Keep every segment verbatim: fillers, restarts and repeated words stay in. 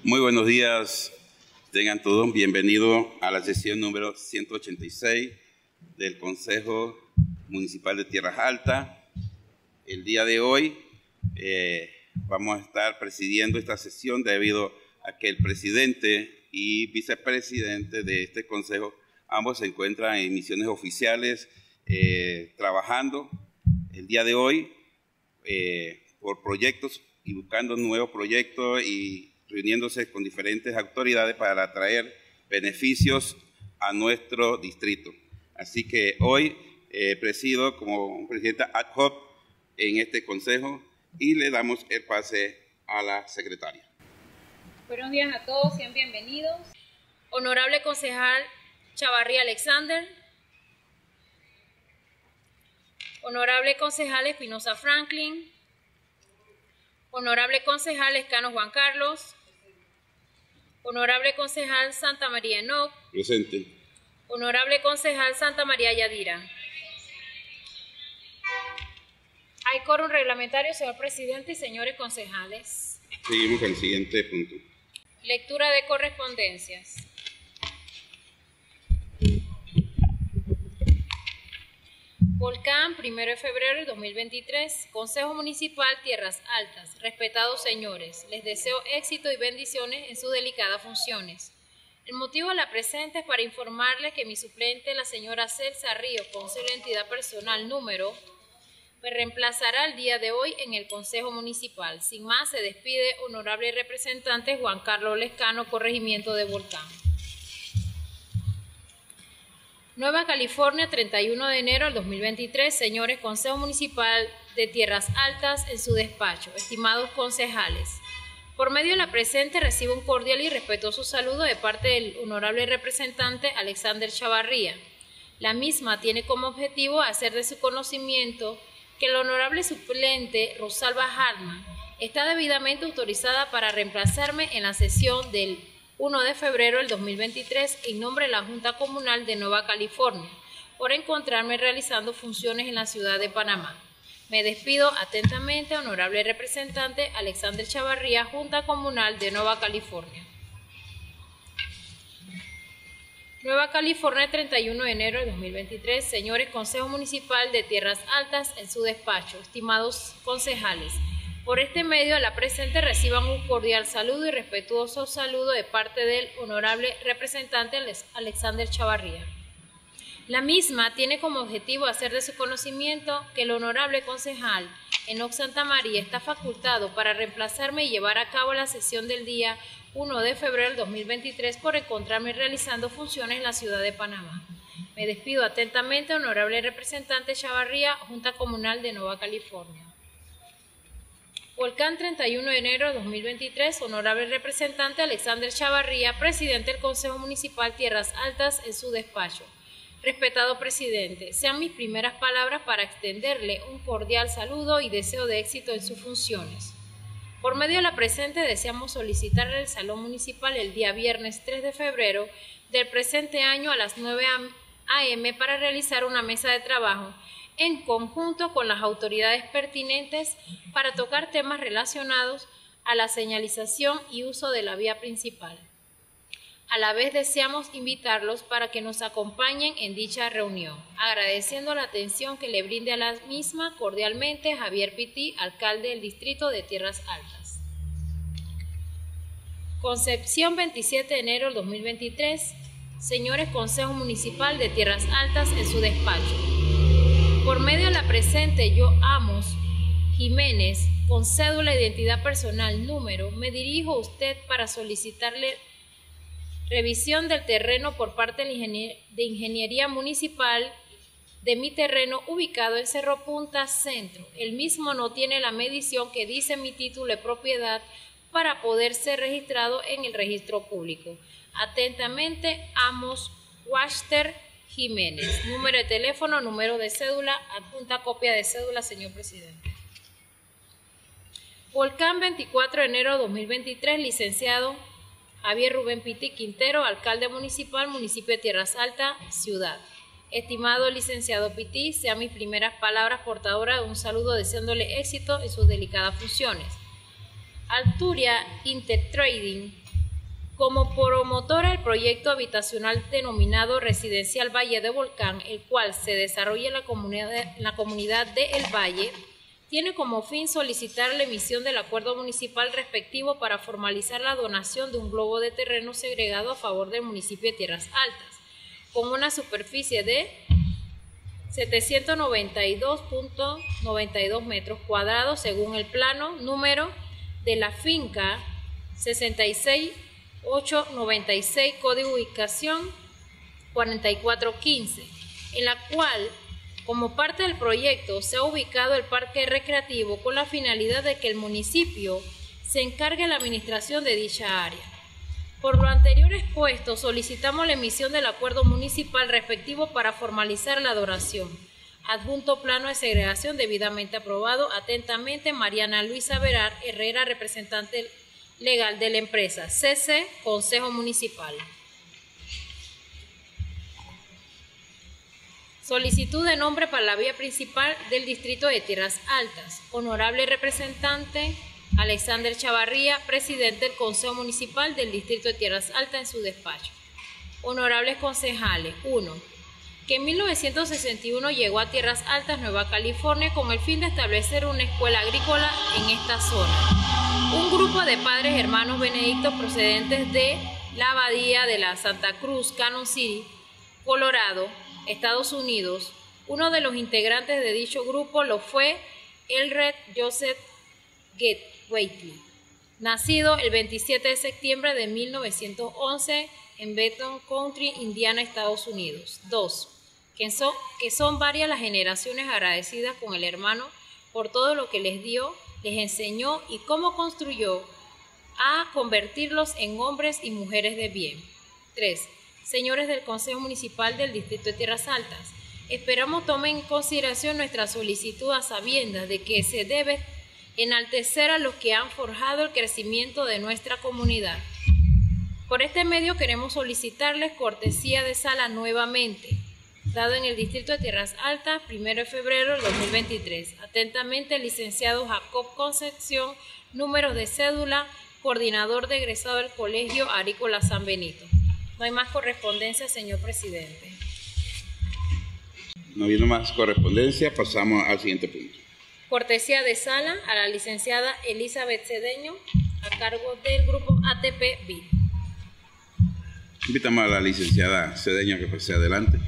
Muy buenos días, tengan todos bienvenidos a la sesión número ciento ochenta y seis del Consejo Municipal de Tierras Altas. El día de hoy eh, vamos a estar presidiendo esta sesión debido a que el presidente y vicepresidente de este consejo, ambos se encuentran en misiones oficiales eh, trabajando el día de hoy eh, por proyectos y buscando nuevos proyectos y reuniéndose con diferentes autoridades para atraer beneficios a nuestro distrito. Así que hoy eh, presido como presidenta ad hoc en este consejo y le damos el pase a la secretaria. Buenos días a todos, sean bienvenidos. Honorable concejal Chavarría Alexander, honorable concejal Espinosa Franklin, honorable concejal Escano Juan Carlos, honorable concejal Santa María Enoc, presente, honorable concejal Santa María Yadira. Hay quórum reglamentario, señor presidente y señores concejales. Seguimos con el siguiente punto. Lectura de correspondencias. Volcán, primero de febrero de dos mil veintitrés, Consejo Municipal Tierras Altas. Respetados señores, les deseo éxito y bendiciones en sus delicadas funciones. El motivo de la presente es para informarles que mi suplente, la señora Celsa Ríos, consejero de entidad personal número, me reemplazará el día de hoy en el Consejo Municipal. Sin más, se despide honorable representante Juan Carlos Lescano, corregimiento de Volcán. Nueva California, treinta y uno de enero del dos mil veintitrés, señores Consejo Municipal de Tierras Altas en su despacho, estimados concejales. Por medio de la presente recibo un cordial y respetuoso saludo de parte del honorable representante Alexander Chavarría. La misma tiene como objetivo hacer de su conocimiento que el honorable suplente Rosalba Hartman está debidamente autorizada para reemplazarme en la sesión del primero de febrero del dos mil veintitrés en nombre de la Junta Comunal de Nueva California, por encontrarme realizando funciones en la ciudad de Panamá. Me despido atentamente, honorable representante Alexander Chavarría, Junta Comunal de Nueva California. Nueva California, treinta y uno de enero de dos mil veintitrés, señores Consejo Municipal de Tierras Altas en su despacho, estimados concejales. Por este medio, a la presente reciban un cordial saludo y respetuoso saludo de parte del honorable representante Alexander Chavarría. La misma tiene como objetivo hacer de su conocimiento que el honorable concejal Enoc Santa María está facultado para reemplazarme y llevar a cabo la sesión del día primero de febrero del dos mil veintitrés por encontrarme realizando funciones en la ciudad de Panamá. Me despido atentamente, honorable representante Chavarría, Junta Comunal de Nueva California. Volcán, treinta y uno de enero de dos mil veintitrés, honorable representante Alexander Chavarría, presidente del Consejo Municipal Tierras Altas en su despacho. Respetado presidente, sean mis primeras palabras para extenderle un cordial saludo y deseo de éxito en sus funciones. Por medio de la presente deseamos solicitarle el Salón Municipal el día viernes tres de febrero del presente año a las nueve a eme para realizar una mesa de trabajo en conjunto con las autoridades pertinentes para tocar temas relacionados a la señalización y uso de la vía principal. A la vez deseamos invitarlos para que nos acompañen en dicha reunión, agradeciendo la atención que le brinde a la misma cordialmente Javier Pití, alcalde del distrito de Tierras Altas. Concepción, veintisiete de enero del dos mil veintitrés, señores Consejo Municipal de Tierras Altas en su despacho. Por medio de la presente, yo, Amos Jiménez, con cédula de identidad personal número, me dirijo a usted para solicitarle revisión del terreno por parte de, ingenier de Ingeniería Municipal de mi terreno ubicado en Cerro Punta Centro. El mismo no tiene la medición que dice mi título de propiedad para poder ser registrado en el registro público. Atentamente, Amos Wachter Jiménez. Número de teléfono, número de cédula, adjunta copia de cédula, señor presidente. Volcán, veinticuatro de enero de dos mil veintitrés, licenciado Javier Rubén Pití Quintero, alcalde municipal, municipio de Tierras Altas, ciudad. Estimado licenciado Pití, sean mis primeras palabras portadoras de un saludo deseándole éxito en sus delicadas funciones. Alturia Intertrading como promotora del proyecto habitacional denominado Residencial Valle de Volcán, el cual se desarrolla en la comunidad de, en la comunidad de El Valle, tiene como fin solicitar la emisión del acuerdo municipal respectivo para formalizar la donación de un globo de terreno segregado a favor del municipio de Tierras Altas, con una superficie de setecientos noventa y dos punto noventa y dos metros cuadrados según el plano número de la finca sesenta y seis mil ochocientos noventa y seis, código de ubicación cuarenta y cuatro quince, en la cual, como parte del proyecto, se ha ubicado el parque recreativo con la finalidad de que el municipio se encargue de la administración de dicha área. Por lo anterior expuesto, solicitamos la emisión del acuerdo municipal respectivo para formalizar la donación. Adjunto plano de segregación debidamente aprobado. Atentamente, Mariana Luisa Verar Herrera, representante legal de la empresa. C C, Consejo Municipal. Solicitud de nombre para la vía principal del distrito de Tierras Altas. Honorable representante Alexander Chavarría, presidente del Consejo Municipal del distrito de Tierras Altas, en su despacho. Honorables concejales. uno. Que en mil novecientos sesenta y uno llegó a Tierras Altas, Nueva California, con el fin de establecer una escuela agrícola en esta zona. Un grupo de padres hermanos benedictos procedentes de la abadía de la Santa Cruz, Cannon City, Colorado, Estados Unidos. Uno de los integrantes de dicho grupo lo fue Elred Joseph Gateway, nacido el veintisiete de septiembre de mil novecientos once en Benton Country, Indiana, Estados Unidos. dos. Que son, que son varias las generaciones agradecidas con el hermano por todo lo que les dio, les enseñó y cómo construyó a convertirlos en hombres y mujeres de bien. tres. Señores del Consejo Municipal del Distrito de Tierras Altas, esperamos tomen en consideración nuestra solicitud a sabiendas de que se debe enaltecer a los que han forjado el crecimiento de nuestra comunidad. Por este medio queremos solicitarles cortesía de sala nuevamente, dado en el Distrito de Tierras Altas, primero de febrero del dos mil veintitrés. Atentamente, el licenciado Jacob Concepción, número de cédula, coordinador de egresado del Colegio Agrícola San Benito. No hay más correspondencia, señor presidente. No habiendo más correspondencia, pasamos al siguiente punto. Cortesía de sala a la licenciada Elizabeth Cedeño, a cargo del grupo A T P B I D. Invitamos a la licenciada Cedeño que pase adelante.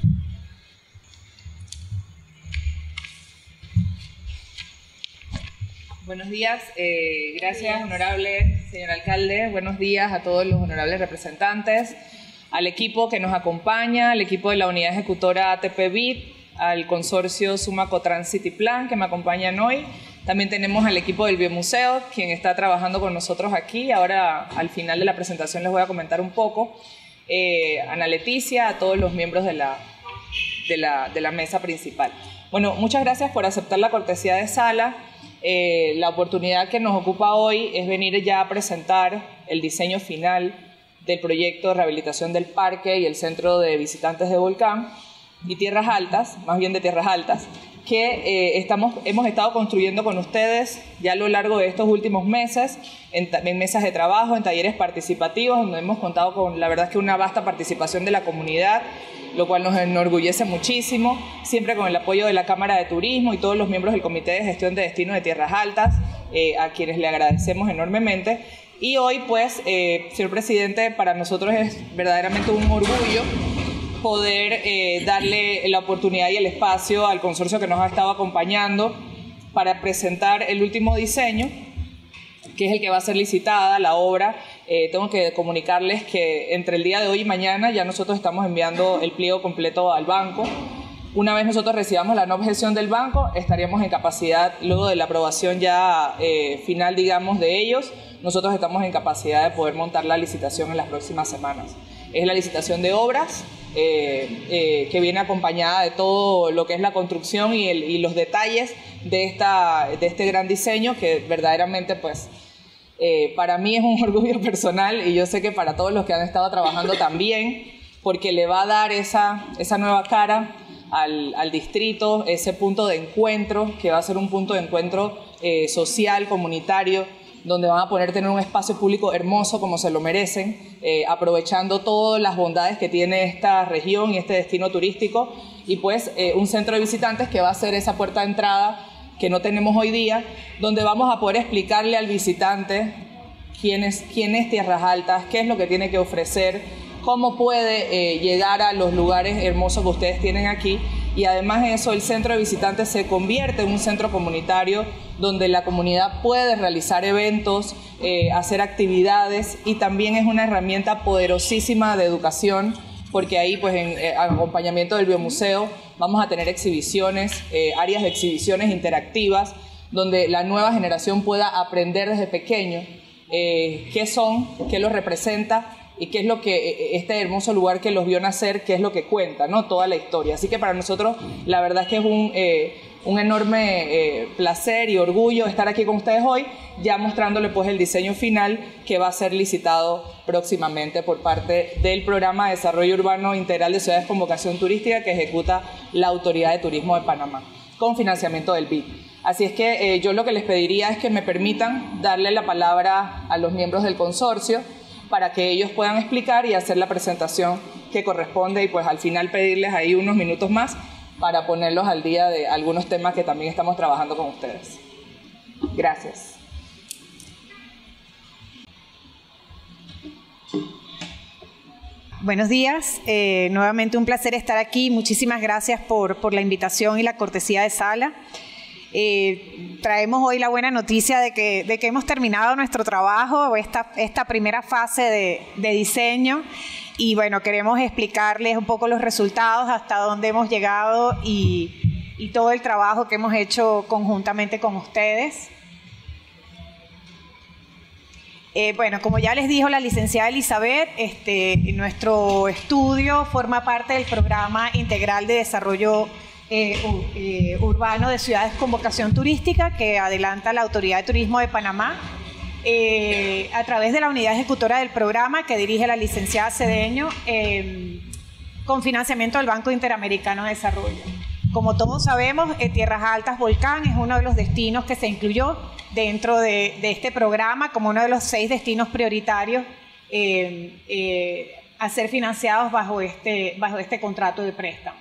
Buenos días, eh, gracias honorable señor alcalde, buenos días a todos los honorables representantes, al equipo que nos acompaña, al equipo de la unidad ejecutora A T P B I D, al consorcio Sumaco City Plan que me acompañan hoy. También tenemos al equipo del Biomuseo, quien está trabajando con nosotros aquí. Ahora al final de la presentación les voy a comentar un poco. Eh, Ana Leticia, a todos los miembros de la, de, la, de la mesa principal. Bueno, muchas gracias por aceptar la cortesía de sala. Eh, la oportunidad que nos ocupa hoy es venir ya a presentar el diseño final del proyecto de rehabilitación del parque y el centro de visitantes de Volcán y Tierras Altas, más bien de Tierras Altas, que eh, estamos, hemos estado construyendo con ustedes ya a lo largo de estos últimos meses, en, en mesas de trabajo, en talleres participativos, donde hemos contado con, la verdad es que una vasta participación de la comunidad, lo cual nos enorgullece muchísimo, siempre con el apoyo de la Cámara de Turismo y todos los miembros del Comité de Gestión de Destino de Tierras Altas, eh, a quienes le agradecemos enormemente. Y hoy, pues, eh, señor presidente, para nosotros es verdaderamente un orgullo poder eh, darle la oportunidad y el espacio al consorcio que nos ha estado acompañando para presentar el último diseño, que es el que va a ser licitada, la obra. Eh, tengo que comunicarles que entre el día de hoy y mañana ya nosotros estamos enviando el pliego completo al banco. Una vez nosotros recibamos la no objeción del banco, estaríamos en capacidad, luego de la aprobación ya eh, final, digamos, de ellos, nosotros estamos en capacidad de poder montar la licitación en las próximas semanas. Es la licitación de obras, eh, eh, que viene acompañada de todo lo que es la construcción y, el, y los detalles de, esta, de este gran diseño que verdaderamente, pues, eh, para mí es un orgullo personal y yo sé que para todos los que han estado trabajando también, porque le va a dar esa, esa nueva cara al, al distrito, ese punto de encuentro, que va a ser un punto de encuentro eh, social, comunitario, donde van a poder tener un espacio público hermoso como se lo merecen, eh, aprovechando todas las bondades que tiene esta región y este destino turístico, y pues eh, un centro de visitantes que va a ser esa puerta de entrada que no tenemos hoy día, donde vamos a poder explicarle al visitante quién es, quién es Tierras Altas, qué es lo que tiene que ofrecer, cómo puede eh, llegar a los lugares hermosos que ustedes tienen aquí. Y además de eso, el centro de visitantes se convierte en un centro comunitario donde la comunidad puede realizar eventos, eh, hacer actividades, y también es una herramienta poderosísima de educación, porque ahí, pues, en eh, acompañamiento del biomuseo, vamos a tener exhibiciones, eh, áreas de exhibiciones interactivas, donde la nueva generación pueda aprender desde pequeño eh, qué son, qué los representa, y qué es lo que este hermoso lugar que los vio nacer, qué es lo que cuenta, ¿no? Toda la historia. Así que para nosotros la verdad es que es un, eh, un enorme eh, placer y orgullo estar aquí con ustedes hoy, ya mostrándole pues el diseño final que va a ser licitado próximamente por parte del Programa de Desarrollo Urbano Integral de Ciudades con Vocación Turística que ejecuta la Autoridad de Turismo de Panamá, con financiamiento del B I D. Así es que eh, yo lo que les pediría es que me permitan darle la palabra a los miembros del consorcio, para que ellos puedan explicar y hacer la presentación que corresponde, y pues al final pedirles ahí unos minutos más para ponerlos al día de algunos temas que también estamos trabajando con ustedes. Gracias. Buenos días, eh, nuevamente un placer estar aquí. Muchísimas gracias por, por la invitación y la cortesía de sala. Eh, traemos hoy la buena noticia de que, de que hemos terminado nuestro trabajo, esta, esta primera fase de, de diseño, y bueno, queremos explicarles un poco los resultados, hasta dónde hemos llegado y, y todo el trabajo que hemos hecho conjuntamente con ustedes. Eh, bueno, como ya les dijo la licenciada Elizabeth, este, nuestro estudio forma parte del Programa Integral de Desarrollo Eh, eh, urbano de ciudades con vocación turística que adelanta la Autoridad de Turismo de Panamá eh, a través de la unidad ejecutora del programa que dirige la licenciada Cedeño eh, con financiamiento del Banco Interamericano de Desarrollo. Como todos sabemos, eh, Tierras Altas Volcán es uno de los destinos que se incluyó dentro de, de este programa como uno de los seis destinos prioritarios eh, eh, a ser financiados bajo este, bajo este contrato de préstamo.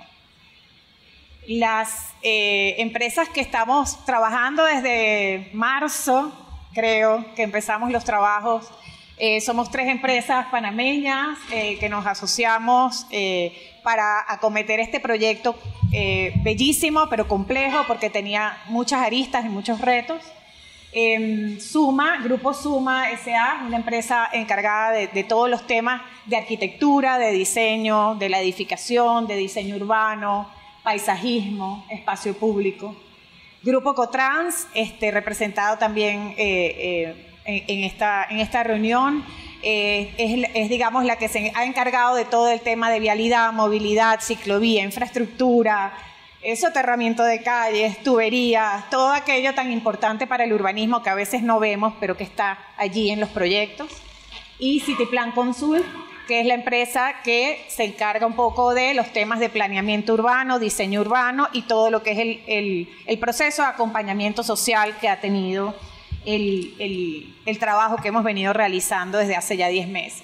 Las eh, empresas que estamos trabajando desde marzo, creo que empezamos los trabajos, eh, somos tres empresas panameñas eh, que nos asociamos eh, para acometer este proyecto eh, bellísimo, pero complejo, porque tenía muchas aristas y muchos retos. Eh, Suma, Grupo Suma S A, una empresa encargada de, de todos los temas de arquitectura, de diseño, de la edificación, de diseño urbano, paisajismo, espacio público. Grupo Cotrans, este, representado también eh, eh, en, esta, en esta reunión, eh, es, es, digamos, la que se ha encargado de todo el tema de vialidad, movilidad, ciclovía, infraestructura, eh, soterramiento de calles, tuberías, todo aquello tan importante para el urbanismo que a veces no vemos, pero que está allí en los proyectos. Y Citiplan Consult, que es la empresa que se encarga un poco de los temas de planeamiento urbano, diseño urbano y todo lo que es el, el, el proceso de acompañamiento social que ha tenido el, el, el trabajo que hemos venido realizando desde hace ya diez meses.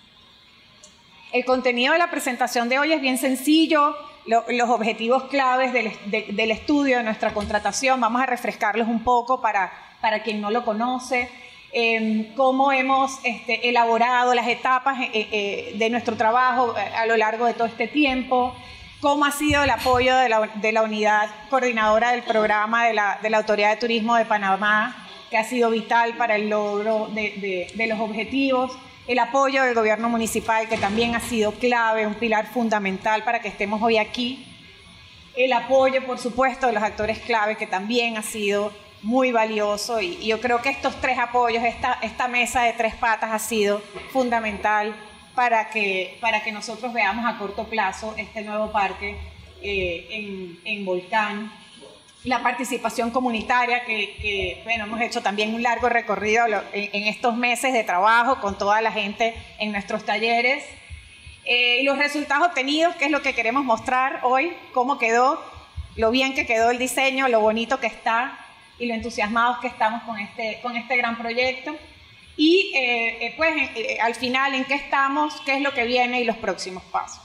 El contenido de la presentación de hoy es bien sencillo, lo, los objetivos claves del, de, del estudio de nuestra contratación, vamos a refrescarlos un poco para, para quien no lo conoce. Eh, cómo hemos este, elaborado las etapas eh, eh, de nuestro trabajo a lo largo de todo este tiempo, cómo ha sido el apoyo de la, de la unidad coordinadora del programa de la, de la Autoridad de Turismo de Panamá, que ha sido vital para el logro de, de, de los objetivos, el apoyo del gobierno municipal, que también ha sido clave, un pilar fundamental para que estemos hoy aquí, el apoyo, por supuesto, de los actores clave, que también ha sido muy valioso, y, y yo creo que estos tres apoyos, esta, esta mesa de tres patas ha sido fundamental para que, para que nosotros veamos a corto plazo este nuevo parque eh, en, en Volcán. La participación comunitaria, que, que bueno, hemos hecho también un largo recorrido en, en estos meses de trabajo con toda la gente en nuestros talleres. Eh, y los resultados obtenidos, que es lo que queremos mostrar hoy, cómo quedó, lo bien que quedó el diseño, lo bonito que está. y lo entusiasmados que estamos con este, con este gran proyecto. Y eh, eh, pues eh, al final, ¿en qué estamos? ¿Qué es lo que viene y los próximos pasos?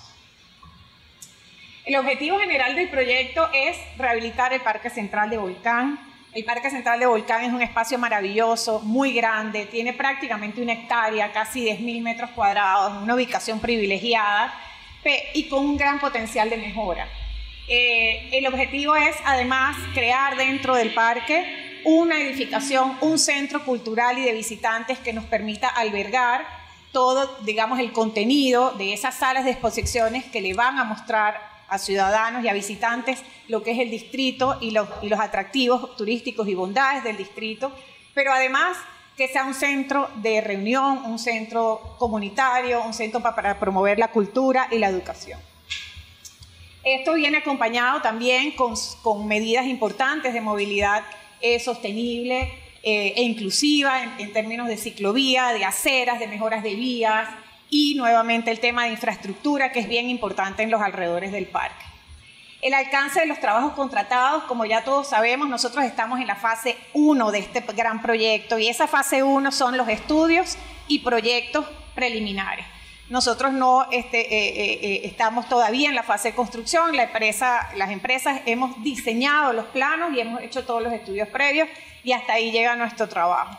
El objetivo general del proyecto es rehabilitar el Parque Central de Volcán. El Parque Central de Volcán es un espacio maravilloso, muy grande, tiene prácticamente una hectárea, casi diez mil metros cuadrados, una ubicación privilegiada y con un gran potencial de mejora. Eh, el objetivo es además crear dentro del parque una edificación, un centro cultural y de visitantes que nos permita albergar todo, digamos, el contenido de esas salas de exposiciones que le van a mostrar a ciudadanos y a visitantes lo que es el distrito y los, y los atractivos turísticos y bondades del distrito, pero además que sea un centro de reunión, un centro comunitario, un centro para promover la cultura y la educación. Esto viene acompañado también con, con medidas importantes de movilidad eh, sostenible eh, e inclusiva en, en términos de ciclovía, de aceras, de mejoras de vías y nuevamente el tema de infraestructura, que es bien importante en los alrededores del parque. El alcance de los trabajos contratados, como ya todos sabemos, nosotros estamos en la fase uno de este gran proyecto y esa fase uno son los estudios y proyectos preliminares. Nosotros no este, eh, eh, estamos todavía en la fase de construcción, la empresa, las empresas hemos diseñado los planos y hemos hecho todos los estudios previos y hasta ahí llega nuestro trabajo.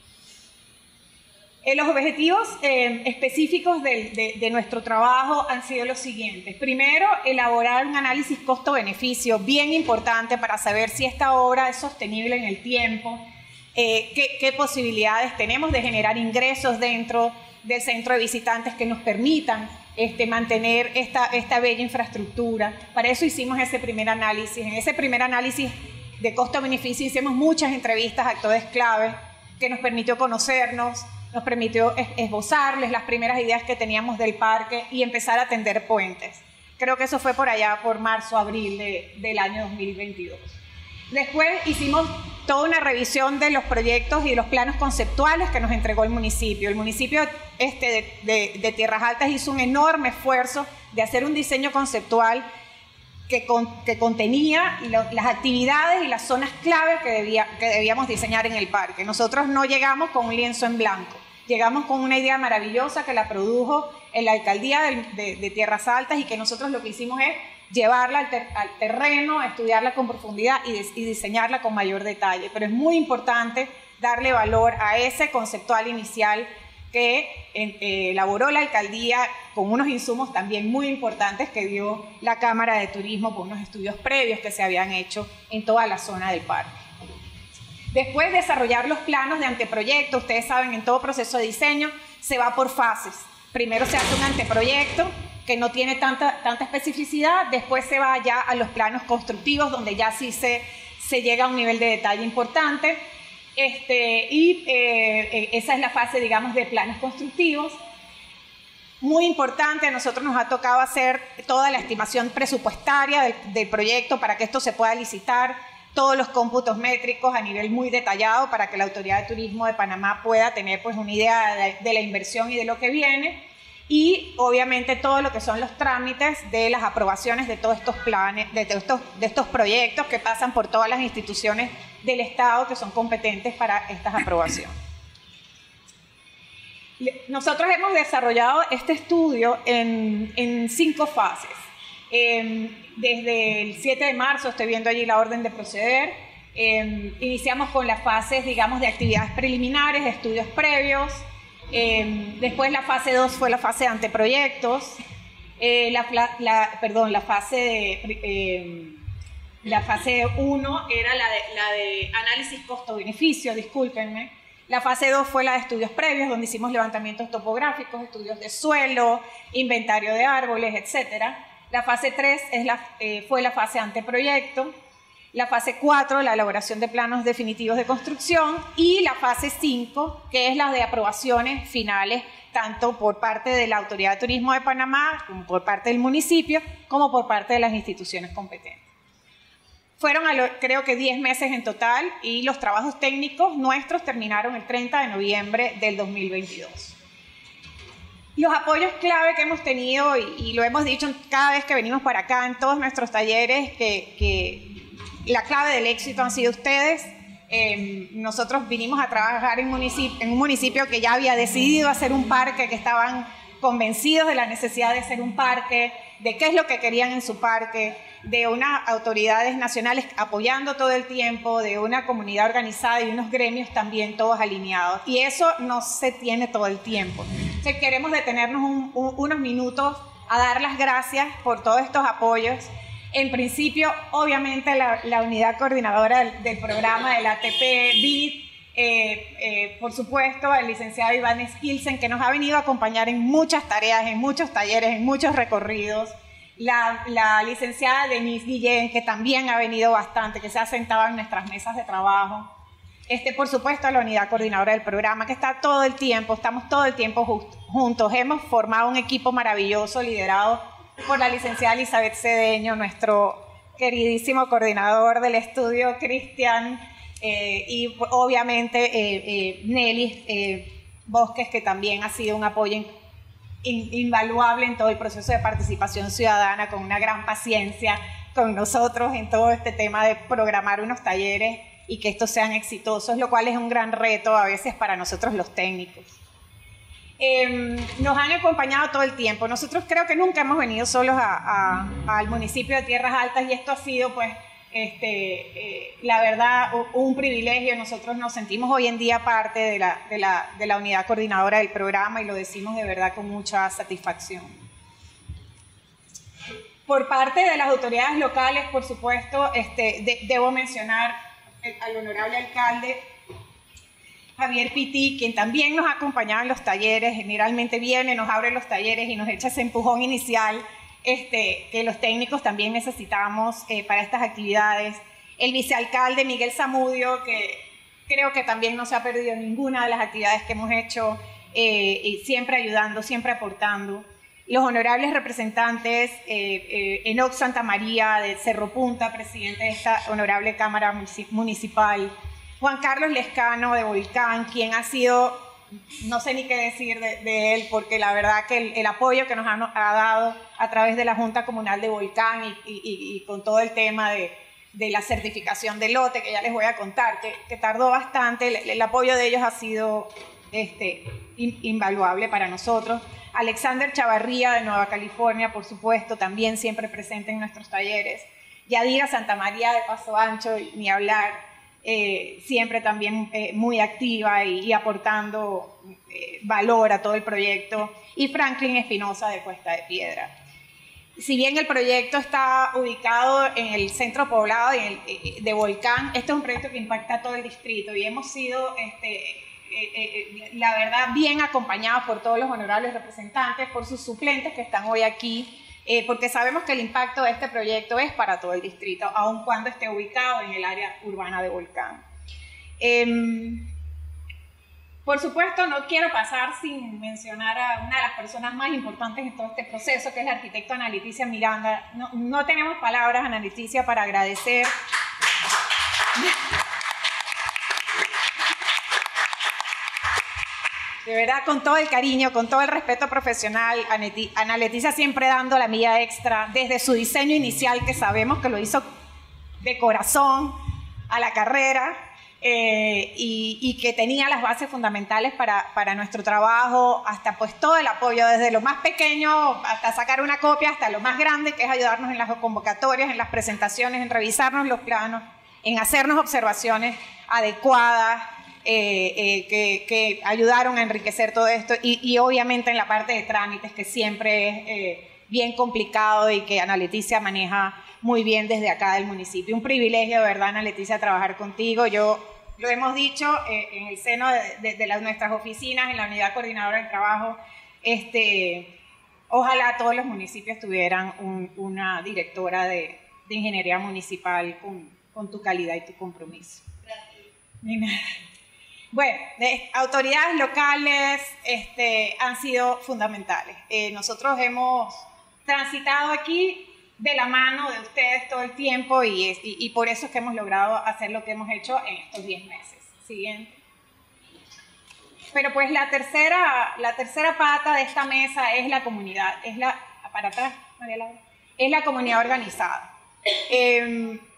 Eh, los objetivos eh, específicos de, de, de nuestro trabajo han sido los siguientes. Primero, elaborar un análisis costo-beneficio bien importante para saber si esta obra es sostenible en el tiempo, eh, qué, qué posibilidades tenemos de generar ingresos dentro del centro de visitantes que nos permitan este, mantener esta, esta bella infraestructura. Para eso hicimos ese primer análisis. En ese primer análisis de costo-beneficio hicimos muchas entrevistas a actores clave que nos permitió conocernos, nos permitió esbozarles las primeras ideas que teníamos del parque y empezar a tender puentes. Creo que eso fue por allá, por marzo, abril de, del año dos mil veintidós. Después hicimos toda una revisión de los proyectos y de los planos conceptuales que nos entregó el municipio. El municipio este de, de, de Tierras Altas hizo un enorme esfuerzo de hacer un diseño conceptual que, con, que contenía lo, las actividades y las zonas clave que, debía, que debíamos diseñar en el parque. Nosotros no llegamos con un lienzo en blanco, llegamos con una idea maravillosa que la produjo en la alcaldía de, de, de Tierras Altas y que nosotros lo que hicimos es llevarla al, ter, al terreno, estudiarla con profundidad y, de, y diseñarla con mayor detalle. Pero es muy importante darle valor a ese conceptual inicial que eh, elaboró la alcaldía con unos insumos también muy importantes que dio la Cámara de Turismo por unos estudios previos que se habían hecho en toda la zona del parque. Después de desarrollar los planos de anteproyecto, ustedes saben, en todo proceso de diseño se va por fases. Primero se hace un anteproyecto que no tiene tanta, tanta especificidad, después se va ya a los planos constructivos, donde ya sí se, se llega a un nivel de detalle importante, este, y eh, esa es la fase, digamos, de planos constructivos. Muy importante, a nosotros nos ha tocado hacer toda la estimación presupuestaria del, del proyecto para que esto se pueda licitar, todos los cómputos métricos a nivel muy detallado para que la Autoridad de Turismo de Panamá pueda tener pues, una idea de, de la inversión y de lo que viene. Y obviamente todo lo que son los trámites de las aprobaciones de todos estos planes, de estos, de estos proyectos que pasan por todas las instituciones del Estado que son competentes para estas aprobaciones. Nosotros hemos desarrollado este estudio en, en cinco fases. Eh, desde el siete de marzo, estoy viendo allí la orden de proceder, eh, iniciamos con las fases, digamos, de actividades preliminares, estudios previos. Eh, después la fase dos fue la fase de anteproyectos, eh, la, la, la, perdón, la fase de, eh, la fase uno era la de, la de análisis costo-beneficio, discúlpenme. La fase dos fue la de estudios previos, donde hicimos levantamientos topográficos, estudios de suelo, inventario de árboles, etcétera. La fase tres es la, eh, fue la fase anteproyecto. La fase cuatro, la elaboración de planos definitivos de construcción, y la fase cinco, que es la de aprobaciones finales, tanto por parte de la Autoridad de Turismo de Panamá, como por parte del municipio, como por parte de las instituciones competentes. Fueron, a lo, creo que diez meses en total, y los trabajos técnicos nuestros terminaron el treinta de noviembre del dos mil veintidós. Los apoyos clave que hemos tenido, y, y lo hemos dicho cada vez que venimos para acá, en todos nuestros talleres, que... que la clave del éxito han sido ustedes, Eh, nosotros vinimos a trabajar en, municipio, en un municipio que ya había decidido hacer un parque, que estaban convencidos de la necesidad de hacer un parque, de qué es lo que querían en su parque, de unas autoridades nacionales apoyando todo el tiempo, de una comunidad organizada y unos gremios también todos alineados. Y eso no se tiene todo el tiempo. Entonces queremos detenernos un, un, unos minutos a dar las gracias por todos estos apoyos. En principio, obviamente, la, la unidad coordinadora del, del programa de la T P B I D, eh, eh, por supuesto, el licenciado Iván Skilsen, que nos ha venido a acompañar en muchas tareas, en muchos talleres, en muchos recorridos. La, la licenciada Denise Guillén, que también ha venido bastante, que se ha sentado en nuestras mesas de trabajo. Este, por supuesto, la unidad coordinadora del programa, que está todo el tiempo, estamos todo el tiempo just, juntos. Hemos formado un equipo maravilloso liderado por la licenciada Elizabeth Cedeño, nuestro queridísimo coordinador del estudio, Cristian, eh, y obviamente eh, eh, Nelly eh, Bosques, que también ha sido un apoyo in, in, invaluable en todo el proceso de participación ciudadana, con una gran paciencia con nosotros en todo este tema de programar unos talleres y que estos sean exitosos, lo cual es un gran reto a veces para nosotros los técnicos. Eh, nos han acompañado todo el tiempo. Nosotros creo que nunca hemos venido solos a, a, al municipio de Tierras Altas, y esto ha sido, pues, este, eh, la verdad, un privilegio. Nosotros nos sentimos hoy en día parte de la, de, la, de la unidad coordinadora del programa, y lo decimos de verdad con mucha satisfacción. Por parte de las autoridades locales, por supuesto, este, de, debo mencionar al honorable alcalde Javier Pití, quien también nos ha acompañado en los talleres. Generalmente viene, nos abre los talleres y nos echa ese empujón inicial este, que los técnicos también necesitamos eh, para estas actividades. El vicealcalde Miguel Zamudio, que creo que también no se ha perdido ninguna de las actividades que hemos hecho, eh, y siempre ayudando, siempre aportando. Los honorables representantes, eh, eh, Enoc Santa María de Cerro Punta, presidente de esta honorable Cámara Municipal, Juan Carlos Lescano de Volcán, quien ha sido, no sé ni qué decir de, de él, porque la verdad que el, el apoyo que nos ha, ha dado a través de la Junta Comunal de Volcán y, y, y con todo el tema de, de la certificación del lote, que ya les voy a contar, que, que tardó bastante, el, el apoyo de ellos ha sido este, in, invaluable para nosotros. Alexander Chavarría de Nueva California, por supuesto, también siempre presente en nuestros talleres. Yadira Santa María de Paso Ancho, ni hablar. Eh, siempre también eh, muy activa y, y aportando eh, valor a todo el proyecto, y Franklin Espinosa de Cuesta de Piedra. Si bien el proyecto está ubicado en el centro poblado y en el, eh, de Volcán, este es un proyecto que impacta a todo el distrito, y hemos sido, este, eh, eh, la verdad, bien acompañados por todos los honorables representantes, por sus suplentes que están hoy aquí, Eh, porque sabemos que el impacto de este proyecto es para todo el distrito, aun cuando esté ubicado en el área urbana de Volcán. Eh, por supuesto, no quiero pasar sin mencionar a una de las personas más importantes en todo este proceso, que es la arquitecta Ana Leticia Miranda. No, no tenemos palabras, Ana Leticia, para agradecer. De verdad, con todo el cariño, con todo el respeto profesional, Ana Leticia siempre dando la milla extra, desde su diseño inicial, que sabemos que lo hizo de corazón a la carrera, eh, y, y que tenía las bases fundamentales para, para nuestro trabajo, hasta pues todo el apoyo, desde lo más pequeño hasta sacar una copia, hasta lo más grande, que es ayudarnos en las convocatorias, en las presentaciones, en revisarnos los planos, en hacernos observaciones adecuadas, Eh, eh, que, que ayudaron a enriquecer todo esto, y, y obviamente en la parte de trámites, que siempre es eh, bien complicado y que Ana Leticia maneja muy bien desde acá del municipio. Un privilegio, de verdad, Ana Leticia, trabajar contigo. Yo lo hemos dicho eh, en el seno de, de, de las, nuestras oficinas, en la unidad coordinadora del trabajo, este, ojalá todos los municipios tuvieran un, una directora de, de ingeniería municipal con, con tu calidad y tu compromiso. Gracias. Bueno, de, autoridades locales este, han sido fundamentales. Eh, nosotros hemos transitado aquí de la mano de ustedes todo el tiempo, y, es, y, y por eso es que hemos logrado hacer lo que hemos hecho en estos diez meses. Siguiente. Pero pues la tercera, la tercera pata de esta mesa es la comunidad, es la, para atrás, María Laura, es la comunidad organizada. Eh,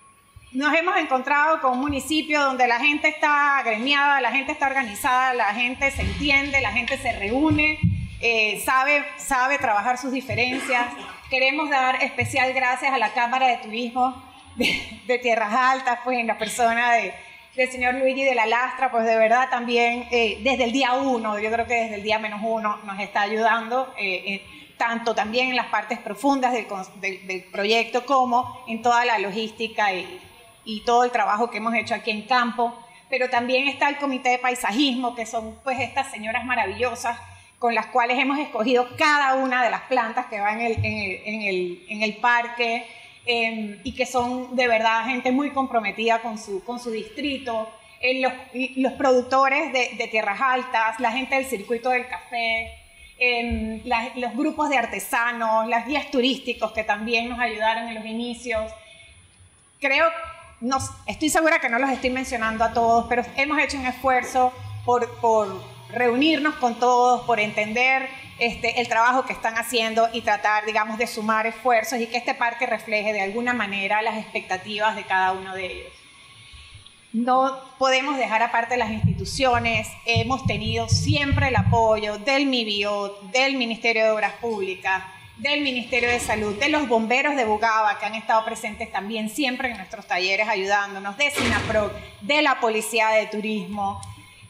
nos hemos encontrado con un municipio donde la gente está agremiada, la gente está organizada, la gente se entiende, la gente se reúne, eh, sabe, sabe trabajar sus diferencias. Queremos dar especial gracias a la Cámara de Turismo de, de Tierras Altas, pues en la persona de, del señor Luigi de la Lastra, pues de verdad también eh, desde el día uno, yo creo que desde el día menos uno nos está ayudando, eh, eh, tanto también en las partes profundas del, del, del proyecto como en toda la logística y, y todo el trabajo que hemos hecho aquí en campo. Pero también está el Comité de Paisajismo, que son pues estas señoras maravillosas con las cuales hemos escogido cada una de las plantas que van en el, en el, en el, en el parque, eh, y que son de verdad gente muy comprometida con su, con su distrito, eh, los, los productores de, de Tierras Altas, la gente del circuito del café, eh, la, los grupos de artesanos, las guías turísticos que también nos ayudaron en los inicios. Creo, no, estoy segura que no los estoy mencionando a todos, pero hemos hecho un esfuerzo por... por reunirnos con todos, por entender este, el trabajo que están haciendo y tratar, digamos, de sumar esfuerzos y que este parque refleje de alguna manera las expectativas de cada uno de ellos. No podemos dejar aparte las instituciones. Hemos tenido siempre el apoyo del MIBIOT, del Ministerio de Obras Públicas, del Ministerio de Salud, de los bomberos de Bugaba, que han estado presentes también siempre en nuestros talleres ayudándonos, de SINAPROC, de la Policía de Turismo,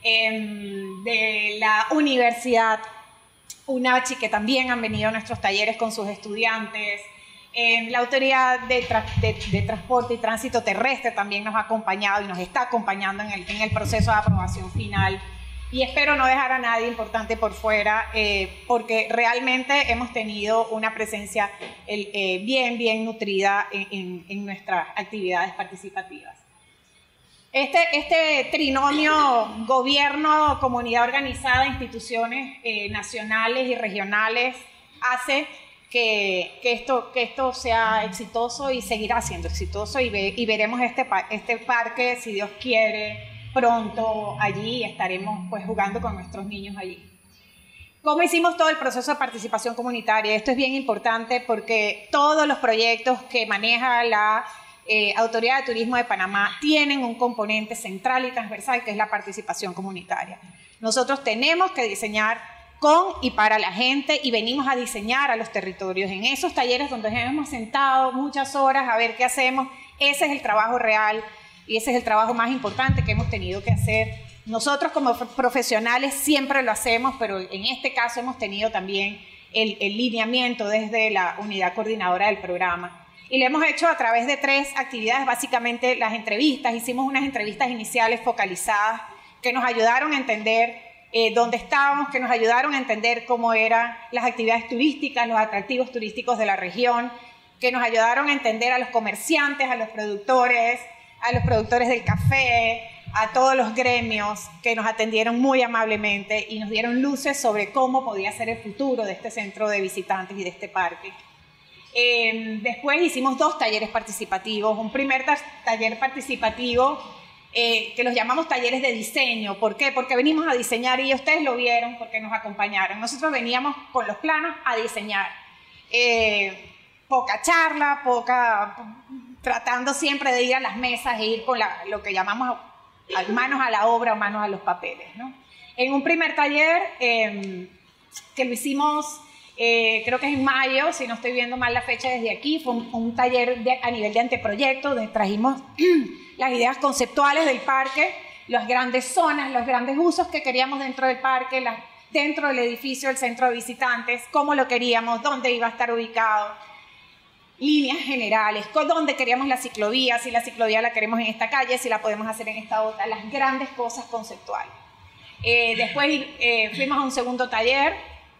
de la Universidad UNACHI, que también han venido a nuestros talleres con sus estudiantes. La Autoridad de, tra de, de Transporte y Tránsito Terrestre también nos ha acompañado y nos está acompañando en el, en el proceso de aprobación final. Y espero no dejar a nadie importante por fuera, eh, porque realmente hemos tenido una presencia el, eh, bien, bien nutrida en, en, en nuestras actividades participativas. Este, este trinomio gobierno, comunidad organizada, instituciones eh, nacionales y regionales hace que, que, esto, que esto sea exitoso y seguirá siendo exitoso, y, ve, y veremos este, este parque, si Dios quiere, pronto allí, estaremos pues jugando con nuestros niños allí. ¿Cómo hicimos todo el proceso de participación comunitaria? Esto es bien importante porque todos los proyectos que maneja la Eh, Autoridad de Turismo de Panamá tienen un componente central y transversal, que es la participación comunitaria. Nosotros tenemos que diseñar con y para la gente, y venimos a diseñar a los territorios. En esos talleres donde hemos sentado muchas horas a ver qué hacemos, ese es el trabajo real y ese es el trabajo más importante que hemos tenido que hacer. Nosotros como profesionales siempre lo hacemos, pero en este caso hemos tenido también el, el lineamiento desde la unidad coordinadora del programa. Y lo hemos hecho a través de tres actividades, básicamente las entrevistas. Hicimos unas entrevistas iniciales focalizadas que nos ayudaron a entender eh, dónde estábamos, que nos ayudaron a entender cómo eran las actividades turísticas, los atractivos turísticos de la región, que nos ayudaron a entender a los comerciantes, a los productores, a los productores del café, a todos los gremios que nos atendieron muy amablemente y nos dieron luces sobre cómo podía ser el futuro de este centro de visitantes y de este parque. Eh, después hicimos dos talleres participativos. Un primer taller participativo eh, que los llamamos talleres de diseño. ¿Por qué? Porque venimos a diseñar, y ustedes lo vieron porque nos acompañaron. Nosotros veníamos con los planos a diseñar. Eh, poca charla, poca, tratando siempre de ir a las mesas e ir con la, lo que llamamos manos a la obra o manos a los papeles, ¿no? En un primer taller eh, que lo hicimos... Eh, creo que es en mayo, si no estoy viendo mal la fecha desde aquí, fue un, un taller de, a nivel de anteproyecto, donde trajimos las ideas conceptuales del parque, las grandes zonas, los grandes usos que queríamos dentro del parque, las, dentro del edificio del centro de visitantes, cómo lo queríamos, dónde iba a estar ubicado, líneas generales, dónde queríamos la ciclovía, si la ciclovía la queremos en esta calle, si la podemos hacer en esta otra, las grandes cosas conceptuales. Eh, después eh, fuimos a un segundo taller.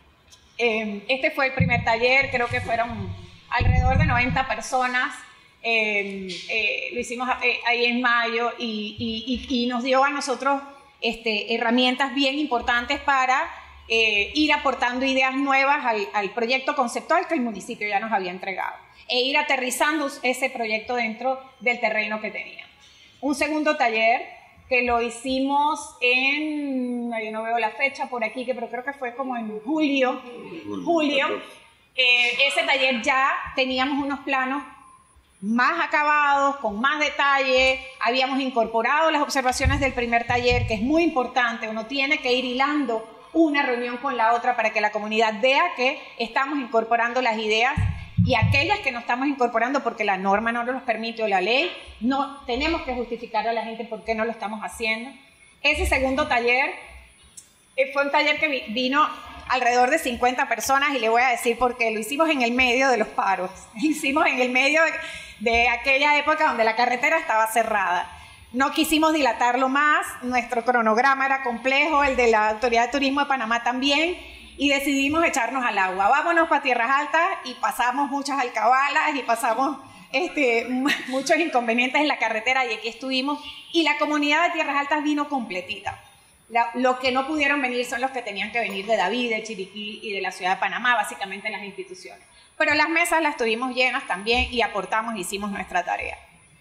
Este fue el primer taller, creo que fueron alrededor de noventa personas, eh, eh, lo hicimos eh, ahí en mayo y, y, y nos dio a nosotros este, herramientas bien importantes para eh, ir aportando ideas nuevas al, al proyecto conceptual que el municipio ya nos había entregado e ir aterrizando ese proyecto dentro del terreno que tenía. Un segundo taller que lo hicimos en, yo no veo la fecha por aquí, que, pero creo que fue como en julio, julio. Eh, ese taller ya teníamos unos planos más acabados, con más detalle. Habíamos incorporado las observaciones del primer taller, que es muy importante. Uno tiene que ir hilando una reunión con la otra para que la comunidad vea que estamos incorporando las ideas, y aquellas que no estamos incorporando porque la norma no nos lo permite o la ley, no tenemos que justificar a la gente por qué no lo estamos haciendo. Ese segundo taller eh, fue un taller que vino alrededor de cincuenta personas, y le voy a decir por qué. Lo hicimos en el medio de los paros, lo hicimos en el medio de, de aquella época donde la carretera estaba cerrada. No quisimos dilatarlo más, nuestro cronograma era complejo, el de la Autoridad de Turismo de Panamá también, y decidimos echarnos al agua. Vámonos para Tierras Altas, y pasamos muchas alcabalas y pasamos este, muchos inconvenientes en la carretera, y aquí estuvimos, y la comunidad de Tierras Altas vino completita. La, los que no pudieron venir son los que tenían que venir de David, de Chiriquí y de la ciudad de Panamá, básicamente las instituciones. Pero las mesas las tuvimos llenas también, y aportamos, hicimos nuestra tarea.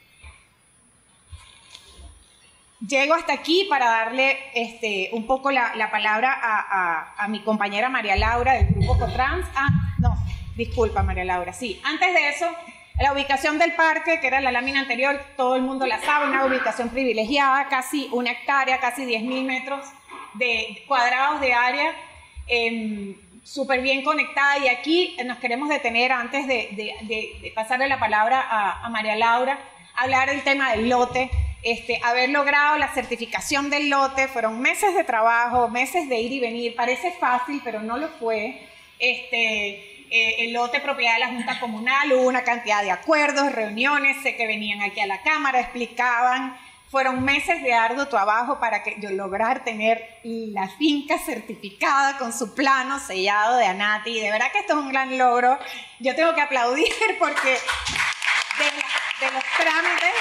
Llego hasta aquí para darle este, un poco la, la palabra a, a, a mi compañera María Laura del Grupo Cotrans. Ah, no, disculpa María Laura, sí. Antes de eso, la ubicación del parque, que era la lámina anterior, todo el mundo la sabe, una ubicación privilegiada, casi una hectárea, casi diez mil metros de cuadrados de área, eh, súper bien conectada. Y aquí nos queremos detener antes de, de, de, de pasarle la palabra a, a María Laura, hablar del tema del lote. Este, haber logrado la certificación del lote, fueron meses de trabajo, meses de ir y venir. Parece fácil, pero no lo fue. Este, eh, el lote propiedad de la Junta Comunal, hubo una cantidad de acuerdos, reuniones, sé que venían aquí a la Cámara, explicaban. Fueron meses de arduo trabajo para que yo lograr tener la finca certificada con su plano sellado de ANATI. De verdad que esto es un gran logro. Yo tengo que aplaudir porque de, de los trámites,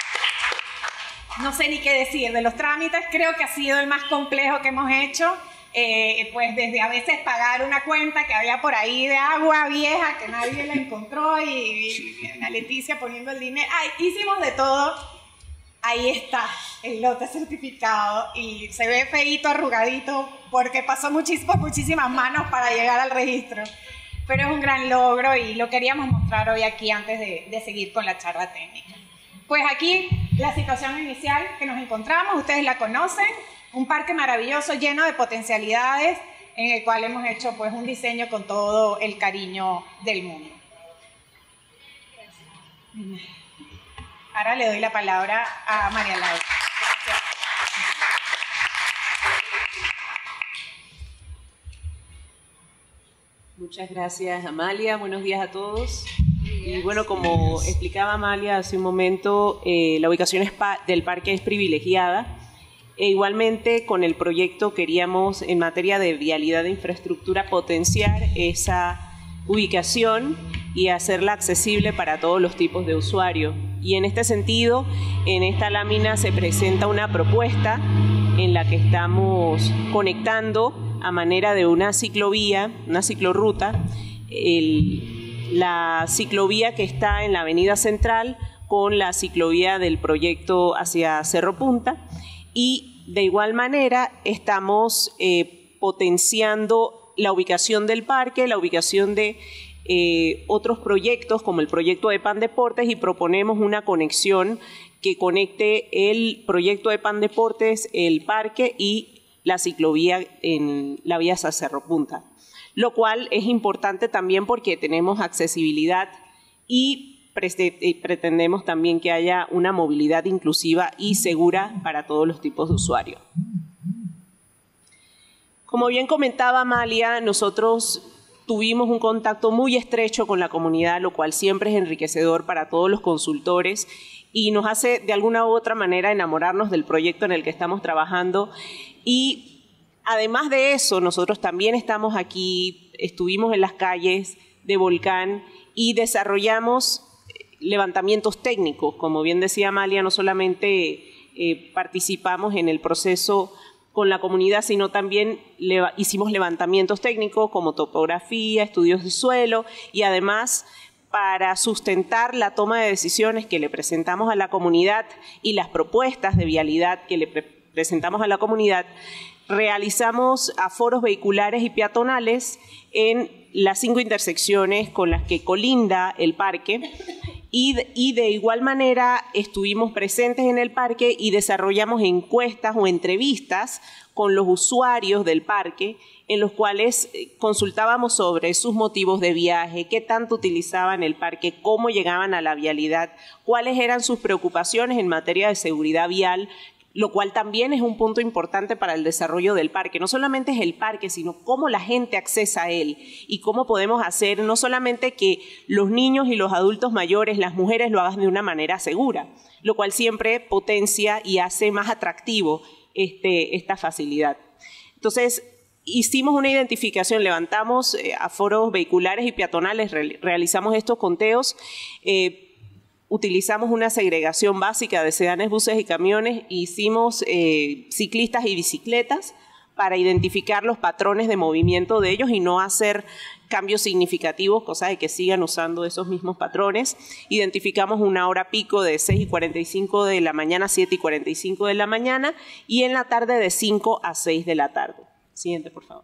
no sé ni qué decir, de los trámites creo que ha sido el más complejo que hemos hecho, eh, pues desde a veces pagar una cuenta que había por ahí de agua vieja que nadie la encontró, y, y, y a Leticia poniendo el dinero. Ay, hicimos de todo. Ahí está el lote certificado, y se ve feíto, arrugadito, porque pasó muchísimas, muchísimas manos para llegar al registro. Pero es un gran logro y lo queríamos mostrar hoy aquí antes de, de seguir con la charla técnica. Pues aquí la situación inicial que nos encontramos, ustedes la conocen, un parque maravilloso lleno de potencialidades, en el cual hemos hecho pues un diseño con todo el cariño del mundo. Ahora le doy la palabra a María Laura. Gracias. Muchas gracias, Amalia. Buenos días a todos. Y bueno, como explicaba Amalia hace un momento, eh, la ubicación del parque es privilegiada. E igualmente, con el proyecto queríamos, en materia de vialidad e infraestructura, potenciar esa ubicación y hacerla accesible para todos los tipos de usuarios. Y en este sentido, en esta lámina se presenta una propuesta en la que estamos conectando a manera de una ciclovía, una ciclorruta, el, la ciclovía que está en la Avenida Central con la ciclovía del proyecto hacia Cerro Punta, y de igual manera estamos eh, potenciando la ubicación del parque, la ubicación de eh, otros proyectos como el proyecto de Pan Deportes, y proponemos una conexión que conecte el proyecto de Pan Deportes, el parque y la ciclovía en la vía hacia Cerro Punta, lo cual es importante también porque tenemos accesibilidad y pretendemos también que haya una movilidad inclusiva y segura para todos los tipos de usuarios. Como bien comentaba Amalia, nosotros tuvimos un contacto muy estrecho con la comunidad, lo cual siempre es enriquecedor para todos los consultores y nos hace de alguna u otra manera enamorarnos del proyecto en el que estamos trabajando. Y además de eso, nosotros también estamos aquí, estuvimos en las calles de Volcán y desarrollamos levantamientos técnicos. Como bien decía Amalia, no solamente eh, participamos en el proceso con la comunidad, sino también le, hicimos levantamientos técnicos como topografía, estudios de suelo, y además para sustentar la toma de decisiones que le presentamos a la comunidad y las propuestas de vialidad que le pre presentamos a la comunidad, realizamos aforos vehiculares y peatonales en las cinco intersecciones con las que colinda el parque, Y de, y de igual manera estuvimos presentes en el parque y desarrollamos encuestas o entrevistas con los usuarios del parque, en los cuales consultábamos sobre sus motivos de viaje, qué tanto utilizaban el parque, cómo llegaban a la vialidad, cuáles eran sus preocupaciones en materia de seguridad vial, lo cual también es un punto importante para el desarrollo del parque. No solamente es el parque, sino cómo la gente accesa a él y cómo podemos hacer no solamente que los niños y los adultos mayores, las mujeres lo hagan de una manera segura, lo cual siempre potencia y hace más atractivo este, esta facilidad. Entonces, hicimos una identificación, levantamos eh, aforos vehiculares y peatonales, re realizamos estos conteos, eh, utilizamos una segregación básica de sedanes, buses y camiones, hicimos eh, ciclistas y bicicletas para identificar los patrones de movimiento de ellos y no hacer cambios significativos, cosa de que sigan usando esos mismos patrones. Identificamos una hora pico de seis y cuarenta y cinco de la mañana a siete y cuarenta y cinco de la mañana y en la tarde de cinco a seis de la tarde. Siguiente, por favor.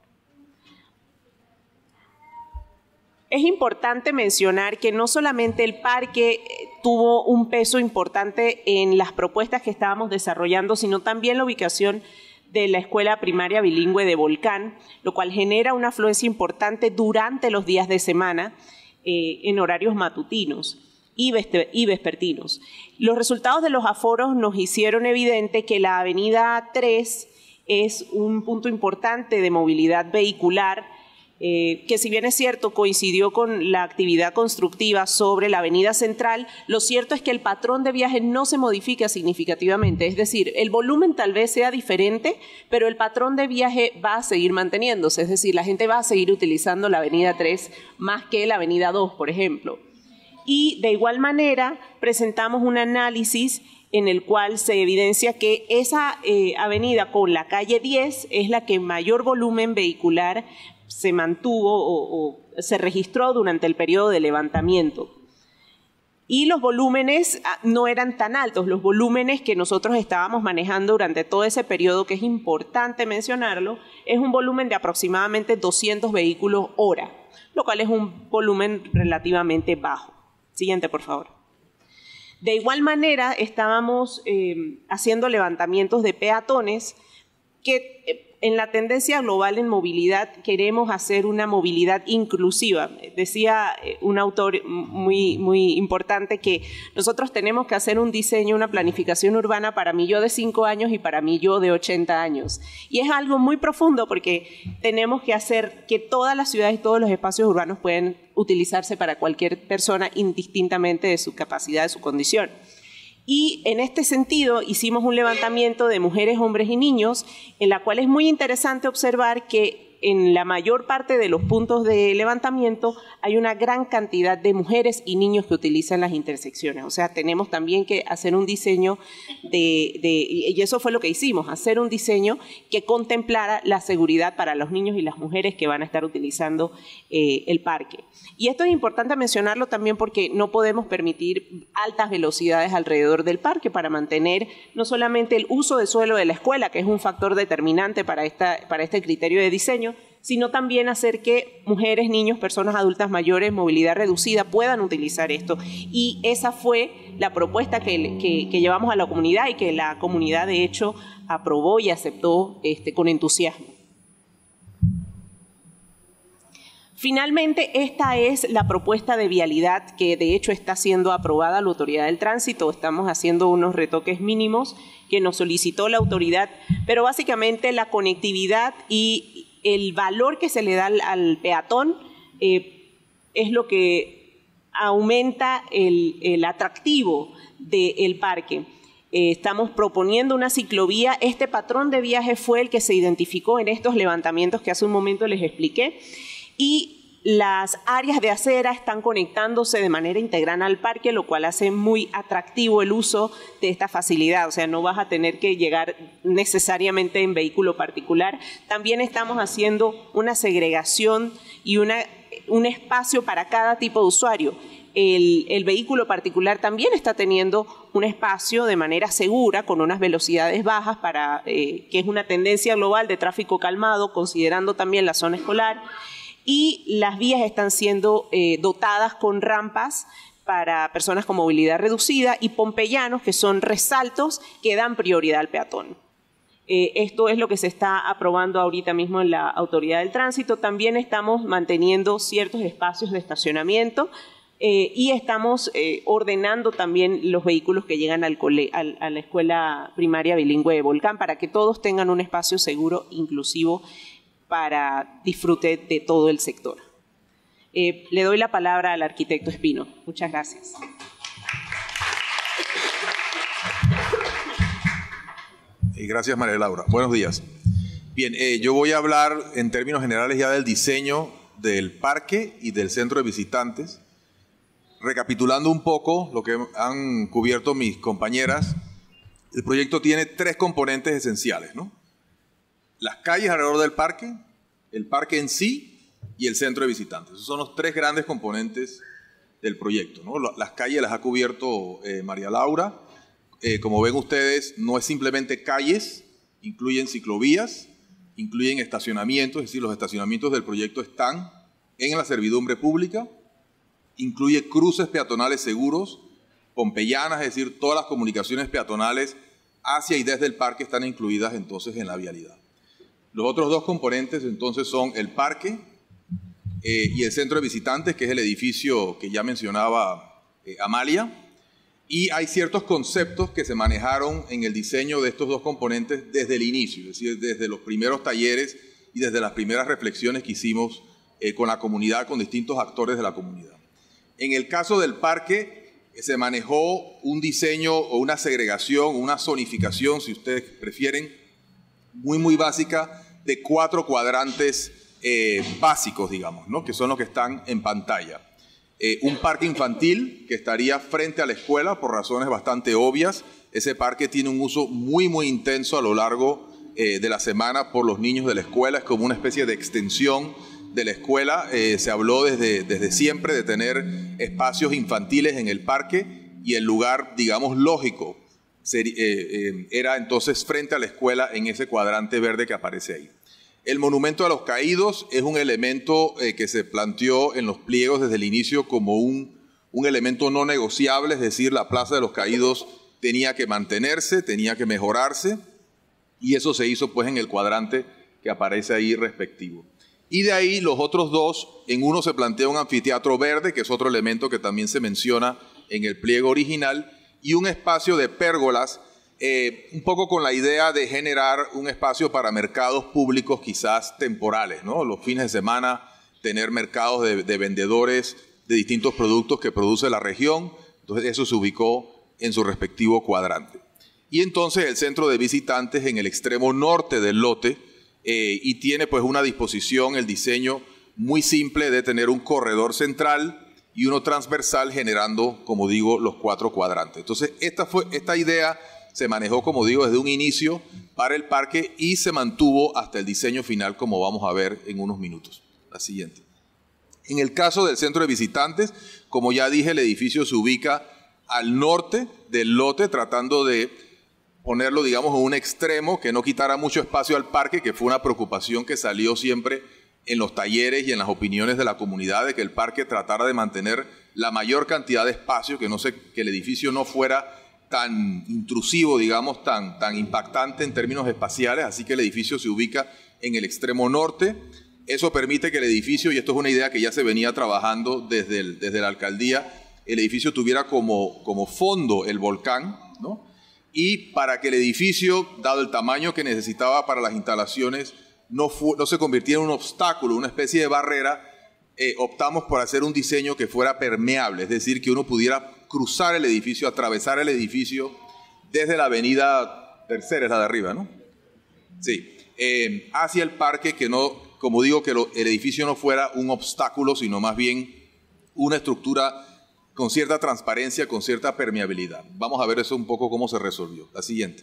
Es importante mencionar que no solamente el parque tuvo un peso importante en las propuestas que estábamos desarrollando, sino también la ubicación de la escuela primaria bilingüe de Volcán, lo cual genera una afluencia importante durante los días de semana eh, en horarios matutinos y vespertinos. Los resultados de los aforos nos hicieron evidente que la avenida tres es un punto importante de movilidad vehicular, Eh, que si bien es cierto coincidió con la actividad constructiva sobre la avenida central, lo cierto es que el patrón de viaje no se modifica significativamente, es decir, el volumen tal vez sea diferente, pero el patrón de viaje va a seguir manteniéndose, es decir, la gente va a seguir utilizando la avenida tres más que la avenida dos, por ejemplo. Y de igual manera presentamos un análisis en el cual se evidencia que esa eh, avenida con la calle diez es la que mayor volumen vehicular se mantuvo o, o se registró durante el periodo de levantamiento. Y los volúmenes no eran tan altos, los volúmenes que nosotros estábamos manejando durante todo ese periodo, que es importante mencionarlo, es un volumen de aproximadamente doscientos vehículos hora, lo cual es un volumen relativamente bajo. Siguiente, por favor. De igual manera, estábamos eh, haciendo levantamientos de peatones que eh, en la tendencia global en movilidad queremos hacer una movilidad inclusiva. Decía un autor muy, muy importante que nosotros tenemos que hacer un diseño, una planificación urbana para mi yo de cinco años y para mi yo de ochenta años. Y es algo muy profundo porque tenemos que hacer que todas las ciudades y todos los espacios urbanos puedan utilizarse para cualquier persona indistintamente de su capacidad, de su condición. Y en este sentido hicimos un levantamiento de mujeres, hombres y niños, en la cual es muy interesante observar que en la mayor parte de los puntos de levantamiento hay una gran cantidad de mujeres y niños que utilizan las intersecciones. O sea, tenemos también que hacer un diseño de, de, y eso fue lo que hicimos, hacer un diseño que contemplara la seguridad para los niños y las mujeres que van a estar utilizando eh, el parque. Y esto es importante mencionarlo también porque no podemos permitir altas velocidades alrededor del parque para mantener no solamente el uso de suelo de la escuela, que es un factor determinante para, esta, para este criterio de diseño, sino también hacer que mujeres, niños, personas adultas mayores, movilidad reducida, puedan utilizar esto. Y esa fue la propuesta que, que, que llevamos a la comunidad y que la comunidad, de hecho, aprobó y aceptó este, con entusiasmo. Finalmente, esta es la propuesta de vialidad que de hecho está siendo aprobada a la Autoridad del Tránsito. Estamos haciendo unos retoques mínimos que nos solicitó la autoridad, pero básicamente la conectividad y el valor que se le da al, al peatón eh, es lo que aumenta el, el atractivo del parque. Eh, estamos proponiendo una ciclovía. Este patrón de viaje fue el que se identificó en estos levantamientos que hace un momento les expliqué. Y las áreas de acera están conectándose de manera integral al parque, lo cual hace muy atractivo el uso de esta facilidad. O sea, no vas a tener que llegar necesariamente en vehículo particular. También estamos haciendo una segregación y una, un espacio para cada tipo de usuario. El, el vehículo particular también está teniendo un espacio de manera segura, con unas velocidades bajas, para, eh, que es una tendencia global de tráfico calmado, considerando también la zona escolar. Y las vías están siendo eh, dotadas con rampas para personas con movilidad reducida, y pompeyanos, que son resaltos que dan prioridad al peatón. Eh, esto es lo que se está aprobando ahorita mismo en la Autoridad del Tránsito. También estamos manteniendo ciertos espacios de estacionamiento eh, y estamos eh, ordenando también los vehículos que llegan al cole, al, a la Escuela Primaria Bilingüe de Volcán, para que todos tengan un espacio seguro, inclusivo, para disfrute de todo el sector. Eh, le doy la palabra al arquitecto Espino. Muchas gracias. Gracias, María Laura. Buenos días. Bien, eh, yo voy a hablar en términos generales ya del diseño del parque y del centro de visitantes. Recapitulando un poco lo que han cubierto mis compañeras, el proyecto tiene tres componentes esenciales, ¿no? Las calles alrededor del parque, el parque en sí y el centro de visitantes. Esos son los tres grandes componentes del proyecto, ¿no? Las calles las ha cubierto eh, María Laura. Eh, como ven ustedes, no es simplemente calles, incluyen ciclovías, incluyen estacionamientos, es decir, los estacionamientos del proyecto están en la servidumbre pública, incluye cruces peatonales seguros, pompeyanas, es decir, todas las comunicaciones peatonales hacia y desde el parque están incluidas entonces en la vialidad. Los otros dos componentes entonces son el parque eh, y el centro de visitantes, que es el edificio que ya mencionaba eh, Amalia. Y hay ciertos conceptos que se manejaron en el diseño de estos dos componentes desde el inicio, es decir, desde los primeros talleres y desde las primeras reflexiones que hicimos eh, con la comunidad, con distintos actores de la comunidad. En el caso del parque, eh, se manejó un diseño o una segregación, una zonificación, si ustedes prefieren, muy, muy básica, de cuatro cuadrantes eh, básicos, digamos, ¿no? Que son los que están en pantalla. Eh, un parque infantil que estaría frente a la escuela por razones bastante obvias. Ese parque tiene un uso muy, muy intenso a lo largo eh, de la semana por los niños de la escuela. Es como una especie de extensión de la escuela. Eh, se habló desde, desde siempre de tener espacios infantiles en el parque y el lugar, digamos, lógico ser, eh, eh, era entonces frente a la escuela en ese cuadrante verde que aparece ahí. El monumento a los caídos es un elemento eh, que se planteó en los pliegos desde el inicio como un, un elemento no negociable, es decir, la Plaza de los Caídos tenía que mantenerse, tenía que mejorarse, y eso se hizo pues en el cuadrante que aparece ahí respectivo. Y de ahí los otros dos, en uno se plantea un anfiteatro verde, que es otro elemento que también se menciona en el pliego original, y un espacio de pérgolas, Eh, un poco con la idea de generar un espacio para mercados públicos quizás temporales, ¿no? Los fines de semana tener mercados de, de vendedores de distintos productos que produce la región. Entonces eso se ubicó en su respectivo cuadrante. Y entonces el centro de visitantes en el extremo norte del lote eh, y tiene pues una disposición, el diseño muy simple de tener un corredor central y uno transversal generando, como digo, los cuatro cuadrantes. Entonces esta, fue, esta idea se manejó, como digo, desde un inicio para el parque y se mantuvo hasta el diseño final, como vamos a ver en unos minutos. La siguiente. En el caso del centro de visitantes, como ya dije, el edificio se ubica al norte del lote, tratando de ponerlo, digamos, en un extremo que no quitara mucho espacio al parque, que fue una preocupación que salió siempre en los talleres y en las opiniones de la comunidad, de que el parque tratara de mantener la mayor cantidad de espacio, que, no se, que el edificio no fuera tan intrusivo, digamos, tan, tan impactante en términos espaciales, así que el edificio se ubica en el extremo norte. Eso permite que el edificio, y esto es una idea que ya se venía trabajando desde, el, desde la alcaldía, el edificio tuviera como, como fondo el volcán, ¿no? Y para que el edificio, dado el tamaño que necesitaba para las instalaciones, no, fu no se convirtiera en un obstáculo, una especie de barrera, eh, optamos por hacer un diseño que fuera permeable, es decir, que uno pudiera cruzar el edificio, atravesar el edificio desde la avenida Tercera, es la de arriba, ¿no? Sí, eh, hacia el parque, que no, como digo, que lo, el edificio no fuera un obstáculo, sino más bien una estructura con cierta transparencia, con cierta permeabilidad. Vamos a ver eso un poco cómo se resolvió. La siguiente.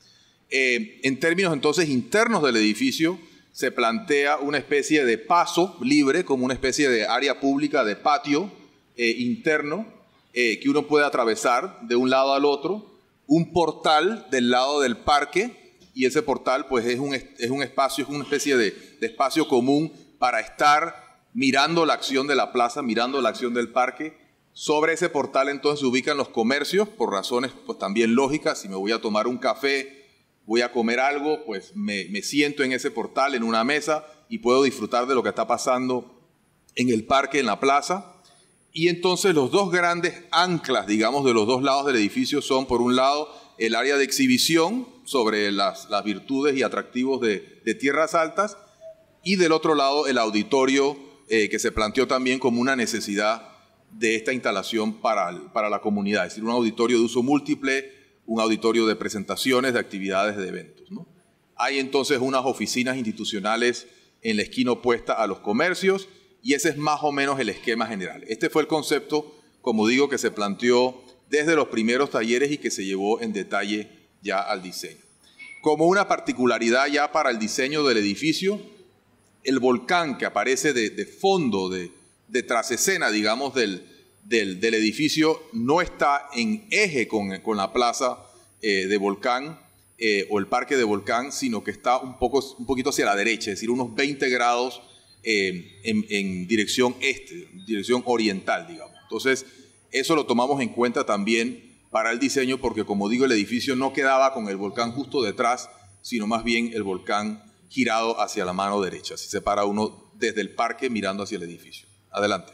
Eh, en términos entonces internos del edificio, se plantea una especie de paso libre, como una especie de área pública de patio eh, interno, Eh, que uno puede atravesar de un lado al otro, un portal del lado del parque, y ese portal pues es un, es un espacio, es una especie de, de espacio común para estar mirando la acción de la plaza, mirando la acción del parque, Sobre ese portal entonces se ubican los comercios por razones pues también lógicas. Si me voy a tomar un café, voy a comer algo, pues me, me siento en ese portal, en una mesa, y puedo disfrutar de lo que está pasando en el parque, en la plaza. Y entonces los dos grandes anclas, digamos, de los dos lados del edificio son, por un lado, el área de exhibición sobre las, las virtudes y atractivos de, de Tierras Altas, y del otro lado el auditorio eh, que se planteó también como una necesidad de esta instalación para, el, para la comunidad, es decir, un auditorio de uso múltiple, un auditorio de presentaciones, de actividades, de eventos, ¿no? Hay entonces unas oficinas institucionales en la esquina opuesta a los comercios, y ese es más o menos el esquema general. Este fue el concepto, como digo, que se planteó desde los primeros talleres y que se llevó en detalle ya al diseño. Como una particularidad ya para el diseño del edificio, el volcán que aparece de, de fondo, de, de trasescena, digamos, del, del, del edificio, no está en eje con, con la plaza eh, de Volcán eh, o el parque de Volcán, sino que está un, poco, un poquito hacia la derecha, es decir, unos veinte grados eh, en, en dirección este, dirección oriental, digamos. Entonces, eso lo tomamos en cuenta también para el diseño, porque como digo, el edificio no quedaba con el volcán justo detrás, sino más bien el volcán girado hacia la mano derecha. Así se para uno desde el parque mirando hacia el edificio. Adelante.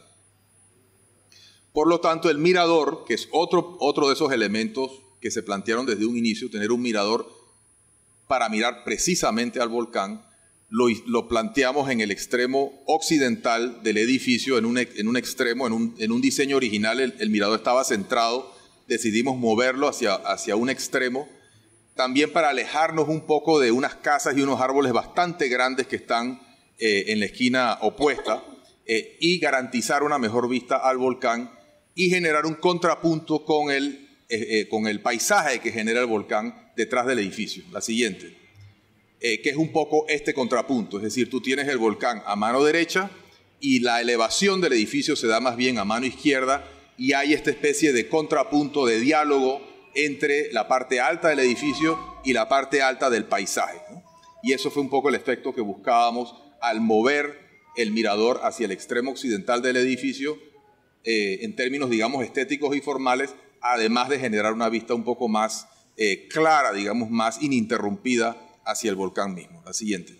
Por lo tanto, el mirador, que es otro, otro de esos elementos que se plantearon desde un inicio, tener un mirador para mirar precisamente al volcán, lo, lo planteamos en el extremo occidental del edificio, en un, en un extremo, en un, en un diseño original, el, el mirador estaba centrado, decidimos moverlo hacia, hacia un extremo, también para alejarnos un poco de unas casas y unos árboles bastante grandes que están eh, en la esquina opuesta, eh, y garantizar una mejor vista al volcán y generar un contrapunto con el, eh, eh, con el paisaje que genera el volcán detrás del edificio. La siguiente. Eh, que es un poco este contrapunto, es decir, tú tienes el volcán a mano derecha y la elevación del edificio se da más bien a mano izquierda, y hay esta especie de contrapunto, de diálogo entre la parte alta del edificio y la parte alta del paisaje, ¿no? Y eso fue un poco el efecto que buscábamos al mover el mirador hacia el extremo occidental del edificio, eh, en términos, digamos, estéticos y formales, además de generar una vista un poco más eh, clara, digamos, más ininterrumpida hacia el volcán mismo. La siguiente.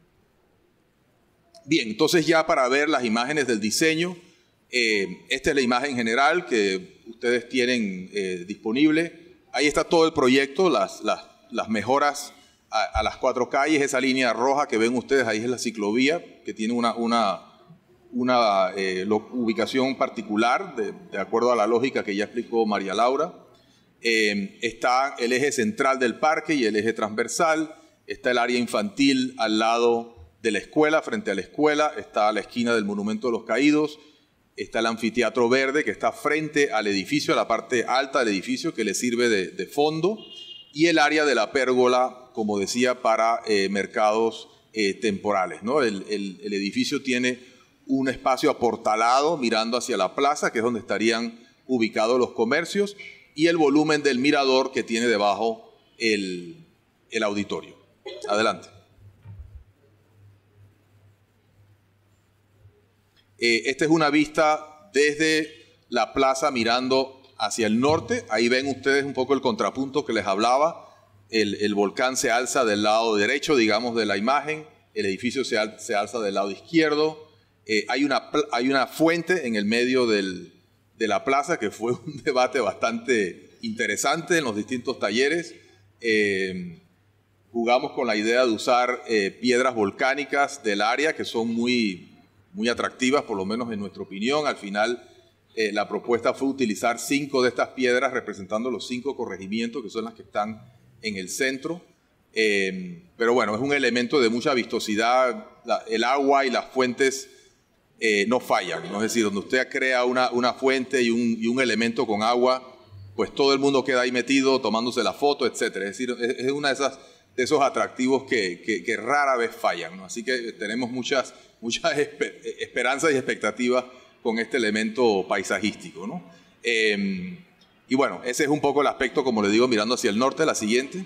Bien, entonces ya para ver las imágenes del diseño, eh, esta es la imagen general que ustedes tienen eh, disponible. Ahí está todo el proyecto, las, las, las mejoras a, a las cuatro calles, esa línea roja que ven ustedes ahí es la ciclovía, que tiene una, una, una eh, lo, ubicación particular, de, de acuerdo a la lógica que ya explicó María Laura. Eh, está el eje central del parque y el eje transversal. Está el área infantil al lado de la escuela, frente a la escuela. Está a la esquina del Monumento de los Caídos. Está el anfiteatro verde que está frente al edificio, a la parte alta del edificio que le sirve de, de fondo. Y el área de la pérgola, como decía, para eh, mercados eh, temporales, ¿no? El, el, el edificio tiene un espacio aportalado mirando hacia la plaza, que es donde estarían ubicados los comercios, y el volumen del mirador que tiene debajo el, el auditorio. Adelante. Eh, esta es una vista desde la plaza mirando hacia el norte. Ahí ven ustedes un poco el contrapunto que les hablaba. El, el volcán se alza del lado derecho, digamos, de la imagen. El edificio se, al, se alza del lado izquierdo. Eh, hay, una, hay una fuente en el medio del, de la plaza, que fue un debate bastante interesante en los distintos talleres. Eh, Jugamos con la idea de usar eh, piedras volcánicas del área que son muy, muy atractivas, por lo menos en nuestra opinión. Al final, eh, la propuesta fue utilizar cinco de estas piedras representando los cinco corregimientos, que son las que están en el centro. Eh, pero bueno, es un elemento de mucha vistosidad. La, el agua y las fuentes eh, no fallan, ¿no? Es decir, donde usted crea una, una fuente y un, y un elemento con agua, pues todo el mundo queda ahí metido tomándose la foto, etcétera. Es decir, es, es una de esas... de esos atractivos que, que, que rara vez fallan, ¿no? Así que tenemos muchas, muchas esper, esperanzas y expectativas con este elemento paisajístico, ¿no? Eh, y bueno, ese es un poco el aspecto, como le digo, mirando hacia el norte. La siguiente.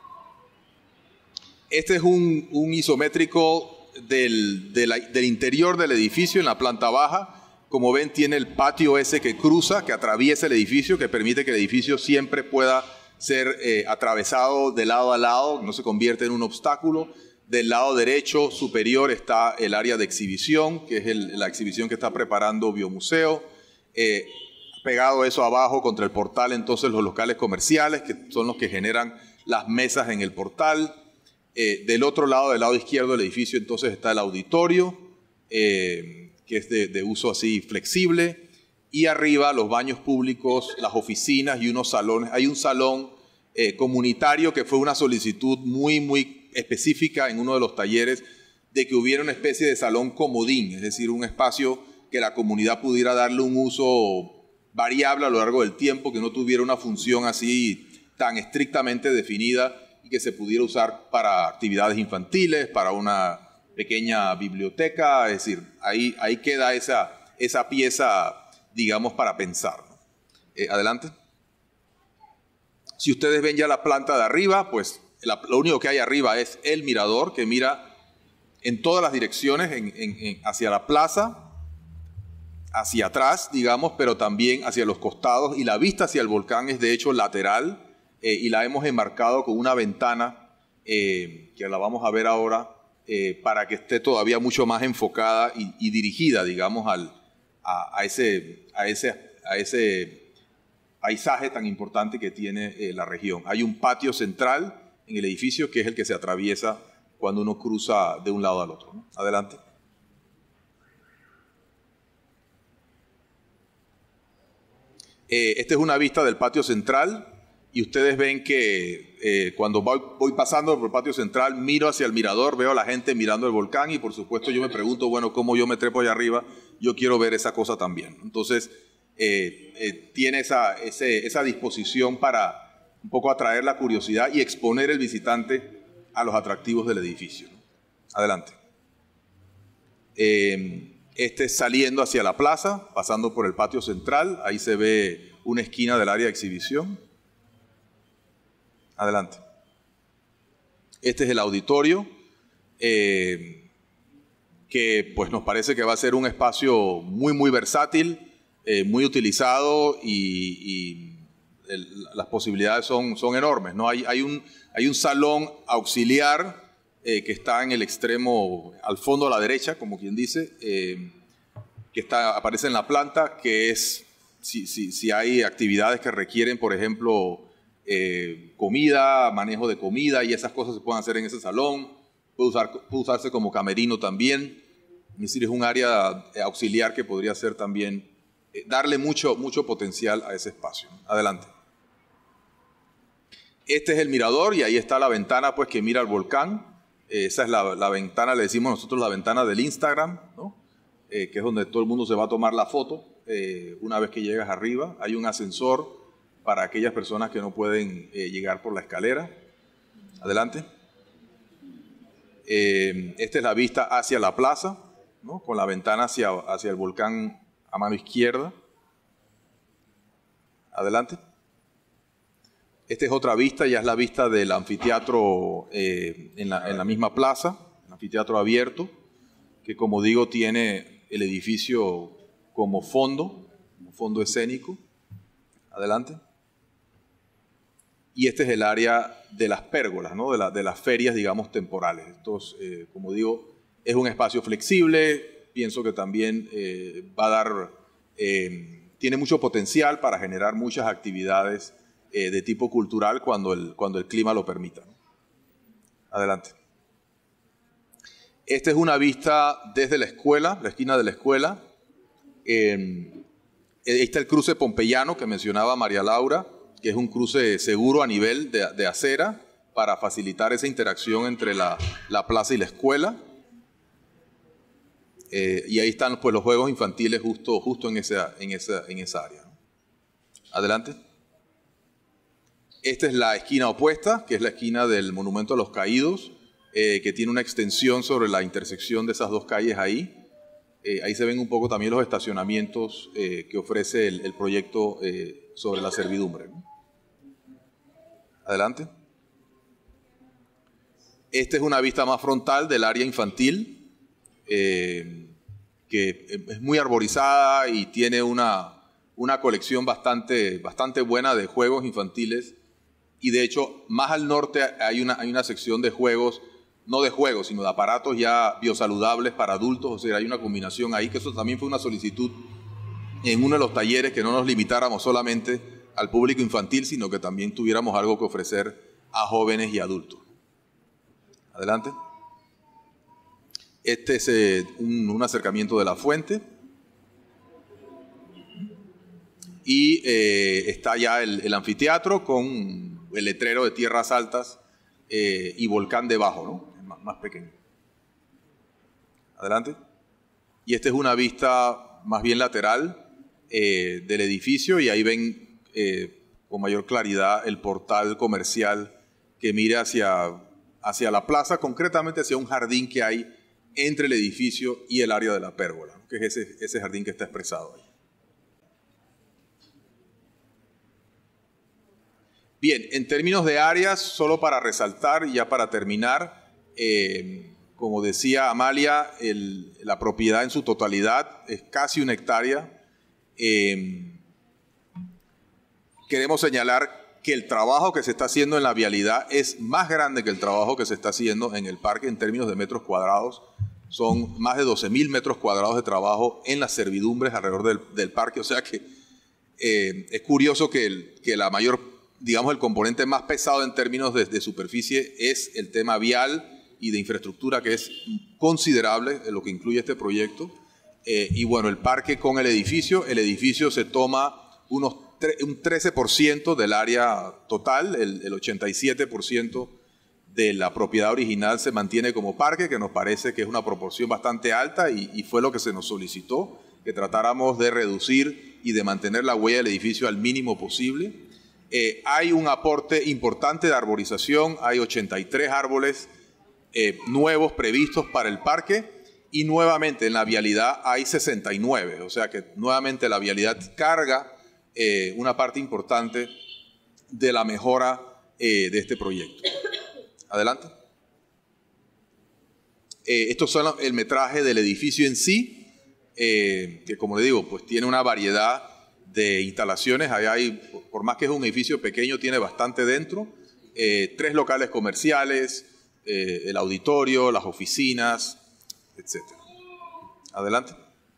Este es un, un isométrico del, de la, del interior del edificio en la planta baja. Como ven, tiene el patio ese que cruza, que atraviesa el edificio, que permite que el edificio siempre pueda ser eh, atravesado de lado a lado, no se convierte en un obstáculo. Del lado derecho superior está el área de exhibición, que es el, la exhibición que está preparando Biomuseo. Eh, pegado eso abajo contra el portal, entonces los locales comerciales, que son los que generan las mesas en el portal. Eh, del otro lado, del lado izquierdo del edificio, entonces está el auditorio, eh, que es de, de uso así flexible, y arriba los baños públicos, las oficinas y unos salones. Hay un salón eh, comunitario que fue una solicitud muy, muy específica en uno de los talleres de que hubiera una especie de salón comodín, es decir, un espacio que la comunidad pudiera darle un uso variable a lo largo del tiempo, que no tuviera una función así tan estrictamente definida y que se pudiera usar para actividades infantiles, para una pequeña biblioteca, es decir, ahí, ahí queda esa, esa pieza, digamos, para pensar, ¿no? Eh, adelante. Si ustedes ven ya la planta de arriba, pues la, lo único que hay arriba es el mirador, que mira en todas las direcciones, en, en, en, hacia la plaza, hacia atrás, digamos, pero también hacia los costados, y la vista hacia el volcán es de hecho lateral, eh, y la hemos enmarcado con una ventana, eh, que la vamos a ver ahora, Eh, para que esté todavía mucho más enfocada y, y dirigida, digamos, al, a, a, ese, a, ese, a ese paisaje tan importante que tiene eh, la región. Hay un patio central en el edificio que es el que se atraviesa cuando uno cruza de un lado al otro, ¿no? Adelante. Eh, esta es una vista del patio central. Y ustedes ven que eh, cuando voy, voy pasando por el patio central, miro hacia el mirador, veo a la gente mirando el volcán y por supuesto yo me pregunto, bueno, ¿cómo yo me trepo allá arriba? Yo quiero ver esa cosa también. Entonces, eh, eh, tiene esa, ese, esa disposición para un poco atraer la curiosidad y exponer el visitante a los atractivos del edificio, ¿no? Adelante. Eh, este es saliendo hacia la plaza, pasando por el patio central, ahí se ve una esquina del área de exhibición. Adelante. Este es el auditorio, eh, que pues nos parece que va a ser un espacio muy, muy versátil, eh, muy utilizado y, y el, las posibilidades son, son enormes, ¿no? Hay, hay, un, hay un salón auxiliar eh, que está en el extremo, al fondo a la derecha, como quien dice, eh, que está, aparece en la planta, que es, si, si, si hay actividades que requieren, por ejemplo, Eh, comida, manejo de comida y esas cosas se pueden hacer en ese salón. Puede, usar, puede usarse como camerino también. Es decir, es un área auxiliar que podría ser también, eh, darle mucho, mucho potencial a ese espacio. Adelante. Este es el mirador y ahí está la ventana pues que mira al volcán. Eh, esa es la, la ventana, le decimos nosotros la ventana del Instagram, ¿no? Eh, que es donde todo el mundo se va a tomar la foto. Eh, una vez que llegas arriba, hay un ascensor para aquellas personas que no pueden eh, llegar por la escalera. Adelante. Eh, esta es la vista hacia la plaza, ¿no? Con la ventana hacia, hacia el volcán a mano izquierda. Adelante. Esta es otra vista, ya es la vista del anfiteatro eh, en, la, en la misma plaza, el anfiteatro abierto, que como digo tiene el edificio como fondo, como fondo escénico. Adelante. Y este es el área de las pérgolas, ¿no? de, la, de las ferias, digamos, temporales. Entonces, eh, como digo, es un espacio flexible, pienso que también eh, va a dar, eh, tiene mucho potencial para generar muchas actividades eh, de tipo cultural cuando el, cuando el clima lo permita, ¿no? Adelante. Esta es una vista desde la escuela, la esquina de la escuela. Eh, ahí está el cruce pompeyano que mencionaba María Laura, que es un cruce seguro a nivel de, de acera para facilitar esa interacción entre la, la plaza y la escuela. Eh, y ahí están pues, los juegos infantiles justo, justo en, esa, en, esa, en esa área. Adelante. Esta es la esquina opuesta, que es la esquina del Monumento a los Caídos, eh, que tiene una extensión sobre la intersección de esas dos calles ahí. Eh, ahí se ven un poco también los estacionamientos eh, que ofrece el, el proyecto eh, sobre la servidumbre, ¿no? Adelante. Esta es una vista más frontal del área infantil, eh, que es muy arborizada y tiene una, una colección bastante, bastante buena de juegos infantiles. Y de hecho, más al norte hay una, hay una sección de juegos, no de juegos, sino de aparatos ya biosaludables para adultos. O sea, hay una combinación ahí, que eso también fue una solicitud en uno de los talleres, que no nos limitáramos solamente al público infantil, sino que también tuviéramos algo que ofrecer a jóvenes y adultos. Adelante. Este es eh, un, un acercamiento de la fuente. Y eh, está ya el, el anfiteatro con el letrero de Tierras Altas eh, y volcán debajo, ¿no? Más, más pequeño. Adelante. Y esta es una vista más bien lateral eh, del edificio, y ahí ven eh, con mayor claridad el portal comercial que mira hacia, hacia la plaza, concretamente hacia un jardín que hay entre el edificio y el área de la pérgola, que es ese, ese jardín que está expresado ahí. Bien, en términos de áreas, solo para resaltar y ya para terminar, eh, como decía Amalia, el, la propiedad en su totalidad es casi una hectárea. Eh, queremos señalar que el trabajo que se está haciendo en la vialidad es más grande que el trabajo que se está haciendo en el parque en términos de metros cuadrados. Son más de doce mil metros cuadrados de trabajo en las servidumbres alrededor del, del parque. O sea que eh, es curioso que, el, que la mayor, digamos, el componente más pesado en términos de, de superficie es el tema vial y de infraestructura, que es considerable en lo que incluye este proyecto. Eh, y bueno, el parque con el edificio, el edificio se toma unos un trece por ciento del área total, el, el ochenta y siete por ciento de la propiedad original se mantiene como parque, que nos parece que es una proporción bastante alta, y, y fue lo que se nos solicitó, que tratáramos de reducir y de mantener la huella del edificio al mínimo posible. Eh, hay un aporte importante de arborización, hay ochenta y tres árboles eh, nuevos previstos para el parque, y nuevamente en la vialidad hay sesenta y nueve, o sea que nuevamente la vialidad carga Eh, una parte importante de la mejora eh, de este proyecto. Adelante. Eh, estos son el metraje del edificio en sí, eh, que como le digo, pues tiene una variedad de instalaciones. Allá hay, por más que es un edificio pequeño, tiene bastante dentro. Eh, tres locales comerciales, eh, el auditorio, las oficinas, etcétera. Adelante.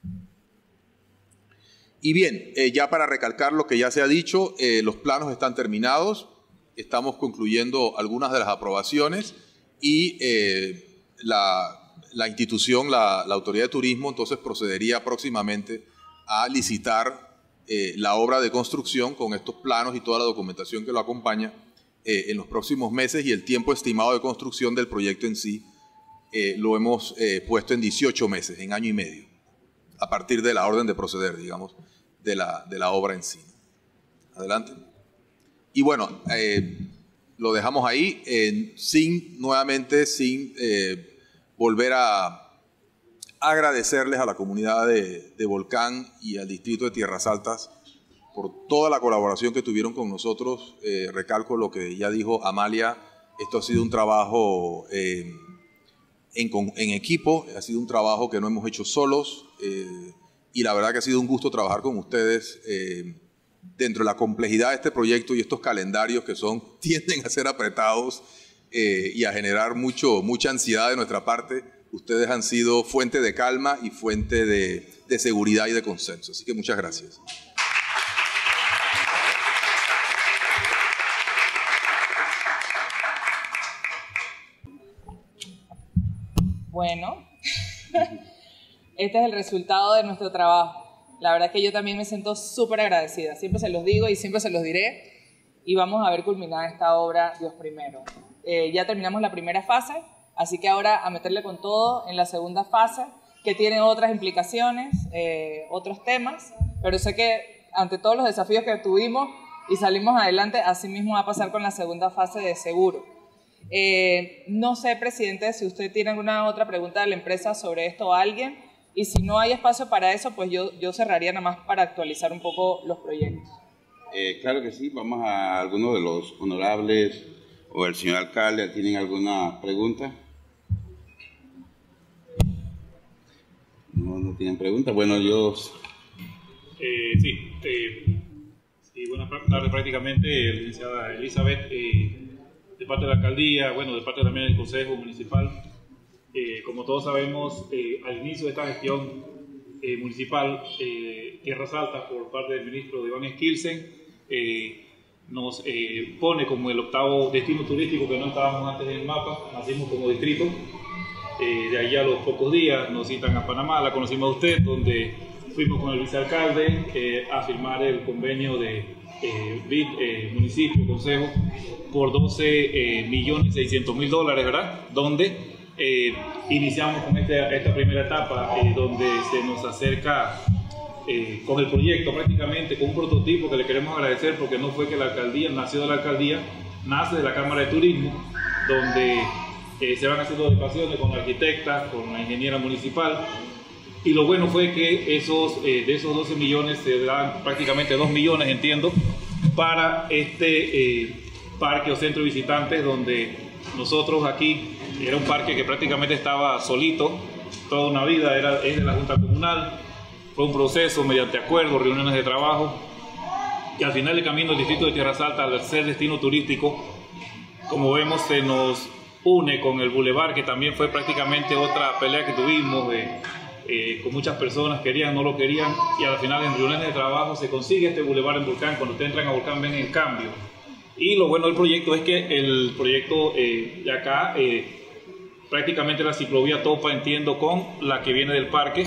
Y bien, eh, ya para recalcar lo que ya se ha dicho, eh, los planos están terminados, estamos concluyendo algunas de las aprobaciones, y eh, la, la institución, la, la Autoridad de Turismo, entonces procedería próximamente a licitar eh, la obra de construcción con estos planos y toda la documentación que lo acompaña eh, en los próximos meses, y el tiempo estimado de construcción del proyecto en sí eh, lo hemos eh, puesto en dieciocho meses, en año y medio, a partir de la orden de proceder, digamos, de la, de la obra en sí. Adelante. Y bueno, eh, lo dejamos ahí, eh, sin, nuevamente, sin eh, volver a agradecerles a la comunidad de, de Volcán y al distrito de Tierras Altas por toda la colaboración que tuvieron con nosotros. Eh, recalco lo que ya dijo Amalia, esto ha sido un trabajo eh, en, en equipo, ha sido un trabajo que no hemos hecho solos, eh, y la verdad que ha sido un gusto trabajar con ustedes eh, dentro de la complejidad de este proyecto y estos calendarios que son, tienden a ser apretados eh, y a generar mucho, mucha ansiedad de nuestra parte. Ustedes han sido fuente de calma y fuente de, de seguridad y de consenso. Así que muchas gracias. Bueno, este es el resultado de nuestro trabajo. La verdad es que yo también me siento súper agradecida. Siempre se los digo y siempre se los diré. Y vamos a ver culminada esta obra, Dios primero. Eh, ya terminamos la primera fase, así que ahora a meterle con todo en la segunda fase, que tiene otras implicaciones, eh, otros temas. Pero sé que ante todos los desafíos que tuvimos y salimos adelante, así mismo va a pasar con la segunda fase de seguro. Eh, no sé, presidente, si usted tiene alguna otra pregunta de la empresa sobre esto o alguien, y si no hay espacio para eso, pues yo, yo cerraría nada más para actualizar un poco los proyectos. Eh, claro que sí, vamos a algunos de los honorables o el señor alcalde, ¿tienen alguna pregunta? No, no tienen preguntas. Bueno, yo... Eh, sí, eh, sí, buenas tardes prácticamente, licenciada Elizabeth, eh, de parte de la alcaldía, bueno, de parte también del Consejo Municipal. Eh, como todos sabemos, eh, al inicio de esta gestión eh, municipal, eh, Tierras Altas, por parte del ministro Iván Skilsen, eh, nos eh, pone como el octavo destino turístico que no estábamos antes en el mapa, nacimos como distrito. Eh, de ahí a los pocos días nos citan a Panamá, la conocimos a usted, donde fuimos con el vicealcalde eh, a firmar el convenio de eh, B I D, eh, municipio, consejo, por doce millones seiscientos mil dólares, ¿verdad? Donde eh, iniciamos con este, esta primera etapa, eh, donde se nos acerca eh, con el proyecto prácticamente, con un prototipo que le queremos agradecer, porque no fue que la alcaldía nació de la alcaldía, nace de la Cámara de Turismo, donde eh, se van haciendo adecuaciones con la arquitecta, con la ingeniera municipal. Y lo bueno fue que esos, eh, de esos doce millones se dan prácticamente dos millones, entiendo, para este eh, parque o centro de visitantes, donde nosotros aquí, era un parque que prácticamente estaba solito toda una vida, era, es de la Junta Comunal, fue un proceso mediante acuerdos, reuniones de trabajo, y al final del camino el distrito de Tierras Altas, al ser destino turístico, como vemos, se nos une con el bulevar, que también fue prácticamente otra pelea que tuvimos, eh, Eh, con muchas personas, querían, no lo querían, y al final en reuniones de trabajo se consigue este bulevar en Volcán. Cuando ustedes entran a Volcán ven el cambio. Y lo bueno del proyecto es que el proyecto eh, de acá, eh, prácticamente la ciclovía topa, entiendo, con la que viene del parque,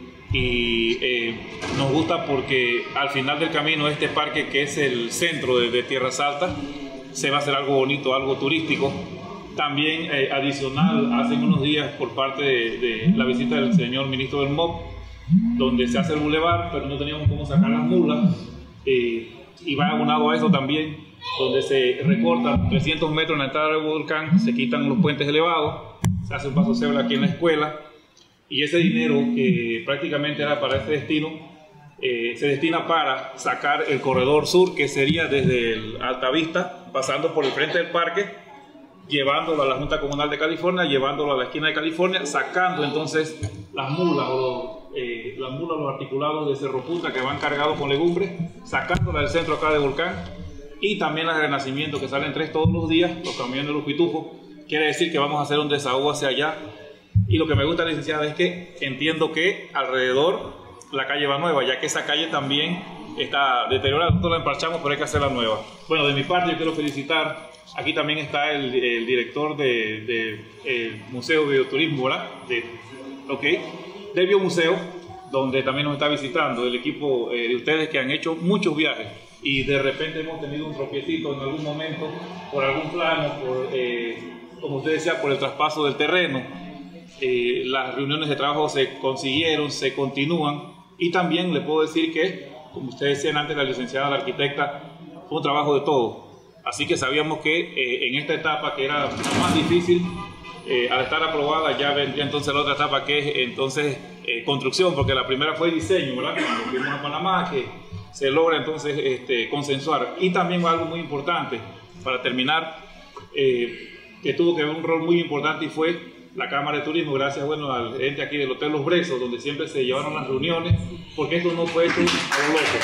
y eh, nos gusta porque al final del camino este parque, que es el centro de, de Tierras Altas, se va a hacer algo bonito, algo turístico. También eh, adicional, hace unos días por parte de, de la visita del señor ministro del M O P, donde se hace el bulevar, pero no teníamos cómo sacar las mulas, eh, y va abonado a eso también, donde se recortan trescientos metros en la entrada del volcán, se quitan los puentes elevados, se hace un paso cebra aquí en la escuela, y ese dinero que prácticamente era para ese destino, eh, se destina para sacar el corredor sur, que sería desde el Altavista, pasando por el frente del parque, llevándolo a la Junta Comunal de California, llevándolo a la esquina de California, sacando entonces las mulas, o, eh, las mulas, los articulados de Cerro Punta que van cargados con legumbres, sacándola del centro acá de Volcán, y también las de Renacimiento, que salen tres todos los días, los camiones de los pitufos. Quiere decir que vamos a hacer un desahogo hacia allá. Y lo que me gusta, licenciada, es que entiendo que alrededor la calle va nueva, ya que esa calle también está deteriorada. Nosotros la emparchamos, pero hay que hacerla nueva. Bueno, de mi parte yo quiero felicitar. Aquí también está el, el director del de, de, Museo de Bioturismo, ¿verdad? De, ok, del Biomuseo, donde también nos está visitando el equipo eh, de ustedes, que han hecho muchos viajes, y de repente hemos tenido un tropiecito en algún momento por algún plano, por, eh, como usted decía, por el traspaso del terreno. Eh, las reuniones de trabajo se consiguieron, se continúan, y también le puedo decir que, como ustedes decían antes, la licenciada, la arquitecta, fue un trabajo de todo. Así que sabíamos que eh, en esta etapa, que era más difícil, eh, al estar aprobada ya vendría entonces la otra etapa, que es entonces eh, construcción, porque la primera fue diseño, ¿verdad? Cuando fuimos a Panamá, que se logra entonces este, consensuar. Y también algo muy importante, para terminar, eh, que tuvo que ver un rol muy importante, y fue la Cámara de Turismo, gracias, bueno, al gerente aquí del Hotel Los Brezos, donde siempre se llevaron las reuniones, porque esto no fue hecho a lo loco.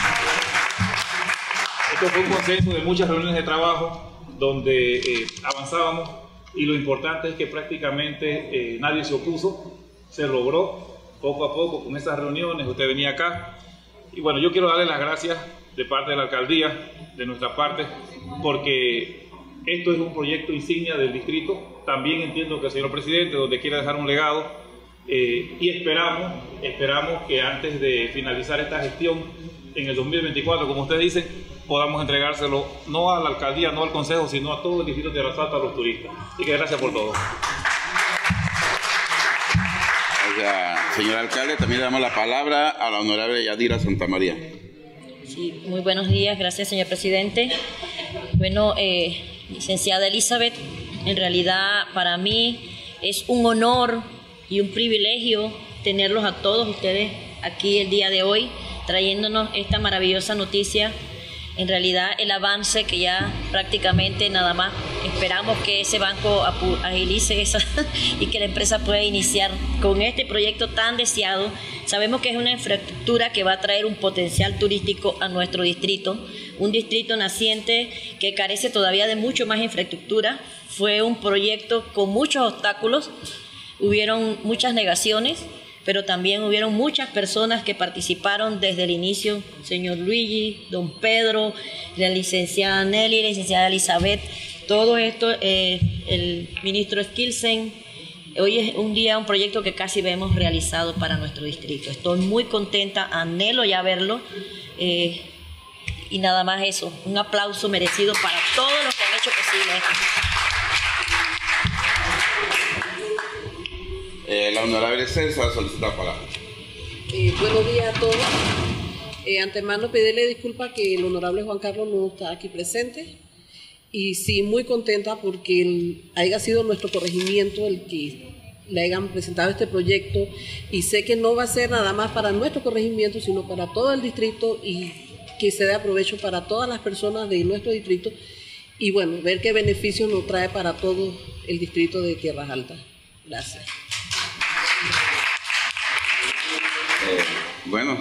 Esto fue un consenso de muchas reuniones de trabajo donde eh, avanzábamos, y lo importante es que prácticamente eh, nadie se opuso, se logró poco a poco con esas reuniones. Usted venía acá, y bueno, yo quiero darle las gracias de parte de la alcaldía, de nuestra parte, porque esto es un proyecto insignia del distrito. También entiendo que el señor presidente, donde quiera dejar un legado, eh, y esperamos, esperamos que antes de finalizar esta gestión en el dos mil veinticuatro, como usted dice, podamos entregárselo no a la alcaldía, no al consejo, sino a todo el distrito de Tierras Altas, a los turistas. Así que gracias por todo. Gracias, señor alcalde. También le damos la palabra a la honorable Yadira Santamaría. Sí, muy buenos días. Gracias, señor presidente. Bueno, eh, licenciada Elizabeth, en realidad para mí es un honor y un privilegio tenerlos a todos ustedes aquí el día de hoy, trayéndonos esta maravillosa noticia En realidad el avance que ya prácticamente nada más esperamos que ese banco agilice esa y que la empresa pueda iniciar con este proyecto tan deseado. Sabemos que es una infraestructura que va a traer un potencial turístico a nuestro distrito, un distrito naciente que carece todavía de mucho más infraestructura. Fue un proyecto con muchos obstáculos, hubieron muchas negaciones, pero también hubieron muchas personas que participaron desde el inicio, señor Luigi, don Pedro, la licenciada Nelly, la licenciada Elizabeth, todo esto, eh, el ministro Skilsen. Hoy es un día, un proyecto que casi vemos realizado para nuestro distrito. Estoy muy contenta, anhelo ya verlo, eh, y nada más eso, un aplauso merecido para todos los que han hecho posible esto. Eh, la honorable César solicita la palabra. Eh, buenos días a todos. Eh, antemano pedirle disculpas que el honorable Juan Carlos no está aquí presente. Y sí, muy contenta porque el, haya sido nuestro corregimiento el que le hayan presentado este proyecto. Y sé que no va a ser nada más para nuestro corregimiento, sino para todo el distrito y que se dé aprovecho para todas las personas de nuestro distrito. Y bueno, ver qué beneficios nos trae para todo el distrito de Tierras Altas. Gracias. Eh, bueno,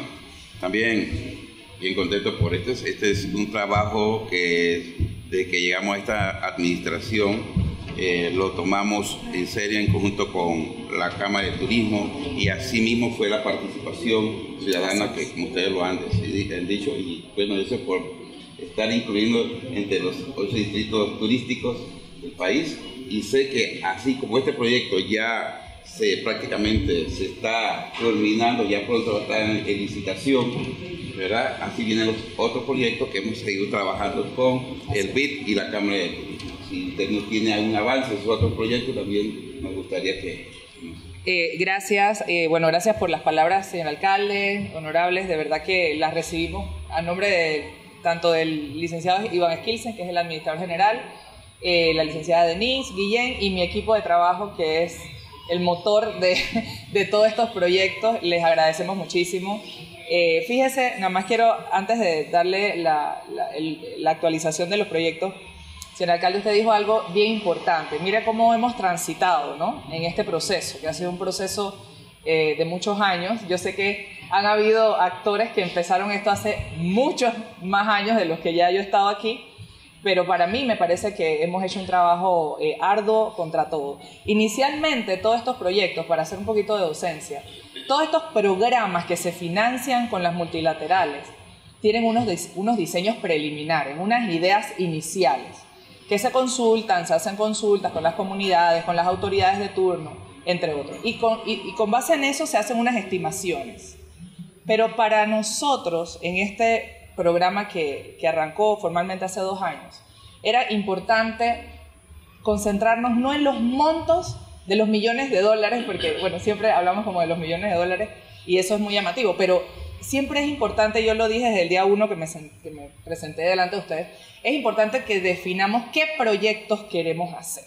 también bien contento por esto. Este es un trabajo que desde que llegamos a esta administración eh, lo tomamos en serio en conjunto con la Cámara de Turismo, y así mismo fue la participación ciudadana que, como ustedes lo han, han dicho, y bueno, eso es por estar incluyendo entre los ocho distritos turísticos del país. Y sé que así como este proyecto ya se prácticamente se está culminando, ya pronto va a estar en, en licitación, ¿verdad? Así vienen los otros proyectos que hemos seguido trabajando con el B I D y la Cámara de Turismo. Si usted no tiene algún avance en sus otros proyectos, también nos gustaría que... Eh, gracias, eh, bueno, gracias por las palabras, señor alcalde, honorables, de verdad que las recibimos a nombre de, tanto del licenciado Iván Skilsen, que es el administrador general, eh, la licenciada Denise Guillén y mi equipo de trabajo, que es el motor de, de todos estos proyectos. Les agradecemos muchísimo. Eh, fíjese, nada más quiero, antes de darle la, la, el, la actualización de los proyectos, señor alcalde, usted dijo algo bien importante. Mire cómo hemos transitado, ¿no?, en este proceso, que ha sido un proceso eh, de muchos años. Yo sé que han habido actores que empezaron esto hace muchos más años de los que ya yo he estado aquí, pero para mí me parece que hemos hecho un trabajo eh, arduo contra todo. Inicialmente, todos estos proyectos, para hacer un poquito de docencia, todos estos programas que se financian con las multilaterales tienen unos, unos diseños preliminares, unas ideas iniciales, que se consultan, se hacen consultas con las comunidades, con las autoridades de turno, entre otros. Y con, y, y con base en eso se hacen unas estimaciones. Pero para nosotros, en este programa que, que arrancó formalmente hace dos años, era importante concentrarnos no en los montos de los millones de dólares, porque bueno, siempre hablamos como de los millones de dólares y eso es muy llamativo, pero siempre es importante, yo lo dije desde el día uno que me, que me presenté delante de ustedes, es importante que definamos qué proyectos queremos hacer.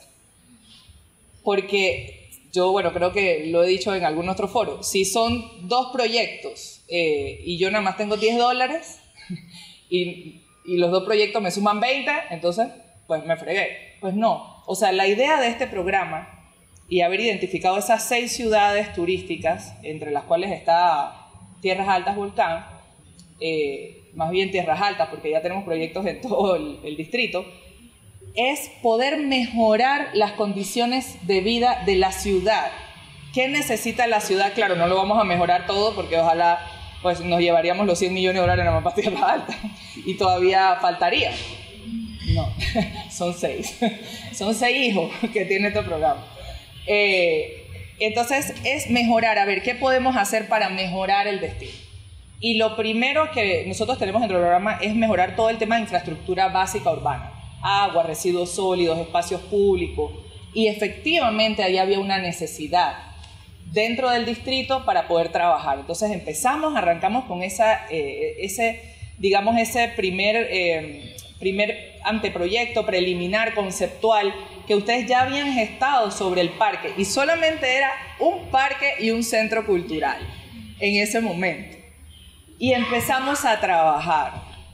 Porque yo, bueno, creo que lo he dicho en algún otro foro, si son dos proyectos eh, y yo nada más tengo diez dólares y, y los dos proyectos me suman veinte, entonces, pues me fregué. Pues no, o sea, la idea de este programa y haber identificado esas seis ciudades turísticas, entre las cuales está Tierras Altas Volcán, eh, más bien Tierras Altas, porque ya tenemos proyectos en todo el, el distrito, es poder mejorar las condiciones de vida de la ciudad. ¿Qué necesita la ciudad? Claro, no lo vamos a mejorar todo, porque ojalá pues, nos llevaríamos los cien millones de dólares en la mapa Tierras Altas, y todavía faltaría. No, son seis. Son seis hijos que tiene este programa. Eh, entonces, es mejorar, a ver, ¿qué podemos hacer para mejorar el destino? Y lo primero que nosotros tenemos dentro del programa es mejorar todo el tema de infraestructura básica urbana. Agua, residuos sólidos, espacios públicos. Y efectivamente ahí había una necesidad dentro del distrito para poder trabajar. Entonces empezamos, arrancamos con esa, eh, ese, digamos, ese primer, eh, primer anteproyecto preliminar, conceptual, que ustedes ya habían gestado sobre el parque. Y solamente era un parque y un centro cultural en ese momento. Y empezamos a trabajar.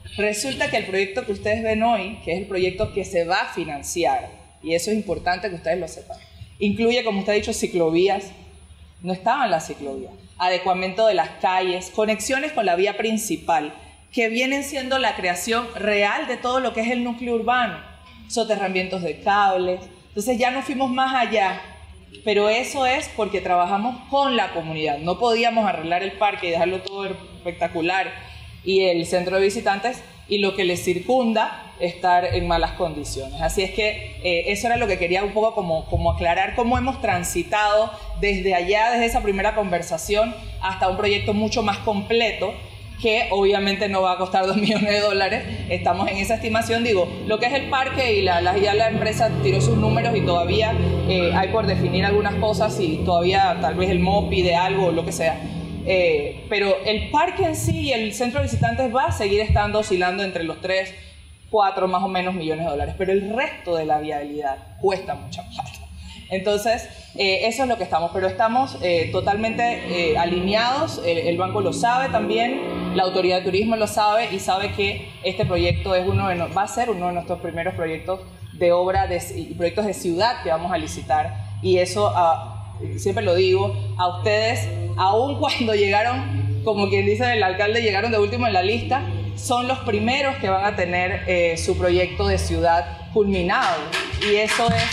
Resulta que el proyecto que ustedes ven hoy, que es el proyecto que se va a financiar, y eso es importante que ustedes lo sepan, incluye, como usted ha dicho, ciclovías. No estaban las ciclovías, adecuamiento de las calles, conexiones con la vía principal, que vienen siendo la creación real de todo lo que es el núcleo urbano, soterramientos de cables. Entonces ya no fuimos más allá, pero eso es porque trabajamos con la comunidad. No podíamos arreglar el parque y dejarlo todo espectacular y el centro de visitantes y lo que les circunda estar en malas condiciones. Así es que eh, eso era lo que quería un poco como, como aclarar, cómo hemos transitado desde allá, desde esa primera conversación, hasta un proyecto mucho más completo, que obviamente no va a costar dos millones de dólares. Estamos en esa estimación, digo, lo que es el parque y la, la, ya la empresa tiró sus números y todavía eh, hay por definir algunas cosas y todavía tal vez el M O P I de algo o lo que sea. Eh, pero el parque en sí y el centro de visitantes va a seguir estando oscilando entre los tres, cuatro más o menos millones de dólares, pero el resto de la viabilidad cuesta mucha plata. Entonces, eh, eso es lo que estamos, pero estamos eh, totalmente eh, alineados, el, el banco lo sabe también, la autoridad de turismo lo sabe y sabe que este proyecto es uno de no, va a ser uno de nuestros primeros proyectos de obra de, y proyectos de ciudad que vamos a licitar, y eso, uh, siempre lo digo, a ustedes, aun cuando llegaron, como quien dice el alcalde, llegaron de último en la lista, son los primeros que van a tener eh, su proyecto de ciudad culminado, y eso es...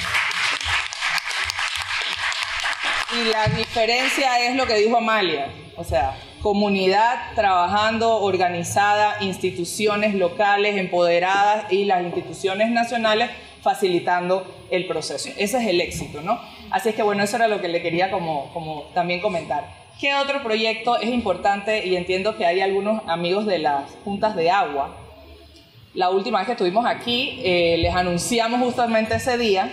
Y la diferencia es lo que dijo Amalia, o sea, comunidad trabajando, organizada, instituciones locales empoderadas y las instituciones nacionales facilitando el proceso. Ese es el éxito, ¿no? Así es que bueno, eso era lo que le quería como, como también comentar. ¿Qué otro proyecto es importante? Y entiendo que hay algunos amigos de las juntas de agua. La última vez que estuvimos aquí, eh, les anunciamos justamente ese día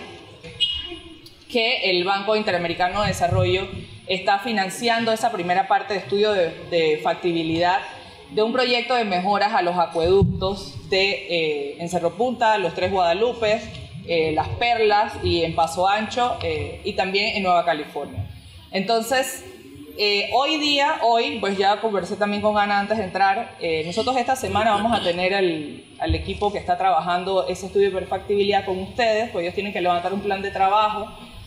que el Banco Interamericano de Desarrollo está financiando esa primera parte de estudio de, de factibilidad de un proyecto de mejoras a los acueductos de, eh, en Cerro Punta, Los Tres Guadalupes, eh, Las Perlas y en Paso Ancho eh, y también en Nueva California. Entonces, eh, hoy día, hoy, pues ya conversé también con Ana antes de entrar, eh, nosotros esta semana vamos a tener al, al equipo que está trabajando ese estudio de factibilidad con ustedes, pues ellos tienen que levantar un plan de trabajo.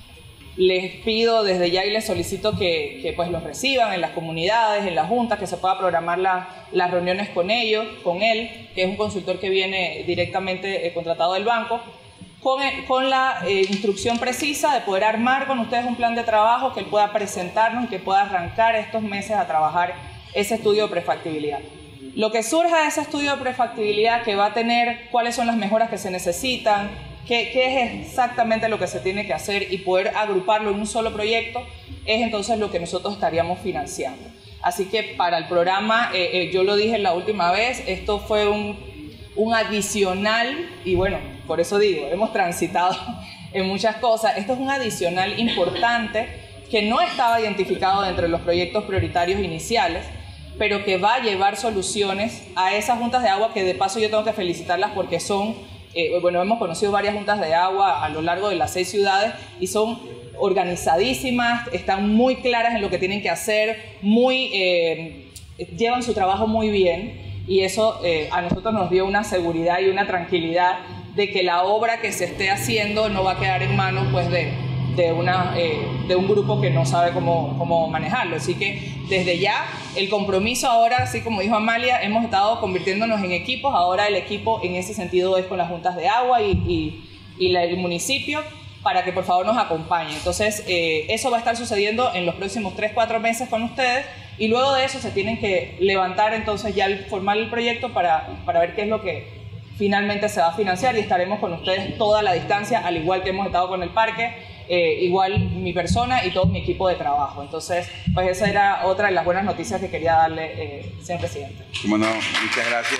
Les pido desde ya y les solicito que, que pues los reciban en las comunidades, en las juntas, que se pueda programar la, las reuniones con ellos, con él, que es un consultor que viene directamente eh, contratado del banco, con, con la eh, instrucción precisa de poder armar con ustedes un plan de trabajo que él pueda presentarnos y que pueda arrancar estos meses a trabajar ese estudio de prefactibilidad. Lo que surja de ese estudio de prefactibilidad, que va a tener cuáles son las mejoras que se necesitan, ¿Qué, ¿Qué es exactamente lo que se tiene que hacer y poder agruparlo en un solo proyecto? Es entonces lo que nosotros estaríamos financiando. Así que para el programa, eh, eh, yo lo dije la última vez, esto fue un, un adicional, y bueno, por eso digo, hemos transitado en muchas cosas. Esto es un adicional importante que no estaba identificado dentro de los proyectos prioritarios iniciales, pero que va a llevar soluciones a esas juntas de agua que de paso yo tengo que felicitarlas porque son... Eh, bueno, hemos conocido varias juntas de agua a lo largo de las seis ciudades y son organizadísimas, están muy claras en lo que tienen que hacer, muy, eh, llevan su trabajo muy bien y eso eh, a nosotros nos dio una seguridad y una tranquilidad de que la obra que se esté haciendo no va a quedar en manos pues, de, de, una, eh, de un grupo que no sabe cómo, cómo manejarlo. Así que desde ya el compromiso ahora, así como dijo Amalia, hemos estado convirtiéndonos en equipos. Ahora el equipo en ese sentido es con las juntas de agua y, y, y la, el municipio para que por favor nos acompañen. Entonces eh, eso va a estar sucediendo en los próximos tres, cuatro meses con ustedes y luego de eso se tienen que levantar entonces ya el, formar el proyecto para, para ver qué es lo que finalmente se va a financiar y estaremos con ustedes toda la distancia, al igual que hemos estado con el parque. Eh, igual mi persona y todo mi equipo de trabajo. Entonces, pues esa era otra de las buenas noticias que quería darle, eh, señor presidente. Bueno, muchas gracias.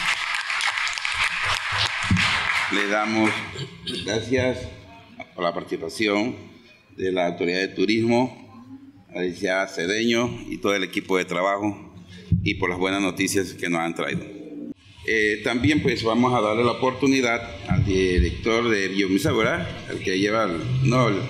Le damos gracias por la participación de la Autoridad de Turismo, la licenciada Cedeño y todo el equipo de trabajo y por las buenas noticias que nos han traído. Eh, también pues vamos a darle la oportunidad al director de Biomisa, ¿verdad? El que lleva el... No, el,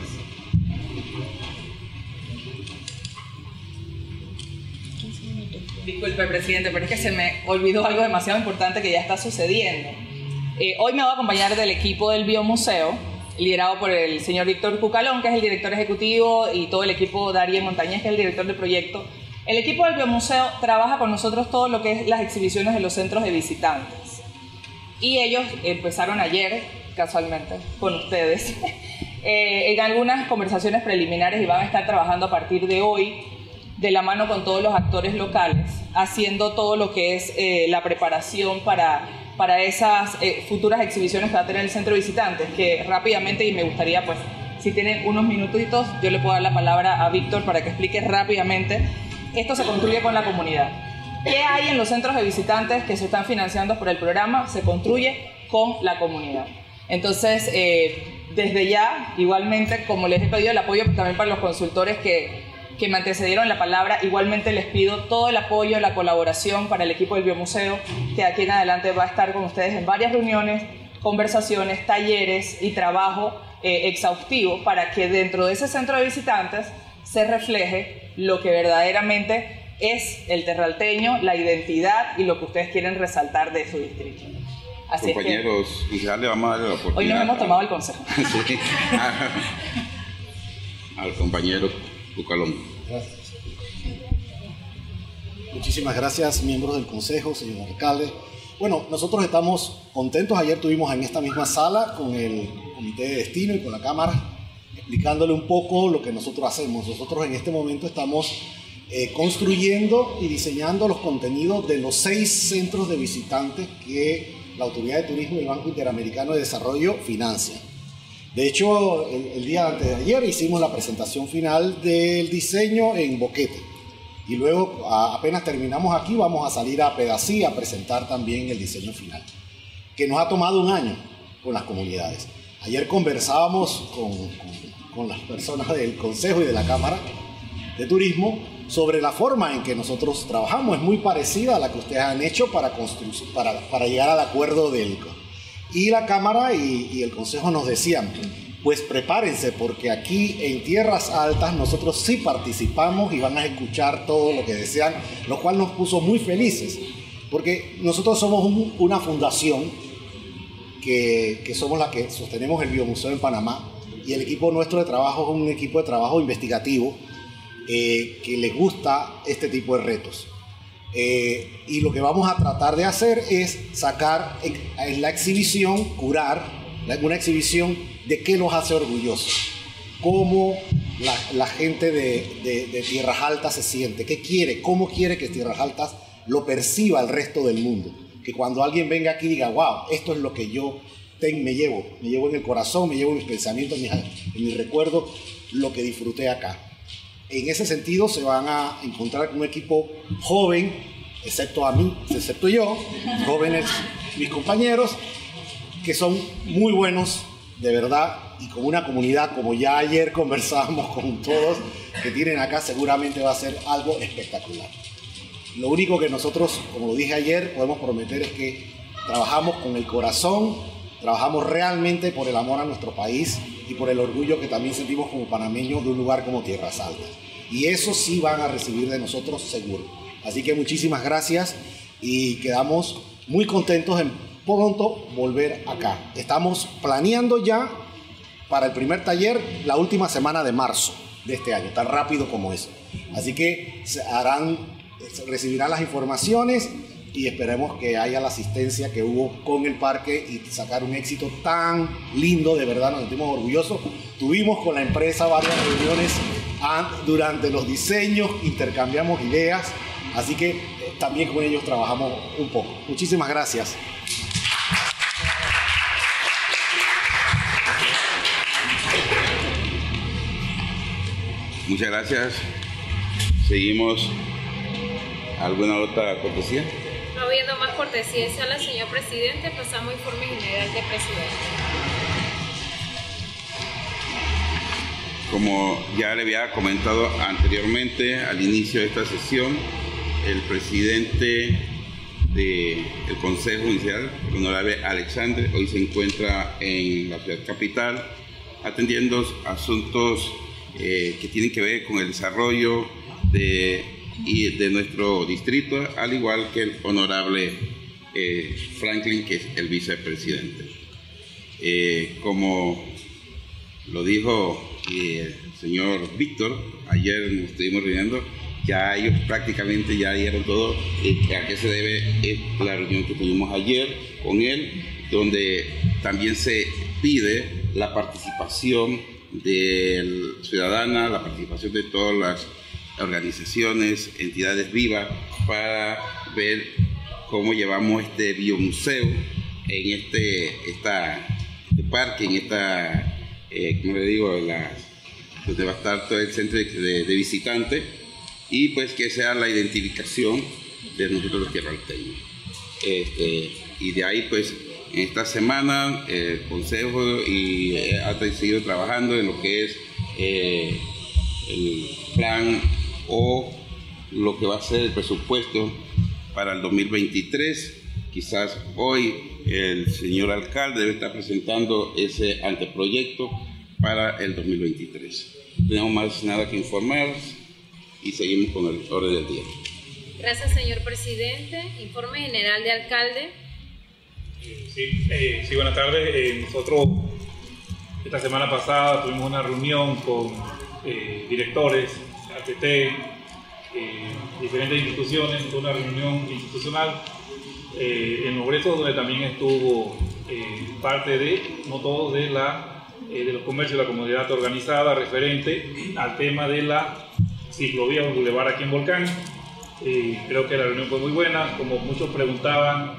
Disculpe, presidente, pero es que se me olvidó algo demasiado importante que ya está sucediendo. Eh, hoy me voy a acompañar del equipo del Biomuseo, liderado por el señor Víctor Cucalón, que es el director ejecutivo, y todo el equipo de Ariel Montañez, que es el director del proyecto. El equipo del Biomuseo trabaja con nosotros todo lo que es las exhibiciones de los centros de visitantes. Y ellos empezaron ayer, casualmente, con ustedes, eh, en algunas conversaciones preliminares, y van a estar trabajando a partir de hoy de la mano con todos los actores locales, haciendo todo lo que es eh, la preparación para, para esas eh, futuras exhibiciones que va a tener el centro de visitantes, que rápidamente, y me gustaría, pues, si tienen unos minutitos, yo le puedo dar la palabra a Víctor para que explique rápidamente. Esto se construye con la comunidad. ¿Qué hay en los centros de visitantes que se están financiando por el programa? Se construye con la comunidad. Entonces, eh, desde ya, igualmente, como les he pedido el apoyo también para los consultores que, que me antecedieron la palabra, igualmente les pido todo el apoyo, la colaboración para el equipo del Biomuseo, que de aquí en adelante va a estar con ustedes en varias reuniones, conversaciones, talleres y trabajo eh, exhaustivo para que dentro de ese centro de visitantes se refleje lo que verdaderamente es el terralteño, la identidad y lo que ustedes quieren resaltar de su distrito. Así Compañeros, es que, ya le vamos a dar la oportunidad. Hoy nos hemos tomado el consejo. Sí. Al compañero Cucalón. Gracias. Muchísimas gracias, miembros del Consejo, señor alcalde. Bueno, nosotros estamos contentos. Ayer tuvimos en esta misma sala con el Comité de Destino y con la Cámara, explicándole un poco lo que nosotros hacemos. Nosotros en este momento estamos eh, construyendo y diseñando los contenidos de los seis centros de visitantes que la Autoridad de Turismo y el Banco Interamericano de Desarrollo financian. De hecho, el, el día antes de ayer hicimos la presentación final del diseño en Boquete. Y luego, a, apenas terminamos aquí, vamos a salir a Pedací a presentar también el diseño final, que nos ha tomado un año con las comunidades. Ayer conversábamos con, con con las personas del Consejo y de la Cámara de Turismo sobre la forma en que nosotros trabajamos. Es muy parecida a la que ustedes han hecho para, para, para llegar al acuerdo del... Y la Cámara y, y el Consejo nos decían, pues prepárense, porque aquí en Tierras Altas nosotros sí participamos y van a escuchar todo lo que desean, lo cual nos puso muy felices, porque nosotros somos un, una fundación que, que somos la que sostenemos el Biomuseo en Panamá, y el equipo nuestro de trabajo es un equipo de trabajo investigativo eh, que les gusta este tipo de retos. Eh, y lo que vamos a tratar de hacer es sacar en, en la exhibición, curar una exhibición de qué nos hace orgullosos, cómo la, la gente de, de, de Tierras Altas se siente, qué quiere, cómo quiere que Tierras Altas lo perciba el resto del mundo. Que cuando alguien venga aquí diga, wow, esto es lo que yo me llevo, me llevo en el corazón, me llevo en mis pensamientos, en mis, en mis recuerdos, lo que disfruté acá. En ese sentido se van a encontrar con un equipo joven, excepto a mí, excepto yo, jóvenes mis compañeros, que son muy buenos, de verdad, y con una comunidad, como ya ayer conversábamos con todos, que tienen acá, seguramente va a ser algo espectacular. Lo único que nosotros, como lo dije ayer, podemos prometer es que trabajamos con el corazón, trabajamos realmente por el amor a nuestro país y por el orgullo que también sentimos como panameños de un lugar como Tierras Altas. Y eso sí van a recibir de nosotros seguro. Así que muchísimas gracias y quedamos muy contentos en pronto volver acá. Estamos planeando ya para el primer taller la última semana de marzo de este año, tan rápido como eso. Así que se harán, recibirán las informaciones y esperemos que haya la asistencia que hubo con el parque y sacar un éxito tan lindo. De verdad nos sentimos orgullosos. Tuvimos con la empresa varias reuniones durante los diseños, intercambiamos ideas, así que también con ellos trabajamos un poco. Muchísimas gracias. Muchas gracias. Seguimos. ¿Alguna otra cortesía? No habiendo más cortesías a la señor presidente, pasamos a informe general de presidente. Como ya le había comentado anteriormente al inicio de esta sesión, el presidente del Consejo Municipal, el honorable Alexandre, hoy se encuentra en la ciudad capital atendiendo asuntos eh, que tienen que ver con el desarrollo de y de nuestro distrito, al igual que el honorable eh, Franklin, que es el vicepresidente. Eh, como lo dijo eh, el señor Víctor, ayer nos estuvimos reuniendo, ya ellos prácticamente ya dieron todo eh, a qué se debe eh, la reunión que tuvimos ayer con él, donde también se pide la participación del ciudadana, la participación de todas las organizaciones, entidades vivas, para ver cómo llevamos este biomuseo en este, esta, este parque, en esta, eh, como le digo, la, donde va a estar todo el centro de, de, de visitantes, y pues que sea la identificación de nosotros los tierralteños. Este, y de ahí pues en esta semana el Consejo y, eh, ha seguido trabajando en lo que es eh, el plan o lo que va a ser el presupuesto para el dos mil veintitrés. Quizás hoy el señor alcalde debe estar presentando ese anteproyecto para el dos mil veintitrés. No tenemos más nada que informar y seguimos con el orden del día. Gracias, señor presidente. Informe general de alcalde. Sí, eh, sí, buenas tardes. Eh, nosotros esta semana pasada tuvimos una reunión con eh, directores, A T T, eh, diferentes instituciones, una reunión institucional eh, en Nogreso, donde también estuvo eh, parte de, no todo, de, la, eh, de los comercios de la comunidad organizada referente al tema de la ciclovía o bulevar aquí en Volcán. Eh, creo que la reunión fue muy buena, como muchos preguntaban.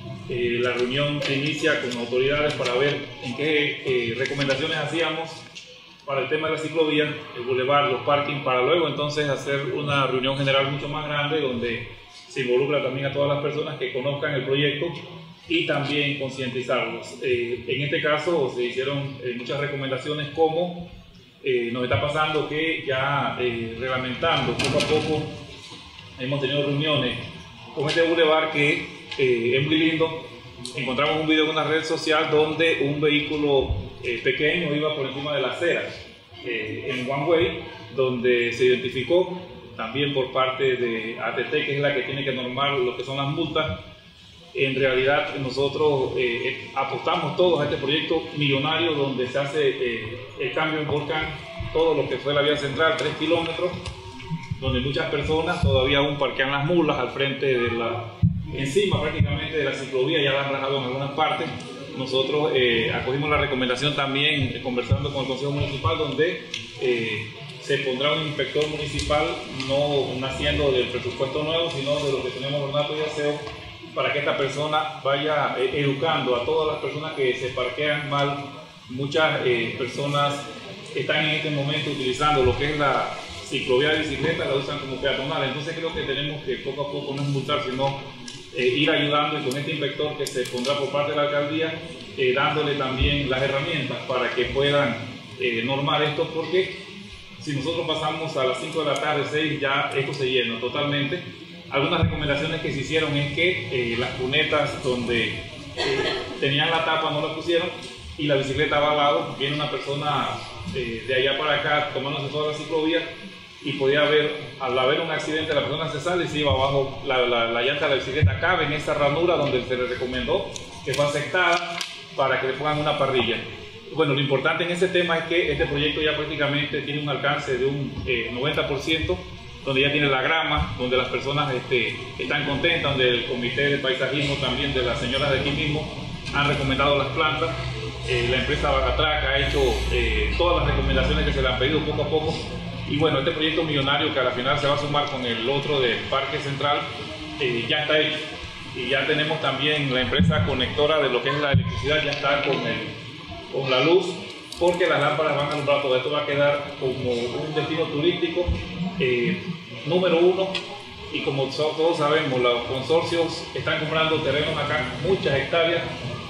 Eh, la reunión se inicia con autoridades para ver en qué eh, recomendaciones hacíamos para el tema de la ciclovía, el bulevar, los parkings, para luego entonces hacer una reunión general mucho más grande donde se involucra también a todas las personas que conozcan el proyecto y también concientizarlos. Eh, en este caso se hicieron eh, muchas recomendaciones, como eh, nos está pasando que ya eh, reglamentando poco a poco hemos tenido reuniones con este bulevar que Eh, es muy lindo. Encontramos un video en una red social donde un vehículo eh, pequeño iba por encima de la acera eh, en one way, donde se identificó también por parte de A T T, que es la que tiene que normar lo que son las multas. En realidad nosotros eh, apostamos todos a este proyecto millonario donde se hace eh, el cambio en Volcán, todo lo que fue la vía central, tres kilómetros, donde muchas personas todavía aún parquean las mulas al frente de la encima prácticamente de la ciclovía, ya la han rajado en algunas partes. Nosotros eh, acogimos la recomendación también eh, conversando con el Consejo Municipal, donde eh, se pondrá un inspector municipal, no naciendo del presupuesto nuevo, sino de lo que tenemos ornato y aseo, para que esta persona vaya eh, educando a todas las personas que se parquean mal. Muchas eh, personas están en este momento utilizando lo que es la ciclovía de bicicleta, la usan como peatonal. Entonces creo que tenemos que poco a poco no es multar, sino Eh, ir ayudando, y con este inspector que se pondrá por parte de la alcaldía, eh, dándole también las herramientas para que puedan eh, normar esto, porque si nosotros pasamos a las cinco de la tarde, seis, ya esto se llena totalmente. Algunas recomendaciones que se hicieron es que eh, las cunetas donde eh, tenían la tapa no la pusieron y la bicicleta va al lado. Viene una persona eh, de allá para acá tomándose toda la ciclovía y podía haber, al haber un accidente, la persona se sale y se iba abajo, la, la, la llanta de la bicicleta cabe en esa ranura donde se le recomendó, que fue aceptada, para que le pongan una parrilla. Bueno, lo importante en ese tema es que este proyecto ya prácticamente tiene un alcance de un eh, noventa por ciento, donde ya tiene la grama, donde las personas este, están contentas, donde el comité de paisajismo también de las señoras de aquí mismo han recomendado las plantas. Eh, la empresa Bagatrac ha hecho eh, todas las recomendaciones que se le han pedido poco a poco. Y bueno, este proyecto millonario, que a la final se va a sumar con el otro del Parque Central, eh, ya está hecho. Y ya tenemos también la empresa conectora de lo que es la electricidad, ya está con, el, con la luz, porque las lámparas van a alumbrar todo. Esto va a quedar como un destino turístico eh, número uno. Y como todos sabemos, los consorcios están comprando terrenos acá, muchas hectáreas.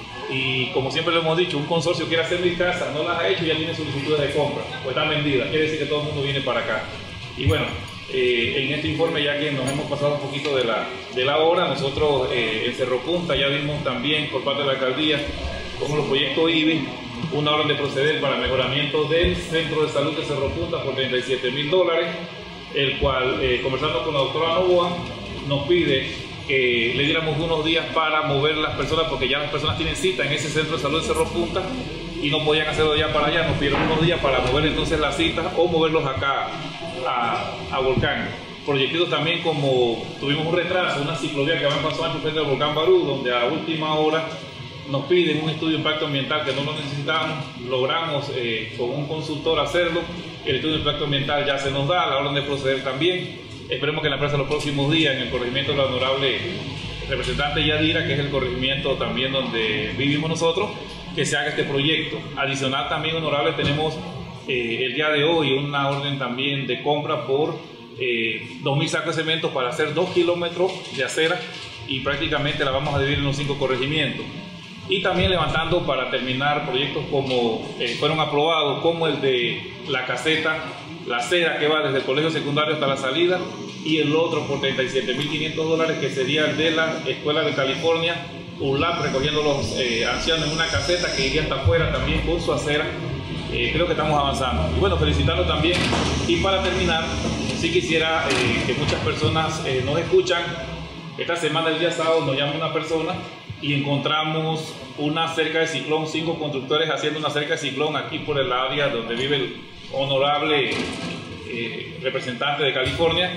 Y como siempre lo hemos dicho, un consorcio quiere hacer mi casa, no las ha hecho y ya tiene solicitudes de compra, pues están vendidas, quiere decir que todo el mundo viene para acá. Y bueno, eh, en este informe, ya que nos hemos pasado un poquito de la, de la hora, nosotros eh, en Cerro Punta ya vimos también por parte de la alcaldía como los proyectos I B I, una orden de proceder para mejoramiento del centro de salud de Cerro Punta por treinta y siete mil dólares. el cual, eh, conversando con la doctora Novoa, nos pide que le diéramos unos días para mover las personas, porque ya las personas tienen cita en ese centro de salud de Cerro Punta y no podían hacerlo de allá para allá. Nos pidieron unos días para mover entonces las citas o moverlos acá a, a Volcán. Proyectos también, como tuvimos un retraso, una ciclovía que va en Paso Ancho frente al Volcán Barú, donde a última hora nos piden un estudio de impacto ambiental que no lo necesitábamos, logramos eh, con un consultor hacerlo, el estudio de impacto ambiental ya se nos da, la orden de proceder también. Esperemos que en la empresa los próximos días, en el corregimiento de la honorable representante Yadira, que es el corregimiento también donde vivimos nosotros, que se haga este proyecto. Adicional también, honorable, tenemos eh, el día de hoy una orden también de compra por eh, dos mil sacos de cemento para hacer dos kilómetros de acera y prácticamente la vamos a dividir en los cinco corregimientos. Y también levantando para terminar proyectos como eh, fueron aprobados, como el de la caseta, la acera que va desde el colegio secundario hasta la salida, y el otro por treinta y siete mil quinientos dólares, que sería el de la Escuela de California, U L A P, recogiendo los eh, ancianos en una caseta que iría hasta afuera también con su acera. Eh, creo que estamos avanzando. Y bueno, felicitarlo también. Y para terminar, sí quisiera eh, que muchas personas eh, nos escuchan. Esta semana, el día sábado, nos llama una persona y encontramos una cerca de ciclón, cinco constructores haciendo una cerca de ciclón aquí por el área donde vive el honorable eh, representante de California,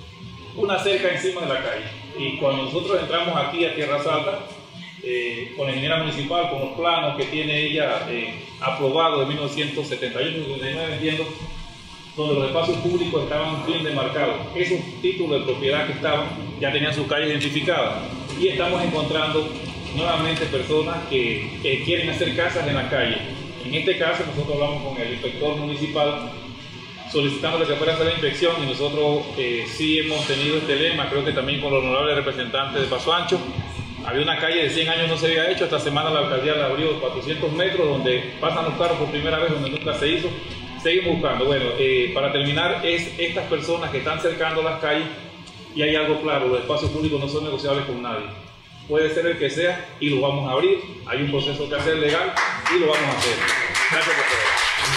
una cerca encima de la calle. Y cuando nosotros entramos aquí a Tierras Altas, eh, con la ingeniera municipal, con los planos que tiene ella eh, aprobado de mil novecientos setenta y uno y setenta y nueve, entiendo, donde los espacios públicos estaban bien demarcados. Esos títulos de propiedad que estaban ya tenían sus calles identificadas. Y estamos encontrando nuevamente personas que, que quieren hacer casas en la calle. En este caso, nosotros hablamos con el inspector municipal solicitándole que fuera a hacer la inspección, y nosotros eh, sí hemos tenido este lema, creo que también con los honorables representantes de Paso Ancho. Había una calle de cien años, no se había hecho. Esta semana la alcaldía la abrió cuatrocientos metros, donde pasan los carros por primera vez, donde nunca se hizo. Seguimos buscando. Bueno, eh, para terminar, es estas personas que están cercando las calles, y hay algo claro: los espacios públicos no son negociables con nadie. Puede ser el que sea y lo vamos a abrir. Hay un proceso que hacer legal y lo vamos a hacer. Gracias por todo.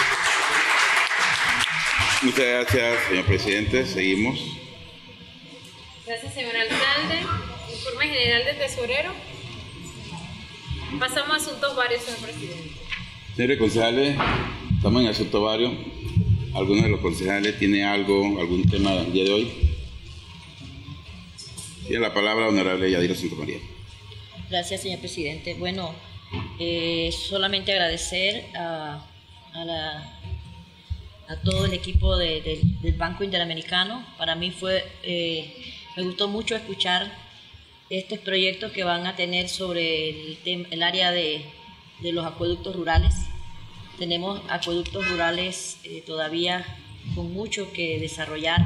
Muchas gracias, señor presidente. Seguimos. Gracias, señor alcalde. Informe general del tesorero. Pasamos a asuntos varios, señor presidente. Señores concejales, estamos en asuntos varios. ¿Alguno de los concejales tiene algo, algún tema del día de hoy? Tiene la palabra honorable Yadira Santamaría. Gracias, señor presidente. Bueno, eh, solamente agradecer a, a, la, a todo el equipo de, de, del Banco Interamericano. Para mí fue, eh, me gustó mucho escuchar estos proyectos que van a tener sobre el, tema, el área de, de los acueductos rurales. Tenemos acueductos rurales eh, todavía con mucho que desarrollar,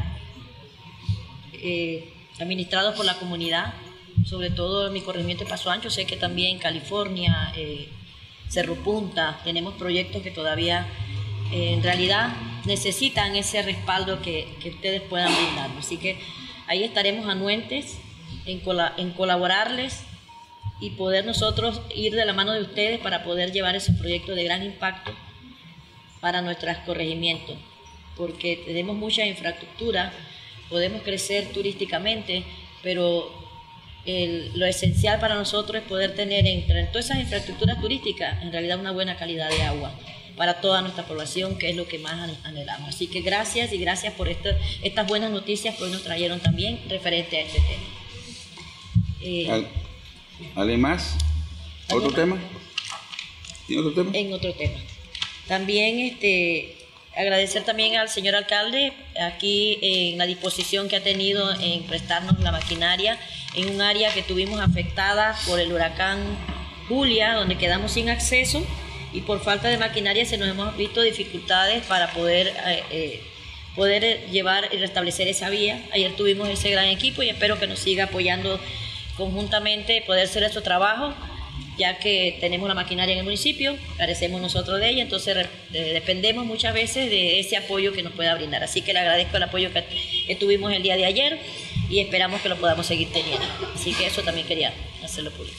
eh, administrados por la comunidad, sobre todo en mi corregimiento de Paso Ancho. Sé que también en California, eh, Cerro Punta, tenemos proyectos que todavía eh, en realidad necesitan ese respaldo que, que ustedes puedan brindar. Así que ahí estaremos anuentes en, cola, en colaborarles y poder nosotros ir de la mano de ustedes para poder llevar esos proyectos de gran impacto para nuestros corregimientos, porque tenemos mucha infraestructura, podemos crecer turísticamente, pero el, lo esencial para nosotros es poder tener entre todas esas infraestructuras turísticas en realidad una buena calidad de agua para toda nuestra población, que es lo que más anhelamos. Así que gracias y gracias por esto, estas buenas noticias que hoy nos trajeron también referente a este tema. Eh, ¿Alguien más? ¿Otro tema? ¿Tiene otro tema? En otro tema. También este, agradecer también al señor alcalde aquí en la disposición que ha tenido en prestarnos la maquinaria en un área que tuvimos afectada por el huracán Julia, donde quedamos sin acceso, y por falta de maquinaria se nos hemos visto dificultades para poder, eh, eh, poder llevar y restablecer esa vía. Ayer tuvimos ese gran equipo y espero que nos siga apoyando conjuntamente poder hacer nuestro trabajo, ya que tenemos la maquinaria en el municipio, carecemos nosotros de ella, entonces eh, dependemos muchas veces de ese apoyo que nos pueda brindar. Así que le agradezco el apoyo que, que tuvimos el día de ayer y esperamos que lo podamos seguir teniendo. Así que eso también quería hacerlo público.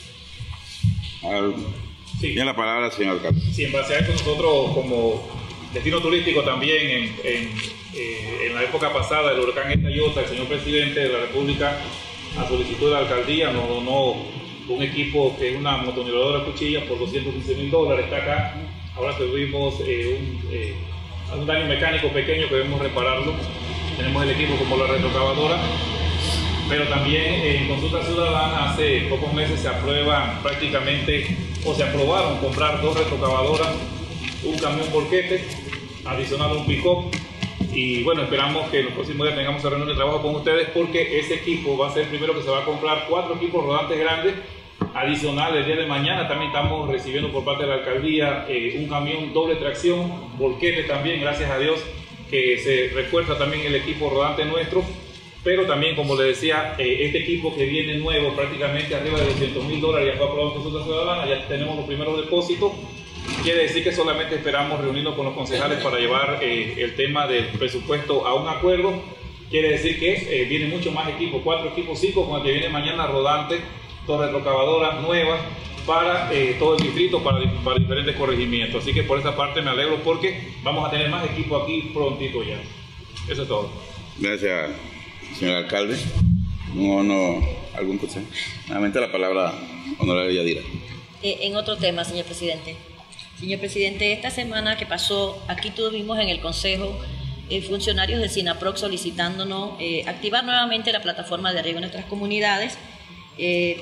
Sí. Tiene la palabra, señor alcalde. Sí, en base a esto nosotros como destino turístico también en, en Eh, en la época pasada, el huracán Etayota, el señor presidente de la República, a solicitud de la alcaldía, nos donó un equipo que es una motoniveladora cuchilla por doscientos quince mil dólares. Está acá. Ahora tuvimos eh, un, eh, un daño mecánico pequeño que debemos repararlo. Tenemos el equipo como la retrocavadora. Pero también eh, en consulta ciudadana hace pocos meses se aprueban prácticamente, o se aprobaron comprar dos retrocavadoras, un camión volquete, adicional a un pick-up. Y bueno, esperamos que en los próximos días tengamos una reunión de trabajo con ustedes, porque ese equipo va a ser el primero que se va a comprar, cuatro equipos rodantes grandes. Adicional, el día de mañana también estamos recibiendo por parte de la alcaldía eh, un camión doble tracción, volquete también, gracias a Dios, que se refuerza también el equipo rodante nuestro. Pero también, como les decía, eh, este equipo que viene nuevo, prácticamente arriba de doscientos mil dólares, ya fue aprobado en consulta ciudadana, ya tenemos los primeros depósitos. Quiere decir que solamente esperamos reunirnos con los concejales para llevar eh, el tema del presupuesto a un acuerdo. Quiere decir que eh, viene mucho más equipo, cuatro equipos, cinco, con el que viene mañana rodante, dos retrocavadoras nuevas para eh, todo el distrito, para, para diferentes corregimientos. Así que por esa parte me alegro, porque vamos a tener más equipo aquí prontito ya. Eso es todo. Gracias, señor alcalde. No, no, algún consejo. Nuevamente la palabra, honorable Yadira. Eh, en otro tema, señor presidente. Señor presidente, esta semana que pasó, aquí tuvimos en el Consejo eh, funcionarios del SINAPROC solicitándonos eh, activar nuevamente la plataforma de riego en nuestras comunidades. Eh,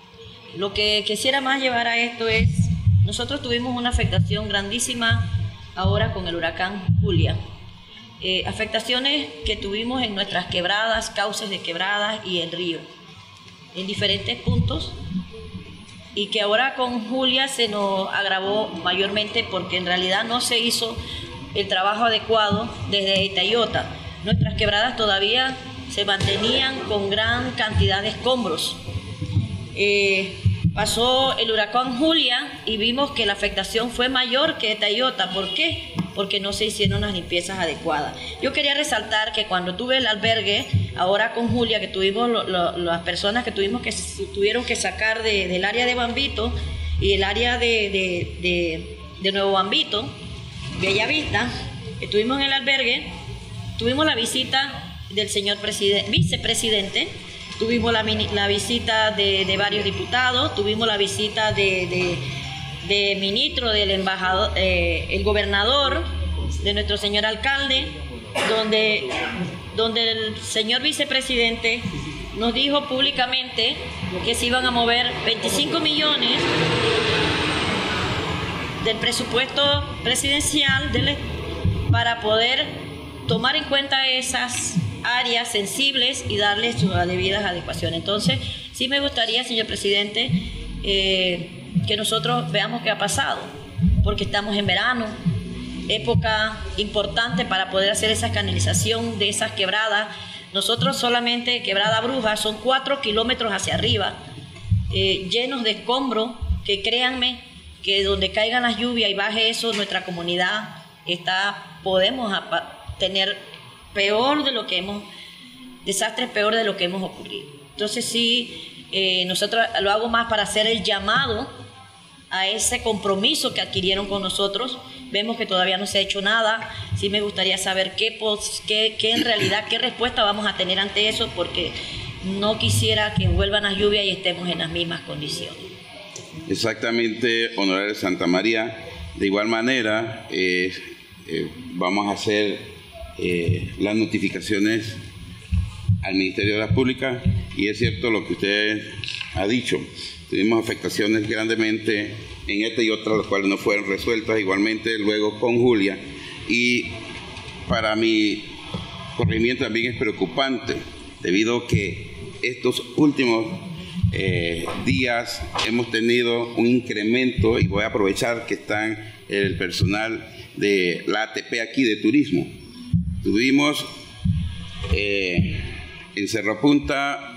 lo que quisiera más llevar a esto es, nosotros tuvimos una afectación grandísima ahora con el huracán Julia. Eh, afectaciones que tuvimos en nuestras quebradas, cauces de quebradas y el río, en diferentes puntos, y que ahora con Julia se nos agravó mayormente porque en realidad no se hizo el trabajo adecuado desde Etayota. Nuestras quebradas todavía se mantenían con gran cantidad de escombros. Eh, pasó el huracán Julia y vimos que la afectación fue mayor que Etayota. ¿Por qué? Porque no se hicieron las limpiezas adecuadas. Yo quería resaltar que cuando tuve el albergue, ahora con Julia, que tuvimos lo, lo, las personas que tuvimos que tuvieron que sacar de, del área de Bambito y el área de, de, de, de Nuevo Bambito, Bellavista, estuvimos en el albergue, tuvimos la visita del señor vicepresidente, tuvimos la, la visita de, de varios diputados, tuvimos la visita de... de de ministro, del embajador, eh, el gobernador, de nuestro señor alcalde, donde, donde el señor vicepresidente nos dijo públicamente que se iban a mover veinticinco millones del presupuesto presidencial del, para poder tomar en cuenta esas áreas sensibles y darles sus debidas adecuaciones. Entonces, sí me gustaría, señor presidente, eh, que nosotros veamos qué ha pasado, porque estamos en verano, época importante para poder hacer esa canalización de esas quebradas. Nosotros solamente Quebrada Bruja son cuatro kilómetros hacia arriba, eh, llenos de escombros, que créanme que donde caigan las lluvias y baje eso, nuestra comunidad está, podemos tener peor de lo que hemos, desastres peor de lo que hemos ocurrido. Entonces sí, eh, nosotros lo hago más para hacer el llamado a ese compromiso que adquirieron con nosotros. Vemos que todavía no se ha hecho nada. Sí me gustaría saber qué, qué, qué en realidad, qué respuesta vamos a tener ante eso, porque no quisiera que vuelvan las lluvias y estemos en las mismas condiciones. Exactamente, honorable Santa María. De igual manera, eh, eh, vamos a hacer eh, las notificaciones al Ministerio de las Públicas, y es cierto lo que usted ha dicho. Tuvimos afectaciones grandemente en esta y otras, las cuales no fueron resueltas, igualmente luego con Julia. Y para mi corregimiento también es preocupante, debido a que estos últimos eh, días hemos tenido un incremento, y voy a aprovechar que están el personal de la A T P aquí de turismo. Tuvimos eh, en Cerro Punta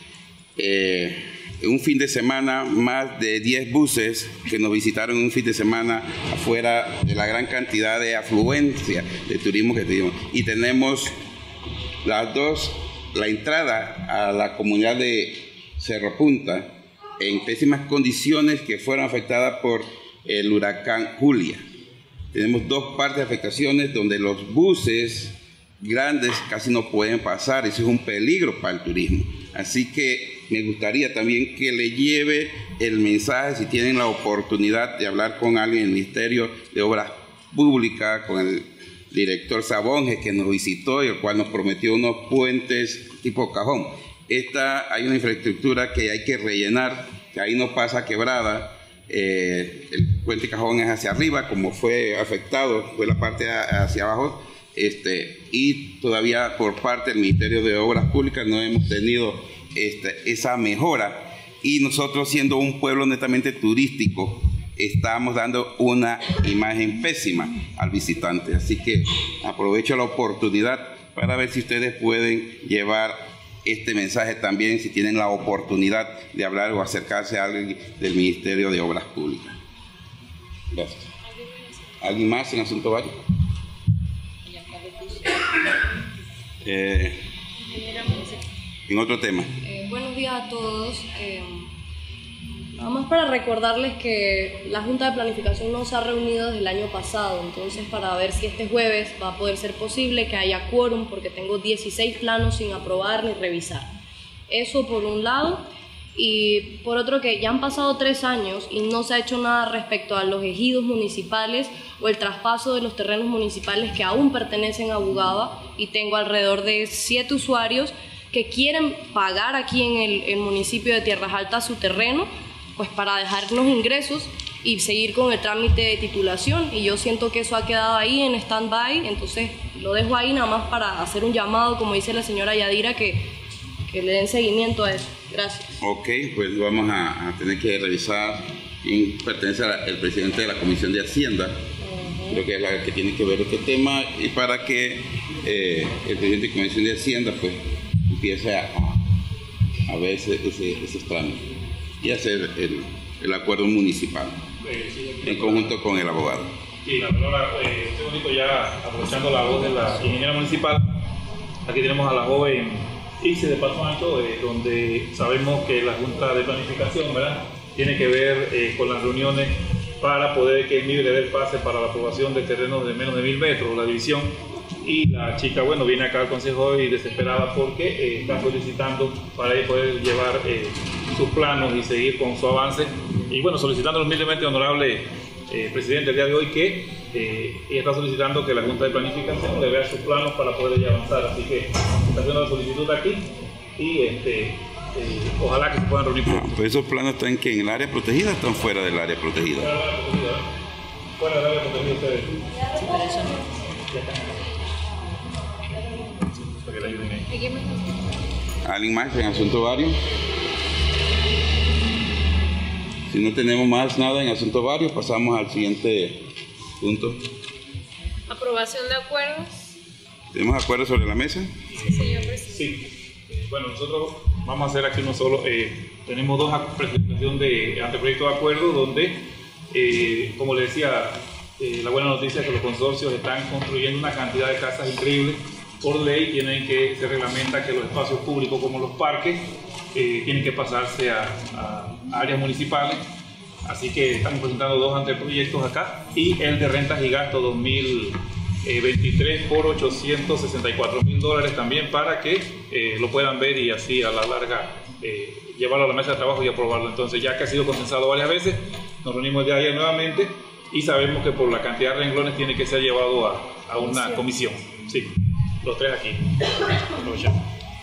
eh, un fin de semana más de diez buses que nos visitaron un fin de semana, afuera de la gran cantidad de afluencia de turismo que tuvimos. Y tenemos las dos, la entrada a la comunidad de Cerro Punta en pésimas condiciones, que fueron afectadas por el huracán Julia. Tenemos dos partes de afectaciones donde los buses grandes casi no pueden pasar, eso es un peligro para el turismo. Así que me gustaría también que le lleve el mensaje, si tienen la oportunidad de hablar con alguien del Ministerio de Obras Públicas, con el director Sabonge, que nos visitó y el cual nos prometió unos puentes tipo cajón. Esta, hay una infraestructura que hay que rellenar, que ahí no pasa quebrada. Eh, el puente cajón es hacia arriba, como fue afectado, fue la parte a, hacia abajo. Este, y todavía por parte del Ministerio de Obras Públicas no hemos tenido este, esa mejora, y nosotros, siendo un pueblo netamente turístico, estamos dando una imagen pésima al visitante. Así que aprovecho la oportunidad para ver si ustedes pueden llevar este mensaje también, si tienen la oportunidad de hablar o acercarse a alguien del Ministerio de Obras Públicas. Gracias. ¿Alguien más en asunto varios? Eh, en otro tema. Eh, buenos días a todos. Eh, nada más para recordarles que la Junta de Planificación no se ha reunido desde el año pasado, entonces para ver si este jueves va a poder ser posible que haya quórum, porque tengo dieciséis planos sin aprobar ni revisar. Eso por un lado. Y por otro, que ya han pasado tres años y no se ha hecho nada respecto a los ejidos municipales o el traspaso de los terrenos municipales que aún pertenecen a Bugaba, y tengo alrededor de siete usuarios que quieren pagar aquí en el, el municipio de Tierras Altas su terreno, pues para dejarnos ingresos y seguir con el trámite de titulación, y yo siento que eso ha quedado ahí en stand-by, entonces lo dejo ahí nada más para hacer un llamado, como dice la señora Yadira, que, que le den seguimiento a eso. Gracias. Ok, pues vamos a, a tener que revisar quién pertenece al presidente de la Comisión de Hacienda. Uh-huh. Creo que es la que tiene que ver este tema, y para que eh, el presidente de la Comisión de Hacienda pues empiece a, a ver ese, ese, esos trámites y hacer el, el acuerdo municipal eh, sí, en conjunto con el abogado. Sí, la palabra, eh, este bonito, ya aprovechando la voz de la ingeniera municipal, aquí tenemos a la joven Ise de Paso Alto, eh, donde sabemos que la Junta de Planificación, ¿verdad?, tiene que ver eh, con las reuniones para poder que el M I B le dé el pase para la aprobación de terrenos de menos de mil metros, la división. Y la chica, bueno, viene acá al consejo hoy desesperada porque eh, está solicitando para ella poder llevar eh, sus planos y seguir con su avance. Y bueno, solicitando humildemente, honorable eh, presidente, el día de hoy, que eh, ella está solicitando que la Junta de Planificación le vea sus planos para poder ya avanzar. Así que está haciendo la solicitud aquí y este, eh, ojalá que se puedan reunir. No, pues esos planos están que en el área protegida o están fuera del área protegida. Fuera del área protegida, ustedes. Sí, para eso no. ¿Alguien más en asunto varios? Si no tenemos más nada en asunto varios, pasamos al siguiente punto. Aprobación de acuerdos. ¿Tenemos acuerdos sobre la mesa? Sí, señor presidente. Sí. Bueno, nosotros vamos a hacer aquí uno solo. Eh, tenemos dos presentaciones de anteproyectos de acuerdo donde, eh, como le decía, eh, la buena noticia es que los consorcios están construyendo una cantidad de casas increíbles. Por ley tienen que, se reglamenta que los espacios públicos como los parques eh, tienen que pasarse a, a áreas municipales. Así que estamos presentando dos anteproyectos acá, y el de rentas y gastos dos mil veintitrés por ochocientos sesenta y cuatro mil dólares también, para que eh, lo puedan ver y así a la larga eh, llevarlo a la mesa de trabajo y aprobarlo. Entonces, ya que ha sido consensado varias veces, nos reunimos el día de ayer nuevamente y sabemos que por la cantidad de renglones tiene que ser llevado a, a una comisión. Sí. Los tres aquí. Aprovechamos.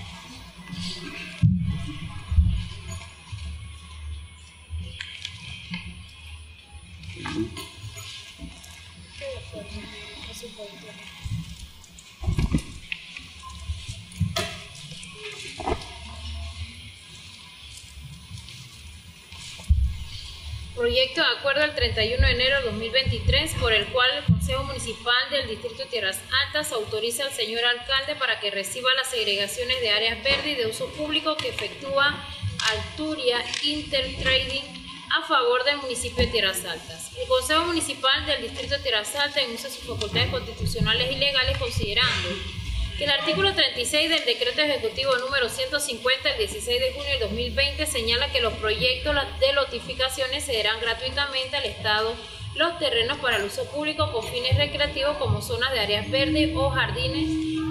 Proyecto de acuerdo del treinta y uno de enero de dos mil veintitrés, por el cual el Consejo Municipal del Distrito de Tierras Altas autoriza al señor alcalde para que reciba las segregaciones de áreas verdes y de uso público que efectúa Alturia Intertrading a favor del municipio de Tierras Altas. El Consejo Municipal del Distrito de Tierras Altas, en uso de sus facultades constitucionales y legales, considerando que el artículo treinta y seis del Decreto Ejecutivo número ciento cincuenta del dieciséis de junio del dos mil veinte señala que los proyectos de lotificaciones cederán gratuitamente al Estado los terrenos para el uso público con fines recreativos como zonas de áreas verdes o jardines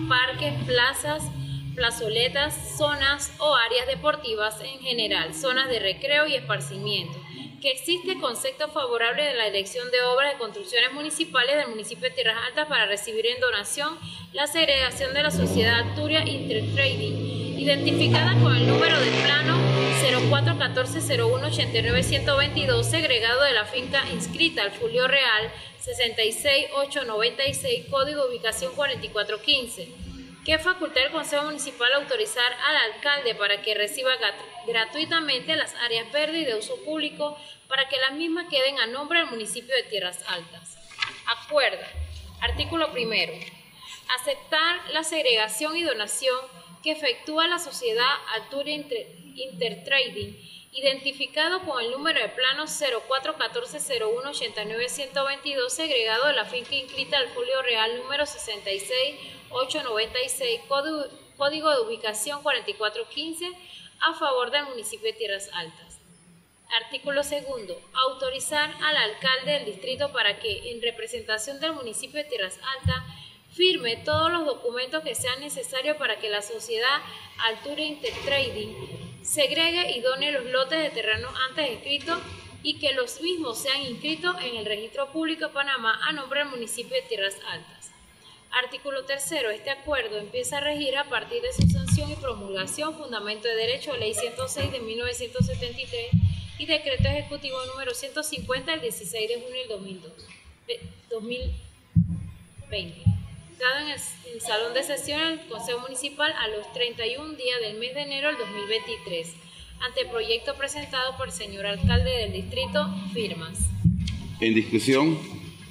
parques, plazas, plazoletas, zonas o áreas deportivas en general, zonas de recreo y esparcimiento, que existe concepto favorable de la Dirección de Obras de Construcciones Municipales del municipio de Tierras Altas para recibir en donación la segregación de la sociedad Arturia Intertrading, identificada con el número de plano cero cuatro uno cuatro cero uno ocho nueve uno cero dos, segregado de la finca inscrita al Folio Real sesenta y seis mil ochocientos noventa y seis, código de ubicación cuarenta y cuatro quince, que faculta el Consejo Municipal autorizar al alcalde para que reciba gratuitamente las áreas verdes y de uso público para que las mismas queden a nombre del municipio de Tierras Altas. Acuerda. Artículo primero. Aceptar la segregación y donación que efectúa la sociedad Arturia Intertrading, identificado con el número de plano cero cuatro uno cuatro cero uno ocho nueve uno cero dos, segregado de la finca inscrita al Folio Real número sesenta y seis mil ochocientos noventa y seis, código, código de ubicación cuarenta y cuatro quince, a favor del municipio de Tierras Altas. Artículo segundo. Autorizar al alcalde del distrito para que, en representación del municipio de Tierras Altas, firme todos los documentos que sean necesarios para que la sociedad Arturia Intertrading segregue y done los lotes de terreno antes escritos y que los mismos sean inscritos en el registro público de Panamá a nombre del municipio de Tierras Altas. Artículo tercero. Este acuerdo empieza a regir a partir de su sanción y promulgación, fundamento de derecho, ley ciento seis de mil novecientos setenta y tres y decreto ejecutivo número ciento cincuenta del dieciséis de junio del dos mil veinte. Dado en el, en el Salón de Sesiones del Consejo Municipal a los treinta y un días del mes de enero del dos mil veintitrés. Ante el proyecto presentado por el señor alcalde del distrito, firmas. En discusión.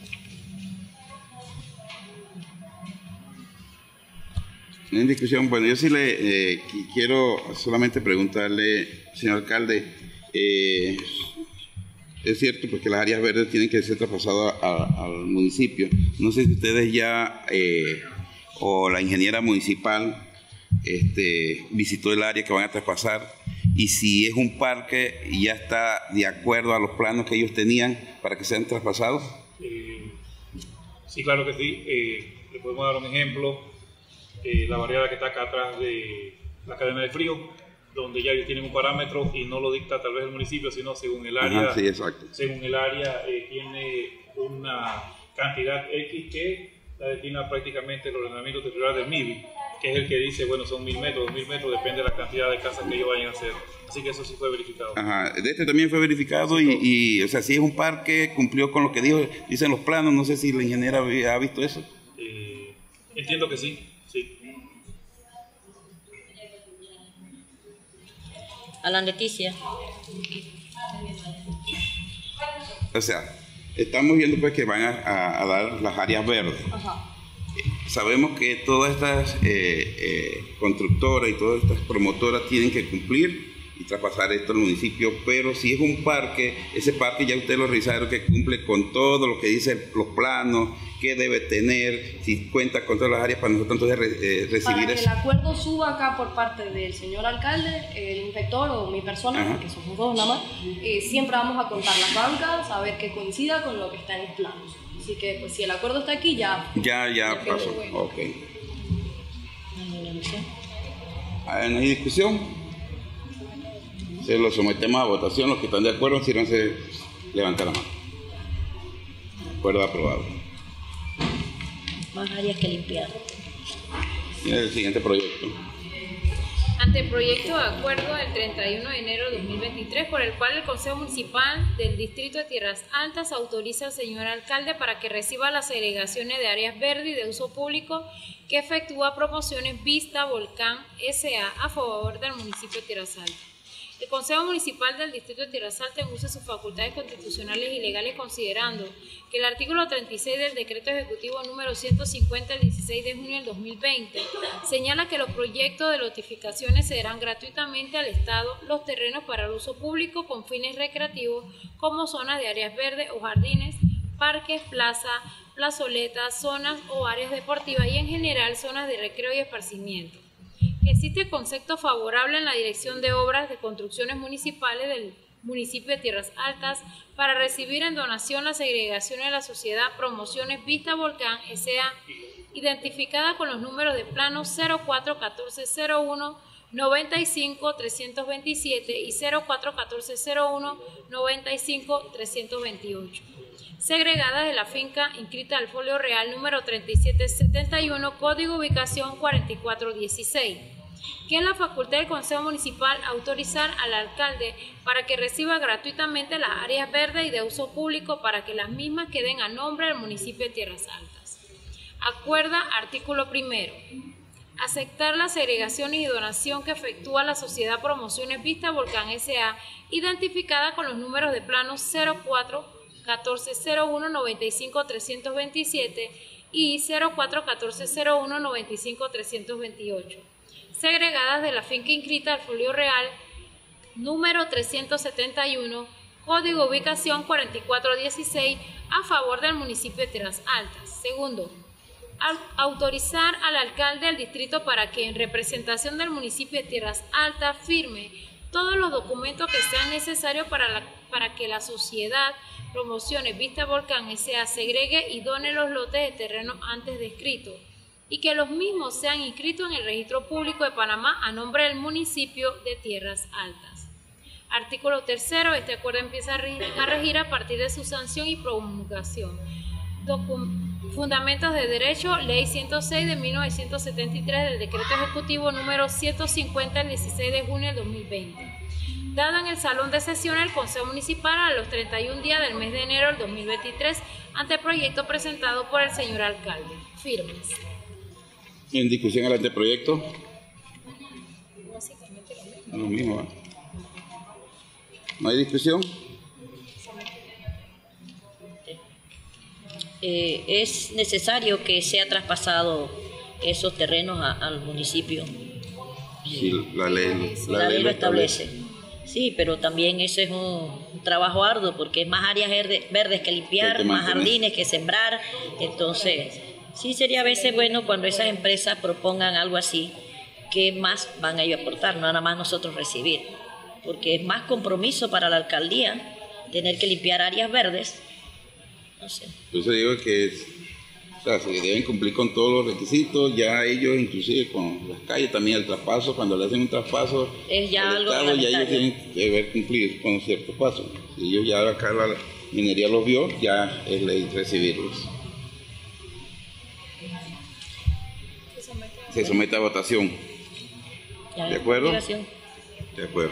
En discusión, bueno, yo sí le eh, quiero solamente preguntarle, señor alcalde, eh, es cierto pues, que las áreas verdes tienen que ser traspasadas a, al municipio. No sé si ustedes ya, eh, o la ingeniera municipal, este, visitó el área que van a traspasar, y si es un parque y ya está de acuerdo a los planos que ellos tenían para que sean traspasados. Eh, sí, claro que sí. Eh, le podemos dar un ejemplo. Eh, la barriada que está acá atrás de la cadena de frío, donde ya ellos tienen un parámetro y no lo dicta tal vez el municipio, sino según el área. Ajá, sí, exacto. Según el área eh, tiene una cantidad X que la destina prácticamente el ordenamiento territorial del M I B I, que es el que dice, bueno, son mil metros, dos mil metros, depende de la cantidad de casas que ellos vayan a hacer. Así que eso sí fue verificado. Ajá, de este también fue verificado, sí, y, y, o sea, si es un parque, cumplió con lo que dijo, dicen los planos. No sé si la ingeniera ha visto eso. Eh, entiendo que sí. Sí. Alan Leticia. O sea, estamos viendo pues que van a, a, a dar las áreas verdes. Ajá. Sabemos que todas estas eh, eh, constructoras y todas estas promotoras tienen que cumplir y traspasar esto al municipio, pero si es un parque, ese parque ya ustedes lo revisaron que cumple con todo lo que dicen los planos, qué debe tener, si cuenta con todas las áreas para nosotros entonces eh, recibir para que eso. el acuerdo suba acá por parte del señor alcalde, el inspector o mi persona, Ajá. que somos dos nada más, eh, siempre vamos a contar las bancas, a ver que coincida con lo que está en los planos. Así que pues, si el acuerdo está aquí, ya... Ya, ya ya pasó. bueno. Ok. ¿No hay discusión? Se lo sometemos a votación. Los que están de acuerdo, sírvanse levantar la mano. Acuerdo aprobado. Más áreas que limpiar. Mira el siguiente proyecto. Ante el proyecto de acuerdo del treinta y uno de enero de dos mil veintitrés, por el cual el Consejo Municipal del Distrito de Tierras Altas autoriza al señor alcalde para que reciba las segregaciones de áreas verdes y de uso público que efectúa Promociones Vista Volcán S A a favor del municipio de Tierras Altas. El Consejo Municipal del Distrito de Tierras Altas usa sus facultades constitucionales y legales considerando que el artículo treinta y seis del Decreto Ejecutivo número ciento cincuenta del dieciséis de junio del dos mil veinte señala que los proyectos de lotificaciones cederán gratuitamente al Estado los terrenos para el uso público con fines recreativos como zonas de áreas verdes o jardines, parques, plazas, plazoletas, zonas o áreas deportivas y en general zonas de recreo y esparcimiento. Existe concepto favorable en la Dirección de Obras de Construcciones Municipales del municipio de Tierras Altas para recibir en donación la segregación de la sociedad Promociones Vista Volcán S A identificada con los números de plano cero cuatro uno cuatro cero uno noventa y cinco trescientos veintisiete y cero cuatro uno cuatro cero uno noventa y cinco trescientos veintiocho, segregadas de la finca inscrita al folio real número treinta y siete setenta y uno, código ubicación cuarenta y cuatro dieciséis, que es la facultad del Consejo Municipal autorizar al alcalde para que reciba gratuitamente las áreas verdes y de uso público para que las mismas queden a nombre del municipio de Tierras Altas. Acuerda, artículo primero, aceptar la segregación y donación que efectúa la Sociedad Promociones Vista Volcán S A, identificada con los números de plano cero cuatro uno cuatro cero uno noventa y cinco trescientos veintisiete y cero cuatro uno cuatro cero uno noventa y cinco trescientos veintiocho, segregadas de la finca inscrita al folio real número trescientos setenta y uno, código ubicación cuarenta y cuatro dieciséis, a favor del municipio de Tierras Altas. Segundo, autorizar al alcalde del distrito para que en representación del municipio de Tierras Altas firme todos los documentos que sean necesarios para, la, para que la Sociedad Promociones Vista Volcán S A segregue y done los lotes de terreno antes descritos y que los mismos sean inscritos en el registro público de Panamá a nombre del municipio de Tierras Altas. Artículo tercero, este acuerdo empieza a regir a, regir a partir de su sanción y promulgación. Docum Fundamentos de Derecho, Ley ciento seis de mil novecientos setenta y tres del Decreto Ejecutivo número ciento cincuenta del dieciséis de junio del dos mil veinte. Dado en el Salón de Sesiones del Consejo Municipal a los treinta y un días del mes de enero del dos mil veintitrés, ante el proyecto presentado por el señor alcalde. Firmes. En discusión al anteproyecto. Básicamente lo mismo. ¿eh? ¿No hay discusión? Eh, es necesario que sea traspasado esos terrenos a, al municipio. Sí, la ley, la, la ley, ley lo establece. establece. Sí, pero también eso es un, un trabajo arduo porque es más áreas verde, verdes que limpiar, que más jardines que sembrar. Entonces, sí sería a veces bueno cuando esas empresas propongan algo así, ¿qué más van a ellos a aportar? No nada más nosotros recibir, porque es más compromiso para la alcaldía tener que limpiar áreas verdes. No sé. Por eso digo que o sea, se deben cumplir con todos los requisitos, ya ellos inclusive con las calles también el traspaso, cuando le hacen un traspaso es ya al algo Estado, ya ellos tienen que ver cumplir con ciertos pasos. Si ellos ya acá la minería los vio, ya es ley recibirlos. Se somete a votación. ¿De acuerdo? De acuerdo.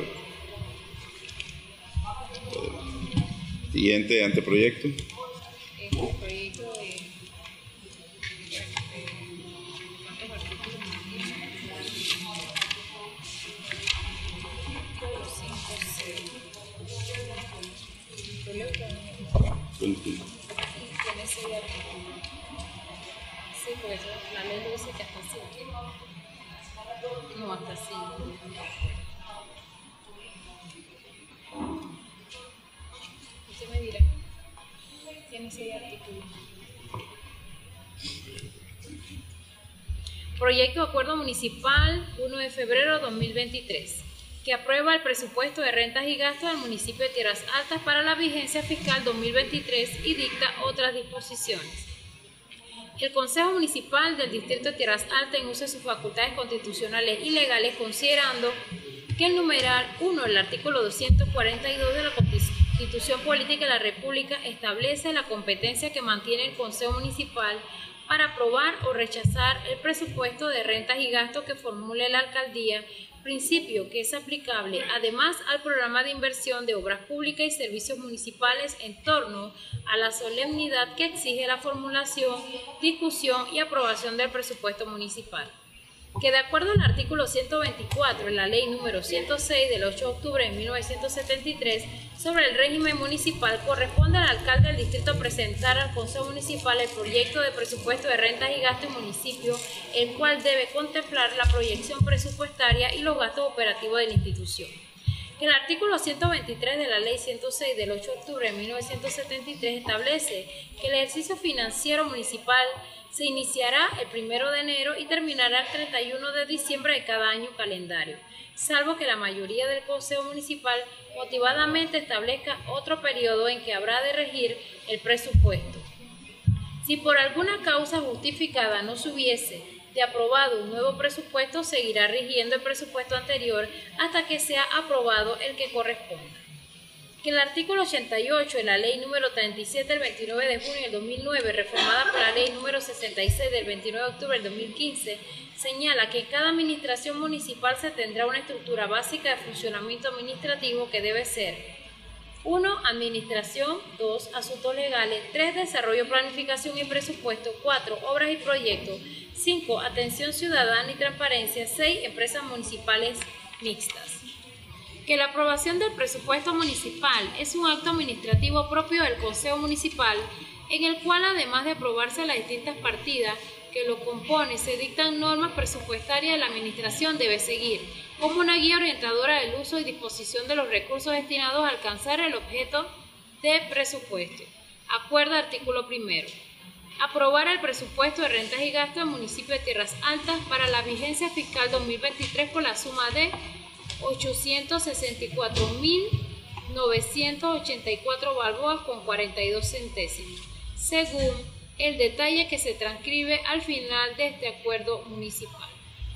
Siguiente anteproyecto. Este proyecto de sí, porque la ley lo dice que hasta así. No, hasta así. Usted me dirá. Tiene ese artículo. Proyecto de Acuerdo Municipal uno de febrero de dos mil veintitrés, que aprueba el presupuesto de rentas y gastos del municipio de Tierras Altas para la vigencia fiscal dos mil veintitrés y dicta otras disposiciones. El Consejo Municipal del Distrito de Tierras Altas, en uso de sus facultades constitucionales y legales, considerando que el numeral uno del artículo doscientos cuarenta y dos de la Constitución Política de la República establece la competencia que mantiene el Consejo Municipal para aprobar o rechazar el presupuesto de rentas y gastos que formule la alcaldía, principio que es aplicable además al programa de inversión de obras públicas y servicios municipales en torno a la solemnidad que exige la formulación, discusión y aprobación del presupuesto municipal. Que de acuerdo al artículo ciento veinticuatro de la ley número ciento seis del ocho de octubre de mil novecientos setenta y tres sobre el régimen municipal, corresponde al alcalde del distrito presentar al Consejo Municipal el proyecto de presupuesto de rentas y gastos del municipio, el cual debe contemplar la proyección presupuestaria y los gastos operativos de la institución. Que el artículo ciento veintitrés de la ley ciento seis del ocho de octubre de mil novecientos setenta y tres establece que el ejercicio financiero municipal se iniciará el primero de enero y terminará el treinta y uno de diciembre de cada año calendario, salvo que la mayoría del Consejo Municipal motivadamente establezca otro periodo en que habrá de regir el presupuesto. Si por alguna causa justificada no se hubiese de aprobado un nuevo presupuesto, seguirá rigiendo el presupuesto anterior hasta que sea aprobado el que corresponda. Que el artículo ochenta y ocho de la Ley número treinta y siete del veintinueve de junio del dos mil nueve, reformada por la Ley número sesenta y seis del veintinueve de octubre del dos mil quince, señala que en cada administración municipal se tendrá una estructura básica de funcionamiento administrativo que debe ser uno. Administración, dos. Asuntos legales, tres. Desarrollo, planificación y presupuesto, cuatro. Obras y proyectos, cinco. Atención ciudadana y transparencia, seis. Empresas municipales mixtas. Que la aprobación del presupuesto municipal es un acto administrativo propio del Consejo Municipal, en el cual, además de aprobarse las distintas partidas que lo compone, se dictan normas presupuestarias de la administración debe seguir, como una guía orientadora del uso y disposición de los recursos destinados a alcanzar el objeto de presupuesto. Acuerdo artículo primero. Aprobar el presupuesto de rentas y gastos del municipio de Tierras Altas para la vigencia fiscal dos mil veintitrés por la suma de ochocientos sesenta y cuatro mil novecientos ochenta y cuatro balboas con cuarenta y dos centésimos, según el detalle que se transcribe al final de este acuerdo municipal.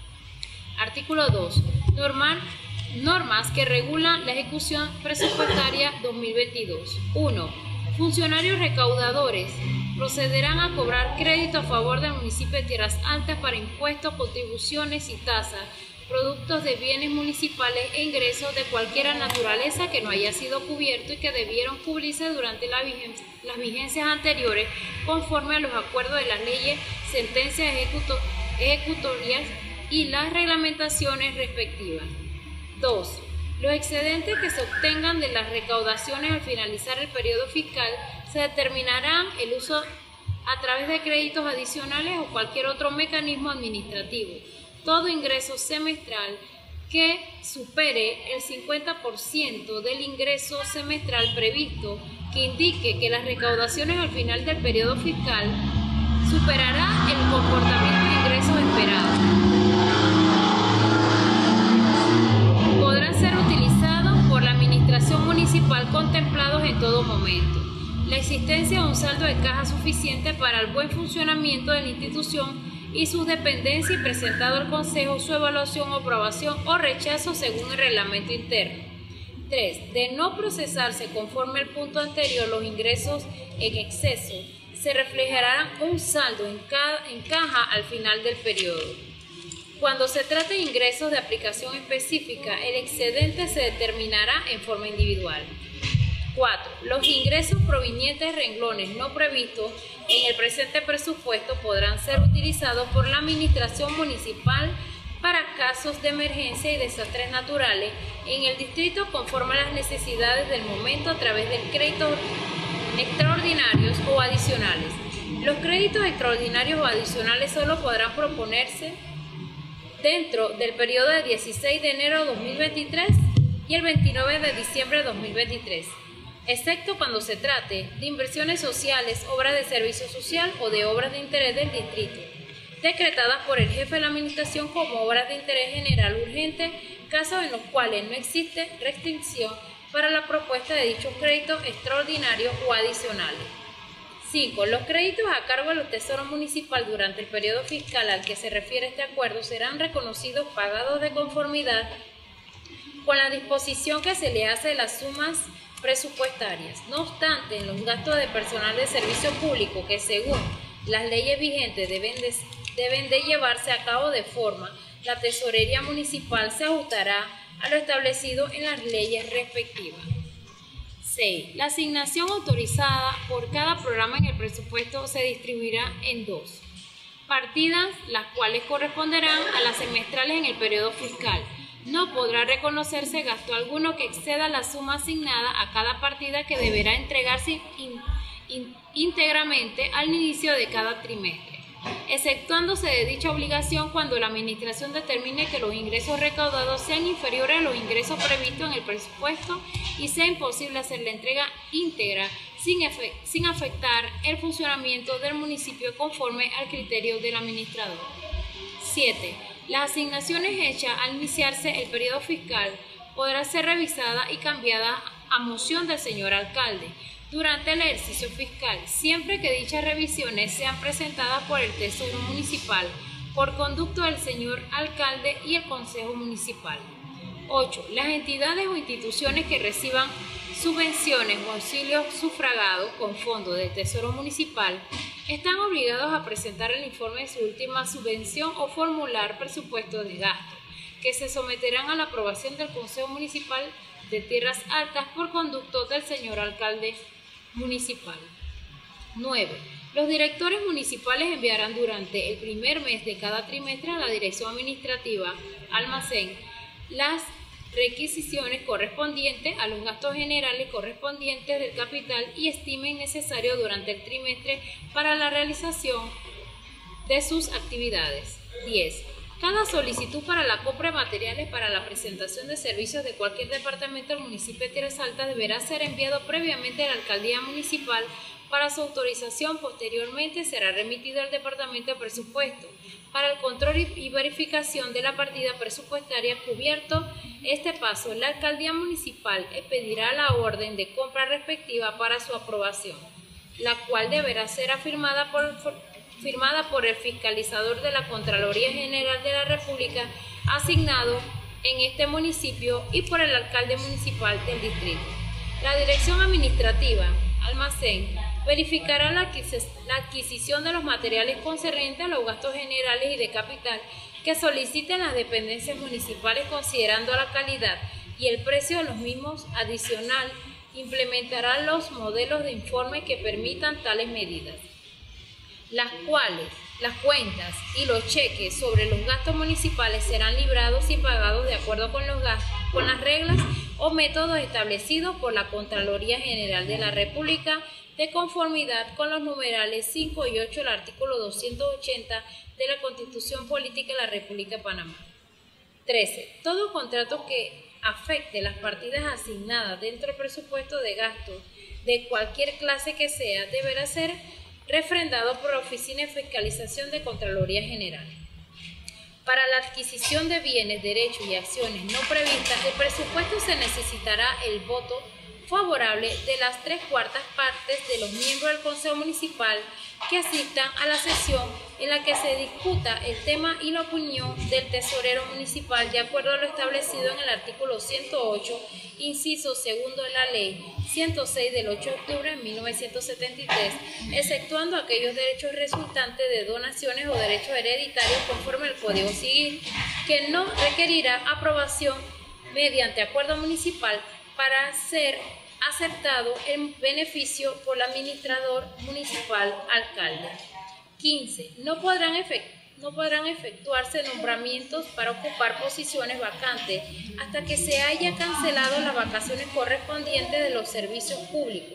Artículo dos. Normal, normas que regulan la ejecución presupuestaria dos mil veintidós. uno. Funcionarios recaudadores procederán a cobrar crédito a favor del municipio de Tierras Altas para impuestos, contribuciones y tasas, productos de bienes municipales e ingresos de cualquier naturaleza que no haya sido cubierto y que debieron cubrirse durante la vigencia, las vigencias anteriores conforme a los acuerdos de las leyes, sentencias ejecuto, ejecutorias y las reglamentaciones respectivas. dos. Los excedentes que se obtengan de las recaudaciones al finalizar el periodo fiscal se determinarán el uso a través de créditos adicionales o cualquier otro mecanismo administrativo. Todo ingreso semestral que supere el cincuenta por ciento del ingreso semestral previsto, que indique que las recaudaciones al final del periodo fiscal superará el comportamiento de ingresos esperados, podrán ser utilizados por la administración municipal contemplados en todo momento. La existencia de un saldo de caja suficiente para el buen funcionamiento de la institución y sus dependencias y presentado al Consejo su evaluación o aprobación o rechazo según el reglamento interno. tres. De no procesarse conforme al punto anterior los ingresos en exceso, se reflejará un saldo en, cada, en caja al final del periodo. Cuando se trate de ingresos de aplicación específica, el excedente se determinará en forma individual. cuatro. Los ingresos provenientes de renglones no previstos en el presente presupuesto podrán ser utilizados por la administración municipal para casos de emergencia y desastres naturales en el distrito conforme a las necesidades del momento a través de créditos extraordinarios o adicionales. Los créditos extraordinarios o adicionales solo podrán proponerse dentro del periodo de dieciséis de enero de dos mil veintitrés y el veintinueve de diciembre de dos mil veintitrés. Excepto cuando se trate de inversiones sociales, obras de servicio social o de obras de interés del distrito, decretadas por el jefe de la administración como obras de interés general urgente, casos en los cuales no existe restricción para la propuesta de dichos créditos extraordinarios o adicionales. cinco. Los créditos a cargo del Tesoro Municipal durante el periodo fiscal al que se refiere este acuerdo serán reconocidos pagados de conformidad con la disposición que se le hace de las sumas presupuestarias. No obstante, en los gastos de personal de servicio público que según las leyes vigentes deben de, deben de llevarse a cabo de forma, la tesorería municipal se ajustará a lo establecido en las leyes respectivas. seis. La asignación autorizada por cada programa en el presupuesto se distribuirá en dos partidas, las cuales corresponderán a las semestrales en el periodo fiscal. No podrá reconocerse gasto alguno que exceda la suma asignada a cada partida, que deberá entregarse in, in, íntegramente al inicio de cada trimestre, exceptuándose de dicha obligación cuando la administración determine que los ingresos recaudados sean inferiores a los ingresos previstos en el presupuesto y sea imposible hacer la entrega íntegra sin, efe, sin afectar el funcionamiento del municipio conforme al criterio del administrador. siete. Las asignaciones hechas al iniciarse el periodo fiscal podrán ser revisadas y cambiadas a moción del señor alcalde, durante el ejercicio fiscal, siempre que dichas revisiones sean presentadas por el Tesoro Municipal por conducto del señor alcalde y el Consejo Municipal. ocho. Las entidades o instituciones que reciban subvenciones o auxilios sufragados con fondos del Tesoro Municipal están obligados a presentar el informe de su última subvención o formular presupuesto de gasto, que se someterán a la aprobación del Consejo Municipal de Tierras Altas por conducto del señor alcalde municipal. nueve. Los directores municipales enviarán durante el primer mes de cada trimestre a la Dirección Administrativa Almacén las requisiciones correspondientes a los gastos generales correspondientes del capital y estimen necesario durante el trimestre para la realización de sus actividades. diez. Cada solicitud para la compra de materiales para la presentación de servicios de cualquier departamento del municipio de Tierras Altas deberá ser enviado previamente a la alcaldía municipal para su autorización. Posteriormente será remitido al Departamento de Presupuesto para el control y verificación de la partida presupuestaria. Cubierto este paso, la alcaldía municipal expedirá la orden de compra respectiva para su aprobación, la cual deberá ser afirmada por, firmada por el fiscalizador de la Contraloría General de la República asignado en este municipio y por el alcalde municipal del distrito. La Dirección Administrativa Almacén verificará la adquisición de los materiales concernientes a los gastos generales y de capital que soliciten las dependencias municipales considerando la calidad y el precio de los mismos. Adicional, implementará los modelos de informe que permitan tales medidas, las cuales las cuentas y los cheques sobre los gastos municipales serán librados y pagados de acuerdo con, los gastos, con las reglas o métodos establecidos por la Contraloría General de la República, de conformidad con los numerales cinco y ocho del artículo doscientos ochenta de la Constitución Política de la República de Panamá. trece. Todo contrato que afecte las partidas asignadas dentro del presupuesto de gasto de cualquier clase que sea deberá ser refrendado por la Oficina de Fiscalización de Contraloría General. Para la adquisición de bienes, derechos y acciones no previstas, el presupuesto se necesitará el voto favorable de las tres cuartas partes de los miembros del Consejo Municipal que asistan a la sesión en la que se discuta el tema y la opinión del tesorero municipal de acuerdo a lo establecido en el artículo ciento ocho, inciso segundo de la ley ciento seis del ocho de octubre de mil novecientos setenta y tres, exceptuando aquellos derechos resultantes de donaciones o derechos hereditarios conforme al Código Civil, que no requerirá aprobación mediante acuerdo municipal para ser aceptado en beneficio por el administrador municipal alcalde. quince. No podrán, efect no podrán efectuarse nombramientos para ocupar posiciones vacantes hasta que se haya cancelado las vacaciones correspondientes de los servicios públicos,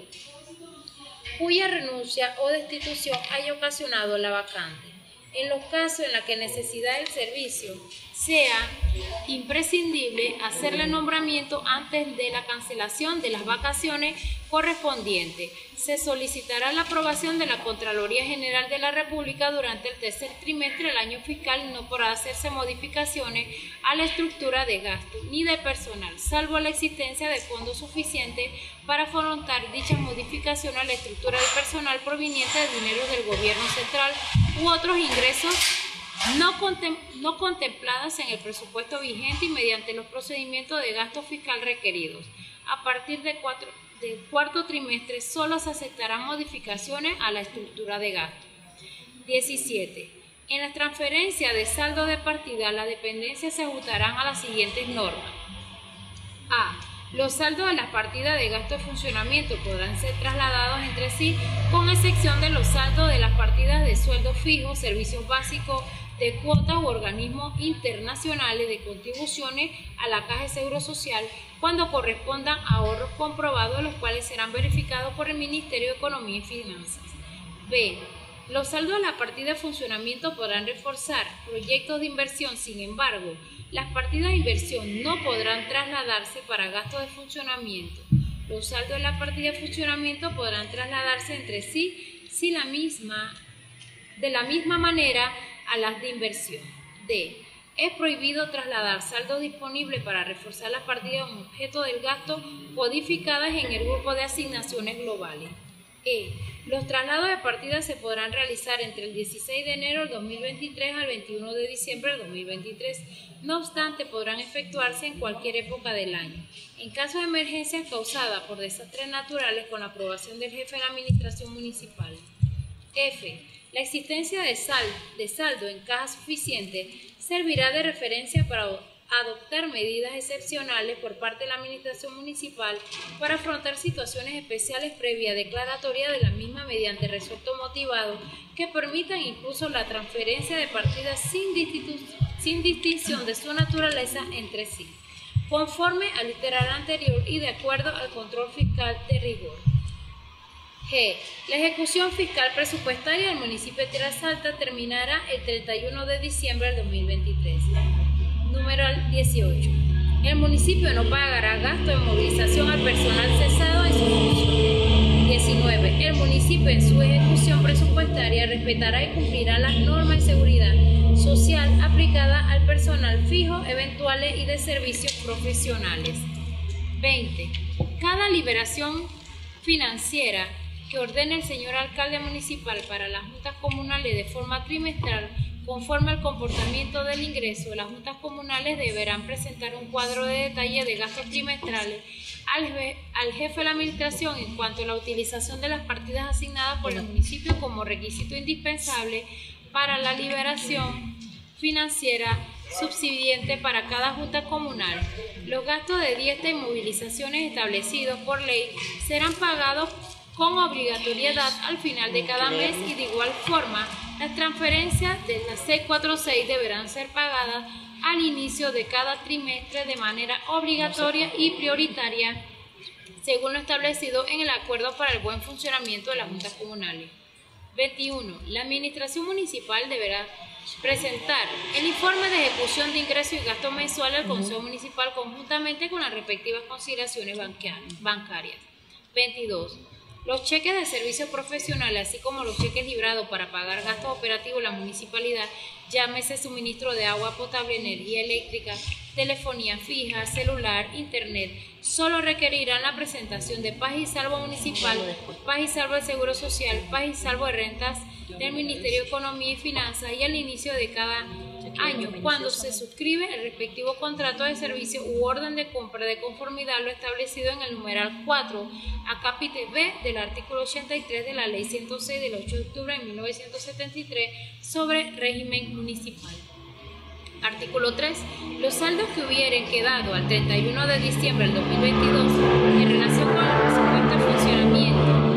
cuya renuncia o destitución haya ocasionado la vacante. En los casos en los que necesidad del servicio sea imprescindible hacerle nombramiento antes de la cancelación de las vacaciones correspondientes, se solicitará la aprobación de la Contraloría General de la República durante el tercer trimestre del año fiscal y no podrá hacerse modificaciones a la estructura de gasto ni de personal, salvo la existencia de fondos suficientes para afrontar dichas modificaciones a la estructura de personal proveniente de dinero del gobierno central u otros ingresos no, contem no contempladas en el presupuesto vigente y mediante los procedimientos de gasto fiscal requeridos. A partir de cuatro, del cuarto trimestre solo se aceptarán modificaciones a la estructura de gasto. diecisiete. En la transferencia de saldo de partida, las dependencias se ajustarán a las siguientes normas. A. Los saldos de las partidas de gasto de funcionamiento podrán ser trasladados entre sí, con excepción de los saldos de las partidas de sueldo fijo, servicios básicos, de cuotas u organismos internacionales de contribuciones a la Caja de Seguro Social cuando correspondan a ahorros comprobados, los cuales serán verificados por el Ministerio de Economía y Finanzas. B. Los saldos de la partida de funcionamiento podrán reforzar proyectos de inversión. Sin embargo, las partidas de inversión no podrán trasladarse para gastos de funcionamiento. Los saldos de la partida de funcionamiento podrán trasladarse entre sí si la misma, de la misma manera a las de inversión. D. Es prohibido trasladar saldo disponible para reforzar las partidas objeto del gasto codificadas en el grupo de asignaciones globales. E. Los traslados de partidas se podrán realizar entre el dieciséis de enero del dos mil veintitrés al veintiuno de diciembre del dos mil veintitrés. No obstante, podrán efectuarse en cualquier época del año. En caso de emergencias causadas por desastres naturales, con la aprobación del jefe de la administración municipal. F. La existencia de, sal, de saldo en caja suficiente servirá de referencia para adoptar medidas excepcionales por parte de la administración municipal para afrontar situaciones especiales previa declaratoria de la misma mediante resuelto motivado que permitan incluso la transferencia de partidas sin, sin distinción de su naturaleza entre sí, conforme al literal anterior y de acuerdo al control fiscal de rigor. G. La ejecución fiscal presupuestaria del municipio de Tierras Altas terminará el treinta y uno de diciembre del dos mil veintitrés. Numeral dieciocho. El municipio no pagará gasto de movilización al personal cesado en su función. diecinueve. El municipio en su ejecución presupuestaria respetará y cumplirá las normas de seguridad social aplicadas al personal fijo, eventuales y de servicios profesionales. veinte. Cada liberación financiera que ordene el señor alcalde municipal para las juntas comunales de forma trimestral, conforme al comportamiento del ingreso, las juntas comunales deberán presentar un cuadro de detalle de gastos trimestrales al, al jefe de la administración en cuanto a la utilización de las partidas asignadas por el municipio como requisito indispensable para la liberación financiera subsiguiente para cada junta comunal. Los gastos de dieta y movilizaciones establecidos por ley serán pagados con obligatoriedad al final de cada mes y de igual forma las transferencias de la seiscientos cuarenta y seis deberán ser pagadas al inicio de cada trimestre de manera obligatoria y prioritaria según lo establecido en el acuerdo para el buen funcionamiento de las juntas comunales. veintiuno. La administración municipal deberá presentar el informe de ejecución de ingresos y gastos mensuales al Consejo Municipal conjuntamente con las respectivas consideraciones bancarias. veintidós. Los cheques de servicios profesionales, así como los cheques librados para pagar gastos operativos de la municipalidad, llámese suministro de agua potable, energía eléctrica, telefonía fija, celular, internet, solo requerirán la presentación de paz y salvo municipal, paz y salvo del Seguro Social, paz y salvo de rentas del Ministerio de Economía y Finanzas y al inicio de cada año, cuando se suscribe el respectivo contrato de servicio u orden de compra de conformidad a lo establecido en el numeral cuatro a capítulo B del artículo ochenta y tres de la Ley ciento seis del ocho de octubre de mil novecientos setenta y tres sobre régimen municipal. Artículo tres. Los saldos que hubieren quedado al treinta y uno de diciembre del dos mil veintidós en relación con el presupuesto de funcionamiento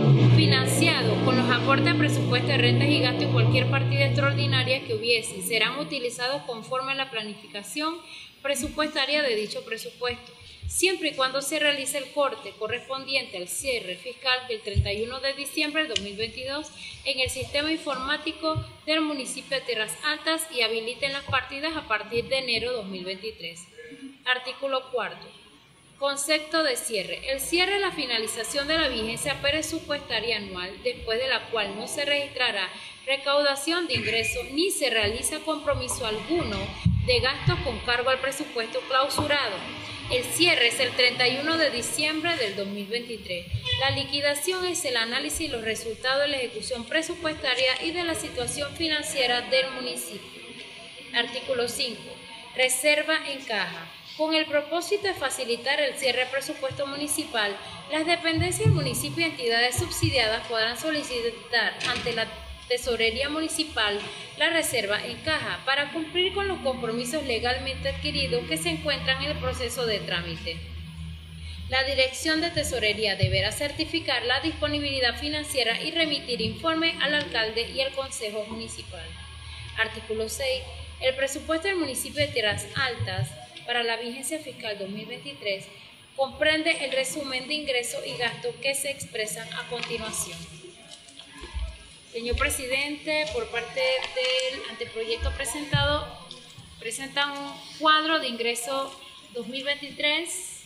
financiado con los aportes a presupuesto de rentas y gastos y cualquier partida extraordinaria que hubiese serán utilizados conforme a la planificación presupuestaria de dicho presupuesto, siempre y cuando se realice el corte correspondiente al cierre fiscal del treinta y uno de diciembre del dos mil veintidós en el sistema informático del municipio de Tierras Altas y habiliten las partidas a partir de enero de dos mil veintitrés. Artículo cuarto. Concepto de cierre. El cierre es la finalización de la vigencia presupuestaria anual, después de la cual no se registrará recaudación de ingresos ni se realiza compromiso alguno de gastos con cargo al presupuesto clausurado. El cierre es el treinta y uno de diciembre del dos mil veintitrés. La liquidación es el análisis y los resultados de la ejecución presupuestaria y de la situación financiera del municipio. Artículo cinco. Reserva en caja. Con el propósito de facilitar el cierre del presupuesto municipal, las dependencias del municipio y entidades subsidiadas podrán solicitar ante la Tesorería Municipal la reserva en caja para cumplir con los compromisos legalmente adquiridos que se encuentran en el proceso de trámite. La Dirección de Tesorería deberá certificar la disponibilidad financiera y remitir informe al alcalde y al Consejo Municipal. Artículo seis. El presupuesto del municipio de Tierras Altas para la vigencia fiscal dos mil veintitrés comprende el resumen de ingresos y gastos que se expresan a continuación. Señor presidente, por parte del anteproyecto presentado, presenta un cuadro de ingresos dos mil veintitrés,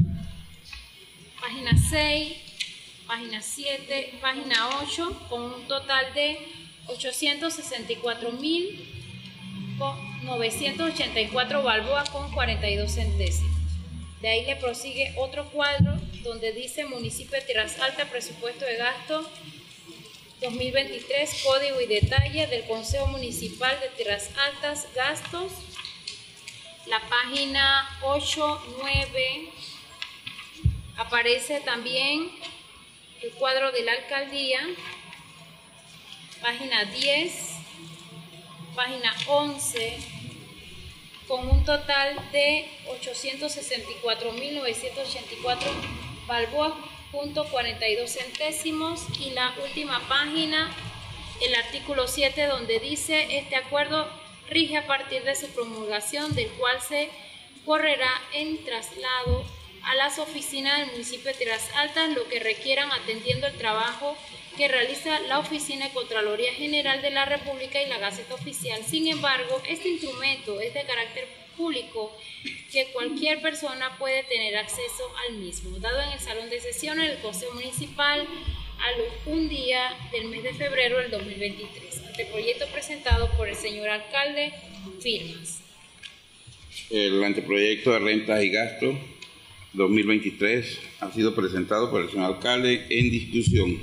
página seis, página siete, página ocho, con un total de ochocientos sesenta y cuatro mil novecientos ochenta y cuatro balboas con cuarenta y dos centésimos. De ahí le prosigue otro cuadro donde dice municipio de Tierras Altas, presupuesto de gasto dos mil veintitrés, código y detalle del Consejo Municipal de Tierras Altas, gastos. La página ocho, nueve, aparece también el cuadro de la alcaldía, página diez, página once, con un total de ochocientos sesenta y cuatro mil novecientos ochenta y cuatro balboas punto cuarenta y dos centésimos, y la última página, el artículo siete, donde dice: este acuerdo rige a partir de su promulgación, del cual se correrá en traslado a las oficinas del municipio de Tierras Altas lo que requieran, atendiendo el trabajo que realiza la Oficina de Contraloría General de la República y la Gaceta Oficial. Sin embargo, este instrumento es de carácter público, que cualquier persona puede tener acceso al mismo, dado en el Salón de Sesiones del Consejo Municipal a los un día del mes de febrero del dos mil veintitrés. Anteproyecto presentado por el señor alcalde, firmas. El anteproyecto de rentas y gastos dos mil veintitrés ha sido presentado por el señor alcalde en discusión.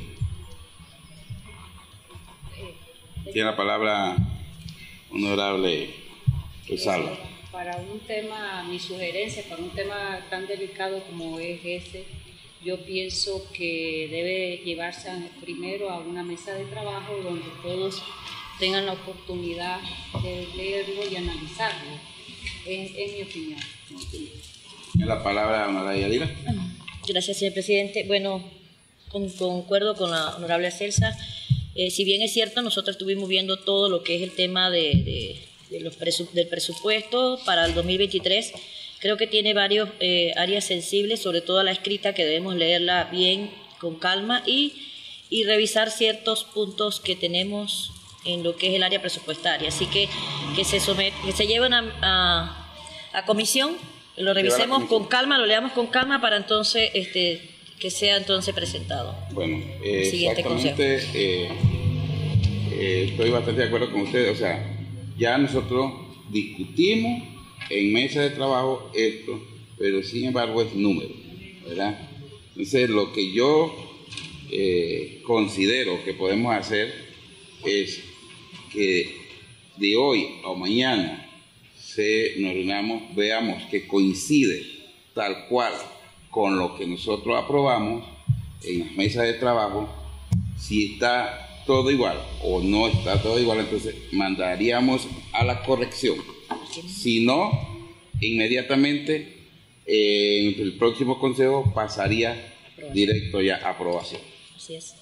Tiene la palabra honorable Rosalba. Para un tema, mi sugerencia, para un tema tan delicado como es ese, yo pienso que debe llevarse primero a una mesa de trabajo donde todos tengan la oportunidad de leerlo y analizarlo, es, es mi opinión. Tiene la palabra honorable Yadira. Gracias, señor presidente. Bueno, con, concuerdo con la honorable Celsa. Eh, si bien es cierto, nosotros estuvimos viendo todo lo que es el tema de, de, de los presu, del presupuesto para el dos mil veintitrés. Creo que tiene varias eh, áreas sensibles, sobre todo la escrita, que debemos leerla bien, con calma, y, y revisar ciertos puntos que tenemos en lo que es el área presupuestaria. Así que que se, somet, que se lleven a, a, a comisión, lo revisemos con calma, lo leamos con calma para entonces este, que sea entonces presentado. Bueno, eh, Siguiente exactamente, eh, eh, estoy bastante de acuerdo con ustedes. O sea, ya nosotros discutimos en mesa de trabajo esto, pero sin embargo es número, ¿verdad? Entonces, lo que yo eh, considero que podemos hacer es que de hoy a mañana se, nos reunamos, veamos que coincide tal cual con lo que nosotros aprobamos en las mesas de trabajo. Si está todo igual o no está todo igual, entonces mandaríamos a la corrección. Si no, inmediatamente eh, en el próximo consejo pasaría directo ya a aprobación. Así es.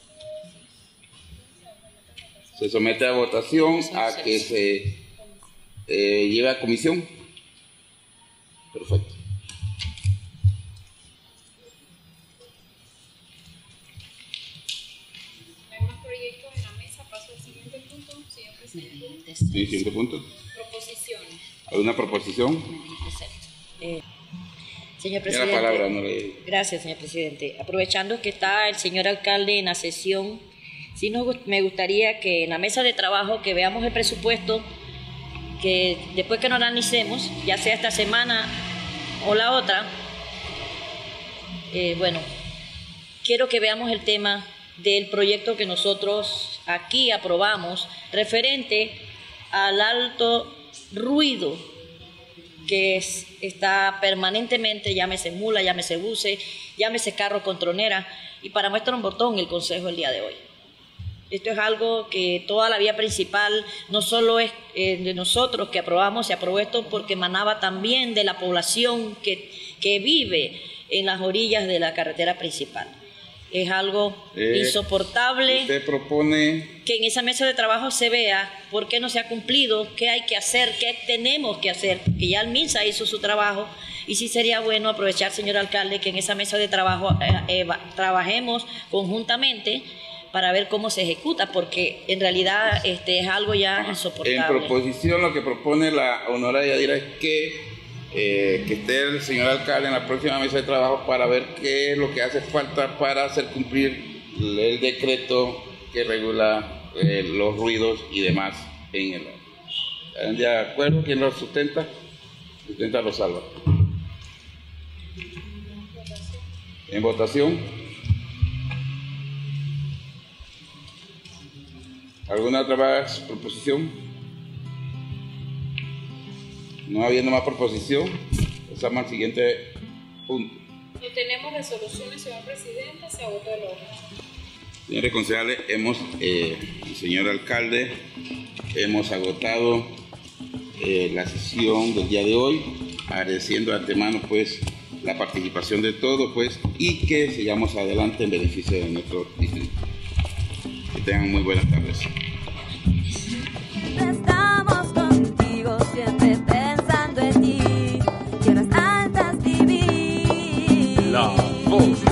Se somete a votación a que se eh, lleve a comisión. Perfecto. No hay más proyectos en la mesa. Paso al siguiente punto, señor presidente. Sí, siguiente punto. Proposiciones. ¿Alguna proposición? Eh, señor Tiene la presidente. palabra, no le... Gracias, señor presidente. Aprovechando que está el señor alcalde en la sesión, sí nos, me gustaría que en la mesa de trabajo que veamos el presupuesto, que después que nos analicemos, ya sea esta semana o la otra, eh, bueno, quiero que veamos el tema del proyecto que nosotros aquí aprobamos referente al alto ruido que es, está permanentemente, llámese mula, llámese buses, llámese carro con tronera, y para muestra un botón el consejo el día de hoy. Esto es algo que toda la vía principal, no solo es eh, de nosotros que aprobamos, se aprobó esto porque emanaba también de la población que, que vive en las orillas de la carretera principal. Es algo Eh, insoportable Usted propone... que en esa mesa de trabajo se vea por qué no se ha cumplido, qué hay que hacer, qué tenemos que hacer, porque ya el MINSA hizo su trabajo, y sí sería bueno aprovechar, señor alcalde, que en esa mesa de trabajo eh, eh, trabajemos conjuntamente para ver cómo se ejecuta, porque en realidad este, es algo ya insoportable. En proposición, lo que propone la honorable Yadira es que, eh, que esté el señor alcalde en la próxima mesa de trabajo para ver qué es lo que hace falta para hacer cumplir el decreto que regula eh, los ruidos y demás en el área. ¿Están de acuerdo? ¿Quién lo sustenta? Sustenta Rosalba. En votación. ¿Alguna otra más proposición? No habiendo más proposición, pasamos al siguiente punto. No tenemos resoluciones, señor presidente, se agotó el orden. Señores concejales, hemos, eh, señor alcalde, hemos agotado eh, la sesión del día de hoy, agradeciendo de antemano pues la participación de todos pues y que sigamos adelante en beneficio de nuestro distrito. Que tengan muy buenas tardes. Estamos contigo siempre pensando en ti. Tierras Altas T V. La voz